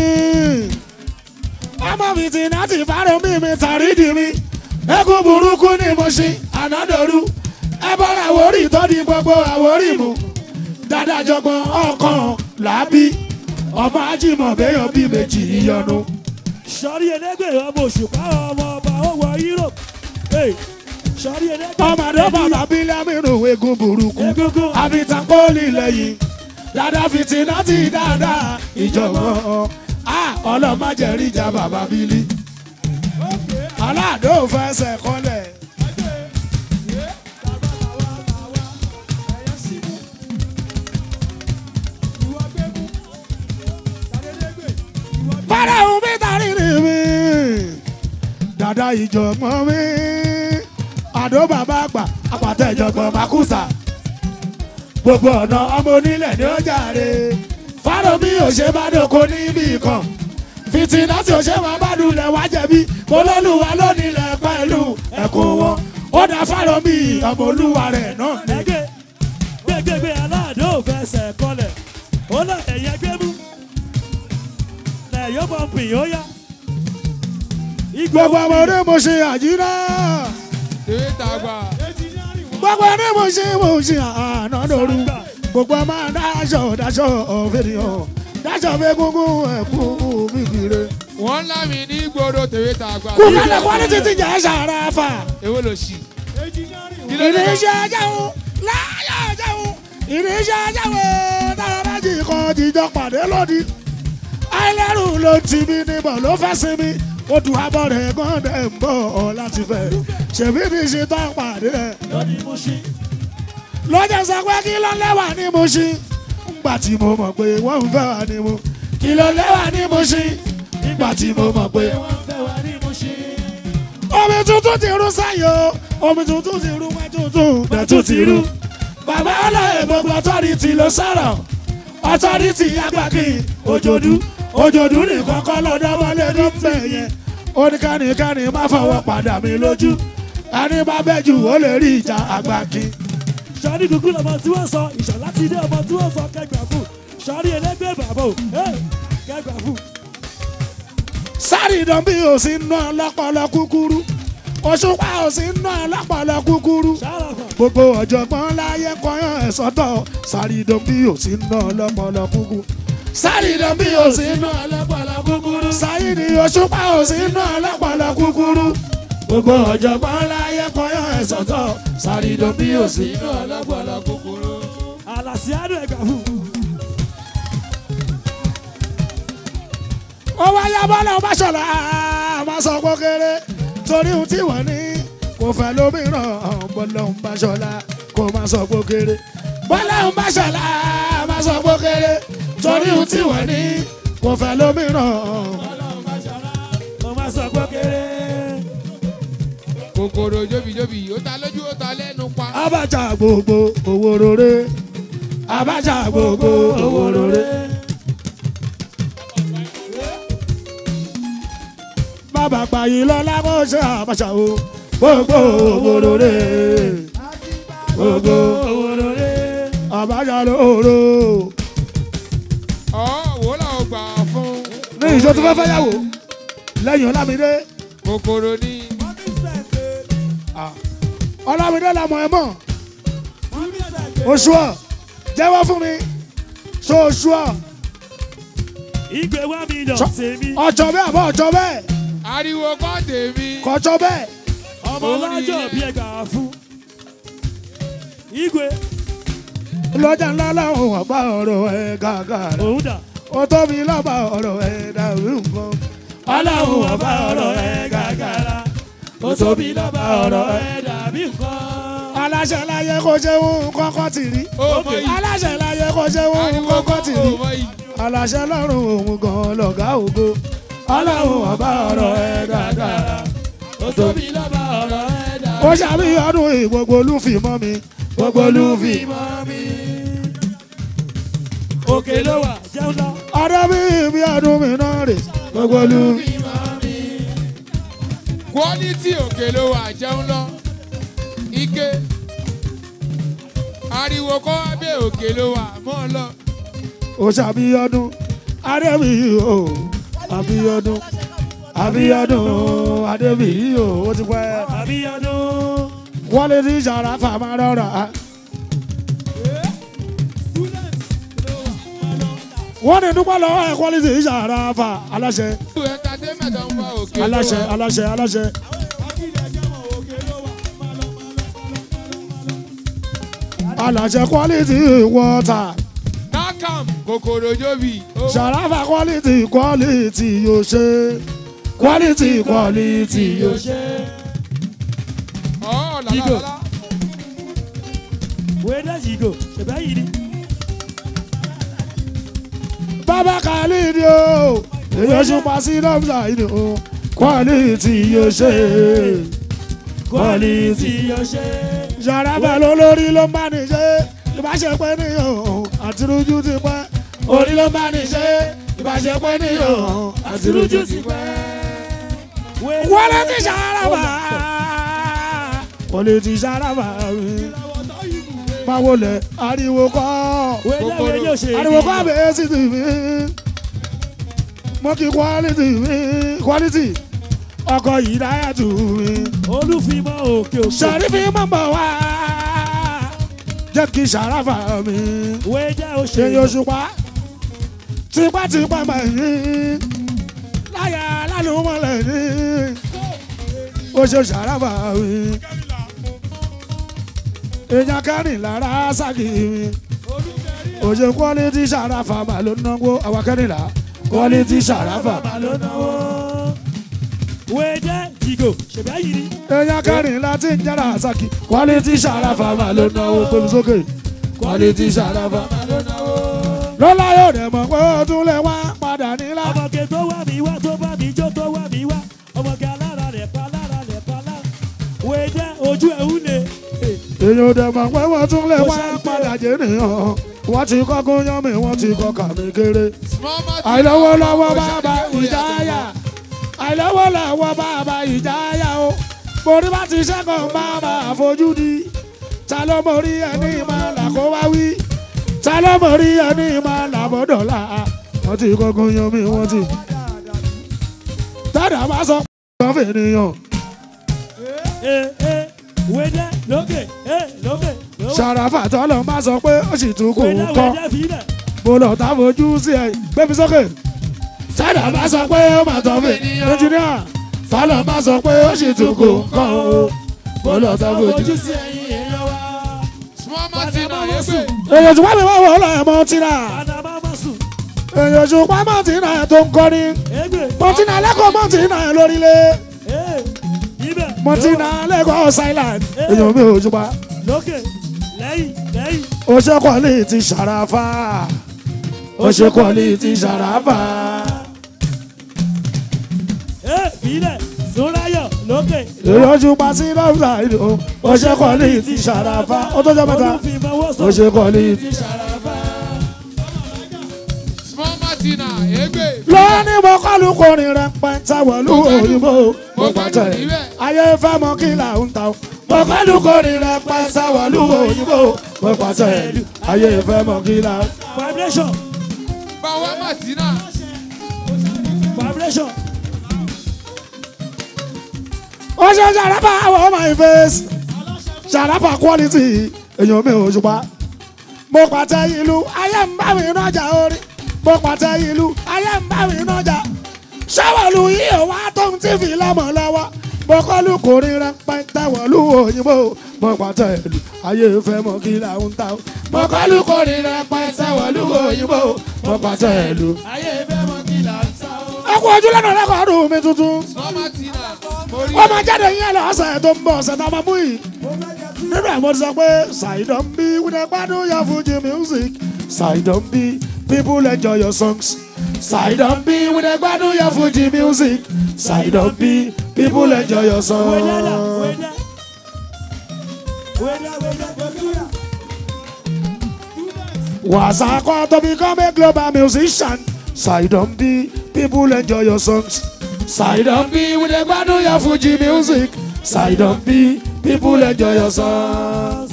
Ọmọ fìtínátì fárun bí mi tàrídì mi. Ẹkún burúkú ni mo ṣe ànádọ́rú. Ẹ bọ́ra àwórí tó di gbogbo àwórí mu. Dada jọgbọ́n ọkàn làbí. Ọmọ ajímọ̀ béèyàn bí méjì yọnu. sọ́rí elégbè ọmọ Òṣùpá ọmọ ọba ó wọ Europe. Sọ́rí elégbè. Ọmọdé bàbá bílámìnú egun burúkú. Egungun. Àbítan pólì lẹ́yìn. Dada fìtínátì dáadáa ìjọ̀gbọ́n. Ọlọ́mọdéjẹ́rì ìjà bàbá bílí. Aláàdó fẹsẹ̀ kọlẹ̀. Bára òun bí tàrí ni mi. Dada ìjọ̀gbọ́n mi. Àdó bàbá àgbà àpàtẹ ìjọ̀gbọ́n Màkúsà. Gbogbo ọ̀nà ọmọ onílẹ̀ ni ó jàre. Fáró bí òṣè bá dòkó níbì kan. Fìtínátì òṣè máa bá dulẹ̀ wá jẹ̀bi. Mo lọ́lùwà lónílẹ̀ pẹ̀lú ẹ̀kún wọn. Ó dá Fáró bí ọmọ olúwa rẹ̀ náà ní. Ẹgbẹ́ gbẹgbẹgbẹ aláàdó fẹsẹ̀ kọlẹ̀. Ó lọ ẹ̀yẹ gbé mú. Lẹ̀yọ́ pọ̀mpì ó yá. Gbogbo ọmọdé mo ṣe àjínà. Tèwé tàgbà. Gbogbo ọmọdé mo ṣe mo ṣe àná lóru. Gbogbo ọmọ dáṣọ dáṣọ fènìyàn. Dáṣọ fẹ́gungun ẹ̀kú bíbire. Wọ́n lá mi ní gbòòrò tèwé tàgbà. Kú kálẹ̀ kọ́ ní títí jẹ́ ṣàràfà. Èwo ló ṣì? Ìrìnsẹ̀ ajáhùn láyà ajáhùn. Ìrìnsẹ̀ ajáhùn táwọn méjì kan jíjọ pàdé lódì. Àìlẹ́rù ló ti mi níbọ̀ ló fẹ́ sinmi. Odù abọ́ rẹ̀ gan dẹ̀ ń bọ̀ láti fẹ́. Ṣèbí mi ṣe tán pàdé rẹ̀. Lónìí mo ṣí. Lọ́jà sọ pé kí ló lẹ́wà ní mo ṣí. Nígbà tí mo mọ̀ pé wọ́n ń fẹ́ wà ní mo. Kí ló lẹ́wà ní mo ṣí. Nígbà tí mo mọ̀ pé wọ́n ń fẹ́ wà ní mo ṣí. Omi tuntun ti rú sáyò. Omi tuntun ti rú wá tuntun. Bẹ́ẹ̀ tún ti rú. Bàbá ọlọ́yẹ̀ gbogbo tọ́ni ti lọ sọ̀rọ̀. ọtọ́rìtì agbákin òjòdú òjòdú nìkan kọ́ lọ́dọ́ wọlé ní bẹ̀ yẹn oníkanìkanì má fọwọ́ padà mí lójú ẹni bá bẹ́ jù ó lè rí ìjà agbákin. sọ́ọ́rí dùkú lọ́mọ tí wọ́n sọ ìṣọ̀lá ti dé ọmọ tí wọ́n sọ kẹgbà fún sọ́ọ́rí ẹlẹ́gbẹ́ bàbá o kẹgbà fún. sáré ìdán bí o sì ń ná lọ́pọ̀lọ́ kúkúrú Òṣùpá ò sí ń ná lọ́pọ̀lọ́ kúkúrú gbogbo ọ̀jọ̀gbọ́n láyé kọyán ẹ̀ sọ́tọ̀ sáré ìdán bí o sì ń ná lọ́pọ̀lọ́ kúkúrú sáré ìdán bí o sì ń ná lọ́pọ̀lọ́ kúkúrú sáré ní Òṣùpá ò sí ń ná lọ́pọ̀lọ́ kúkúrú gbogbo ọ̀jọ̀gbọ́n láyé kọyán ẹ̀ sọ́tọ̀ sáré ìdán bí o sì ń ná lọ́pọ̀lọ́ kúkúrú. àlàsíádùn ẹ̀gà fún. ó wáyé bọ́lá ọba ṣọlá máa sọ pé kéré torí ohun tí wọ́n ní kò fẹ́ lómìíràn bọ́lá ọba ṣọlá kò máa sọ pé kéré bọ́lá ọba ṣọlá máa sọ pé kéré torí ohun tí wọ́n ní kò fẹ́ lómìíràn bọ́lá ọba ṣọlá kò máa sọ pé kéré. kòkòrò jóbìjóbì ó ta lójú ó ta lẹ́nu pa. Abacha gbogbo owó rore Abacha gbogbo owó rore. Bàbá pààyè lọ́la kó ṣe Abacha o gbogbo owó rore gbogbo owó rore Abacha lóoro. ọ̀ wò là ó gbà fún. ní ìjọ tó fẹ́ fẹ́ yàwó lẹ́yìn Ọlámídé. kòkòrò ní. Ọlámídé làmọ̀ ẹ̀ mọ̀ oṣù ọ̀ jẹ́wọ́ fún mi ṣó oṣù ọ̀. ìgbé wá mi lọ tèmi. ọjọ́ bẹ́ẹ̀ àbọ̀ ọjọ́ bẹ́ẹ̀. ariwo kọ́ tèmi. kọjọ́ bẹ́ẹ̀. ọmọ ọlọ́jọ́ bí ẹ̀gà fún. ìgbé. lọ́jà ńlá làwọn wà bá ọ̀rọ̀ ẹ̀ gàgàrà. òun dà. ó tóbi lọ́ba ọ̀rọ̀ ẹ̀ dàrú nǹkan. ọlọ́run wà bá ọ̀rọ̀ ẹ̀ gàgàrà. ó tóbi lọ́ba ọ̀rọ̀ ẹ̀ dàbí nǹkan. aláṣẹ láyé kó ṣe ń kọ́kọ́ tì rí. aláṣẹ láyé kó ṣe ń kọ́kọ́ tì rí. aláṣẹ lọ́rùn òun gan lọ̀gá ògo. ọlọ́run wà bá ọ̀rọ̀ ẹ̀ gàgàrà. ó tóbi lọ́ba ọ̀rọ̀ ẹ̀ dàbí. ó ṣàbí ọdún yìí gbogbo olúfì mọ́ mi. gbogbo olúfì mọ́ mi. òkè ló wà jẹun lọ. ọdún bí ibi ọdún mi náà rè. gbogbo olúfì. quality òkè ló wà jẹun lọ. ike ariwo kọ́ abẹ́ òkè ló wà mọ́ ọ lọ. ó ṣàbí ọdún adébíyí o àbíyọdún àbíyọdún adébíyí o ó ti pẹ́. àbíyọdún. wọlé tí sara fàmà rọra. wọ́n ní dúpẹ́ lọ́wọ́ ẹ̀ wọlé tí sara fà aláṣẹ. entertainment ń wá òkè ló wà. aláṣẹ aláṣẹ aláṣẹ. aláṣẹ quality water. nakam kòkòrò jóbi. sarafa quality quality yóò ṣe quality quality yóò ṣe. ọ̀ làlàlà. wẹ́dẹ̀ yìgò ṣẹ̀bẹ́ yìí ni. bàbá Khalid o èyí oṣù pàṣẹ lọ́mùsà yìí o quality yóò ṣe quality yóò ṣe. sarafa lólórí ló ń bá ní ṣe ìbáṣepẹ́ níyàn àtirújú ti pẹ́ orí ló ń bá ní ṣe ìbáṣepẹ́ níyàn àtirújú ti pẹ́. wọlé ti sarafa wọlé ti sarafa mi báwo lẹ ariwo kọ́ ariwo kọ́ bẹ́ẹ̀ sì ti mi mo kí quality mi quality ọkọ̀ yìí dáyà tù mí. olùfimọ́ òkè òkè. sàrífì mọ̀ bọ̀ wá jẹ́ kí sàráfà mi. wẹ́dẹ̀ òṣèlú. èyí Òṣùpá tipátipá máa ní láyà lálùmọ́lẹ̀ ní oṣù sàráfà mi. èèyàn kẹrin lára ságì mi. oṣù quality sàráfà máa ló náwó àwọn kẹrìnlá quality sàráfà máa ló náwó. wẹ́dẹ̀ yìgò ṣẹ̀bẹ́ yìí ni. èèyàn kẹrìnlá tí ń jẹ́ra àsákì quality sàráfà máa ló náwó pẹ̀lú sókè quality sàráfà máa ló náwó. lọ́la yóò dẹ̀ mọ̀ pé ó tún lè wá padà nílá. ọmọge tó wá mi wá tó bá mi jó tó wá mi wá ọmọge alára rẹ̀ pa alára rẹ̀ pa alára. wẹ́dẹ̀ ojú ẹ̀ ń le. èèyàn ò dẹ̀ mọ̀ pé ó tún lè wá padà jẹ́ nìyàn. wọ́n ti kọ́ gúnyán mi wọ́n ti kọ́ kàmí kéré. àìlọ́wọ́lọ́wọ́ bàbá ìjáyà àìlọ́wọ́lọ́wọ́ bàbá ìjáyà o borí bá ti ṣẹ́gun bàbá àfojúdi ta ló mórí ẹni máa là kó wá wí ta ló mórí ẹni máa là bọ́dọ̀là wọ́n ti kọ́ gúnyán mi wọ́n ti. tẹ́lẹ̀ bá sọ pé wọ́n fi ènìyàn. wẹ́dẹ́ lókè lókè. Ṣàràfà tọ́lọ̀ máa sọ pé ó sì tún kò ń kọ́ mo lọ tá fojú sí ẹ gbébi sókè. Ṣàràfà bá sọ pé ó máa tọ́ mi ẹnjìníà tọ́lọ̀ máa sọ pé ó sì tún kò ń kọ́ o mo lọ tá fojú sí ẹ. èyàn ṣùgbọ́n mi máa wọ̀ ọ́ lọ́yẹ̀ mọ́tínà èyàn ṣùgbọ́n mọ́tínà tó ń kọ́ ni mọ́tínà lẹ́kọ̀ọ́ mọ́tínà lórílẹ̀ mọ́tínà lẹ́kọ̀ọ́ silent èyàn mi ò ṣùgbọ́n. lókè lẹ́yìn lẹ́yìn. ó ṣe kọ́lé ti Ṣàràfà ó ṣe kọ́lé ti Ṣàràfà. ẹ filẹ̀ Sọ́ráyọ̀ lókè. ìyọjú pa sí lọ́wọ́ ìlú ó ṣe kọ́lé ti Ṣàràfà ó tó jẹ́ mẹ́ta ó ṣe kọ́lé ti Ṣàràfà. lọ́ní mo kọ́lu kọrin rẹ̀ pẹ́ńtà wọ̀lú òyìnbó mo pàtẹ́ ayé fẹ́ mọ kí là ń ta mo kọ́lu kọrin rẹ̀ pẹ́ńtà wọ̀lú òyìnbó mo pàtẹ́ ayé fẹ́ mọ kí là. vibration. báwa Martina. vibration. ó ṣe Ṣàràfà àwọn my face Ṣàràfà quality èèyàn mi ò ṣùpá mo pàtẹ́ ìlú ayé ń bá mi nájà orí mo pàtẹ ìlú ayé ń bá mi nájà ṣáwọ̀lù yìí ò wá tó ń tí fi lọ́mọ lọ́wọ́ mo kọ́lù kò rí rẹpẹtẹ wọ̀lú òyìnbó mo pàtẹ ìlú ayé fẹ́ mọ kí là ń ta mo kọ́lù kò rí rẹpẹtẹ wọ̀lú òyìnbó mo pàtẹ ìlú ayé fẹ́ mọ kí là ń ta. ẹ kú ojú lẹ́nu rẹ́kọ̀ọ́dù mi tuntun ó máa jáde yẹn lọ́sẹ̀ tó ń bọ̀ ọ̀sẹ̀ tá a máa mú yìí nínú ẹ̀ mo ti sọ pé ṣàìdán bí wíńdẹ́ gbádùn yà Fuji music ṣàìdán bí. People enjoy your songs. Side on B with a gbádùn your Fuji music. Side on B, people enjoy your songs. Wasako to become a global musician. Side on B, people enjoy your songs. Side on B with a gbádùn your Fuji music. Side on B, people enjoy your songs.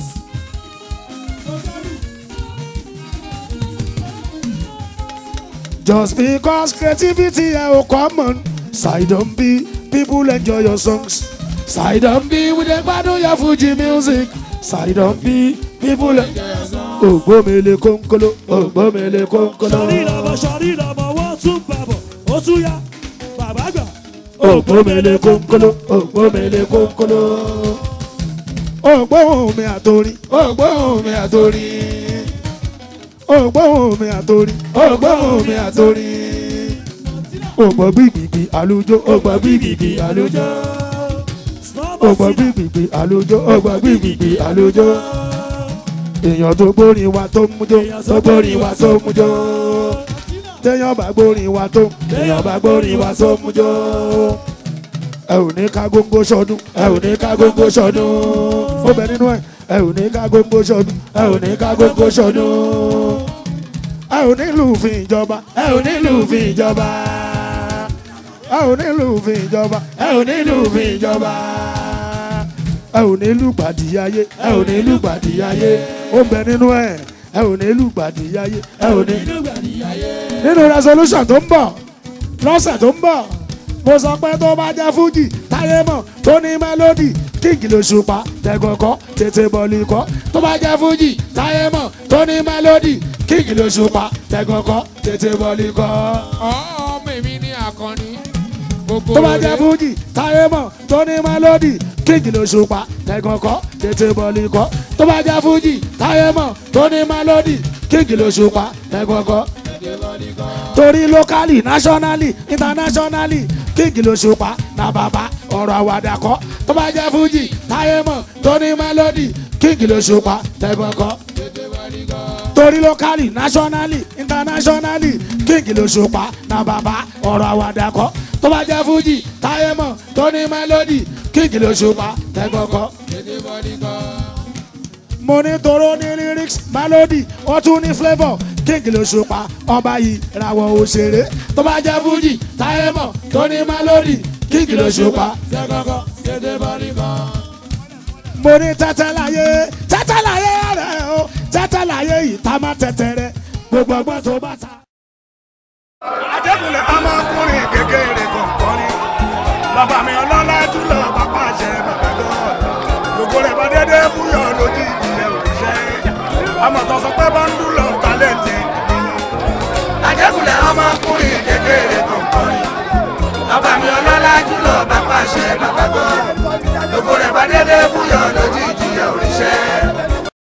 Just because creativity is common, side on B, people enjoy your songs. Side on B with a gbádùn your Fuji music. Side on B, people enjoy your songs. Ògbómele kónkóló, ògbómele kónkóló. Sọ̀rí lọ́mọ sọ̀rí lọ́mọ wọ́n tún bàbọ̀, ó tún yá, bàbá gbà. Ògbómele kónkóló, ògbómele kónkóló. Ògbóhùn mi àtòrí, ògbóhùn mi àtòrí. Ògbóhùn mi àtòrí, ògbóhùn mi àtòrí. Ògbó gbìgbìgbì àlùjọ, ògbó gbìgbìgbì àlùjọ. Ògbó gbìgbìgbì àlùjọ, ògbó gbìgbìgbì àlùjọ. Èèyàn tó gbórin wa tó mújó, tó gbórin wa tó mújó. Téèyàn bá gbórin wa tó, téèyàn bá gbórin wa tó mújó. Ẹ ò ní ká góńgó sọdún, ẹ ò ní ká góńgó sọdún. Ó bẹ nínú ẹ̀. Ẹ ò ní ká góńgó sọdún, ẹ ò ní ká góńgó sọdún. Ẹ ò ní lùfin ìjọba, ẹ ò ní lùfin ìjọba. Ẹ ò ní lùfin ìjọba, ẹ ò ní lùfin ìjọba. Ẹ ò ní lùgbàdì ayé, ẹ ò ní lùgbàdì ayé. Ó bẹ nínú ẹ̀, ẹ ò ní lùgbàdì ayé, ẹ ò ní lùgbàdì ayé. Nínú resolution tó ń bọ̀, lọ́sẹ̀ tó ń bọ̀, mo sọ pé tó bá jẹ́ Fújì táyé mọ̀ tó ní mélòdì kíngì ló ṣùpá tẹ̀gọ̀kọ́ tètè bọ̀lì kọ́ tó bá jẹ́ Fújì táyé mọ̀ tó ní mélòdì kíngì ló ṣùpá tẹ̀gọ̀kọ́ tètè bọ̀lì kọ́. ọmọ èmi ní akọni. tó bá jẹ́ Fújì táyé mọ̀ tó ní mélòdì kíngì ló ṣùpá tẹ̀gọ̀kọ́ tètè bọ̀lì kọ́ tó bá jẹ́ Fújì táyé mọ̀ tó ní mélòdì kíngì ló ṣùpá tẹ̀gọ̀kọ́ tètè bọ̀lì kọ́. torí locally nationally internationally kíngì ló ṣùpá na bàbá ọ̀rọ̀ àwàdà kọ́ tó bá jẹ́ Fújì táyé mọ̀ tó ní mélòdì kíngì ló ṣùpá tẹ̀gọ̀kọ́ torí locally nationally internationally kíngì ló ṣùpá na bàbá ọ̀rọ̀ àwàdà kọ́ tó bá jẹ́ Fújì táyé mọ̀ tó ní mélòdì kíngì ló ṣùpá tẹ̀gọ̀kọ́. mo ní toró ní lírí mix melody ó tún ní flavour king l'Òṣùpá ọba yìí ràwọ̀ òṣèré tó bá jẹ́ fújì táyé mọ̀ tó ní melody king l'Òṣùpá. mo ní tẹ́tẹ́ láyé tẹ́tẹ́ láyé rẹ̀ o tẹ́tẹ́ láyé yìí tá má tẹ́tẹ́ rẹ̀ gbogbo ọgbọ́n tó bá ta. Ajégúnlẹ̀ ọmọkùnrin kékeré kọ̀ọ̀kọ́rin bàbá mi ọlọ́lá jùlọ bàbá àṣẹ bàbá god gbogbo rẹ̀ bá dédé fúyọ̀ lójijì ẹ̀ òrìṣẹ́ ọmọ tó sọ pé bọ́ńdù lọ tálẹ̀ǹtì nínú. Ajégúnlẹ̀ ọmọkùnrin kékeré kọ̀ọ̀kọ́rin bàbá mi ọlọ́lá jùlọ bàbá àṣẹ bàbá god gbogbo rẹ̀ bá dédé fúyọ̀ lójijì ẹ̀ òrìṣẹ́.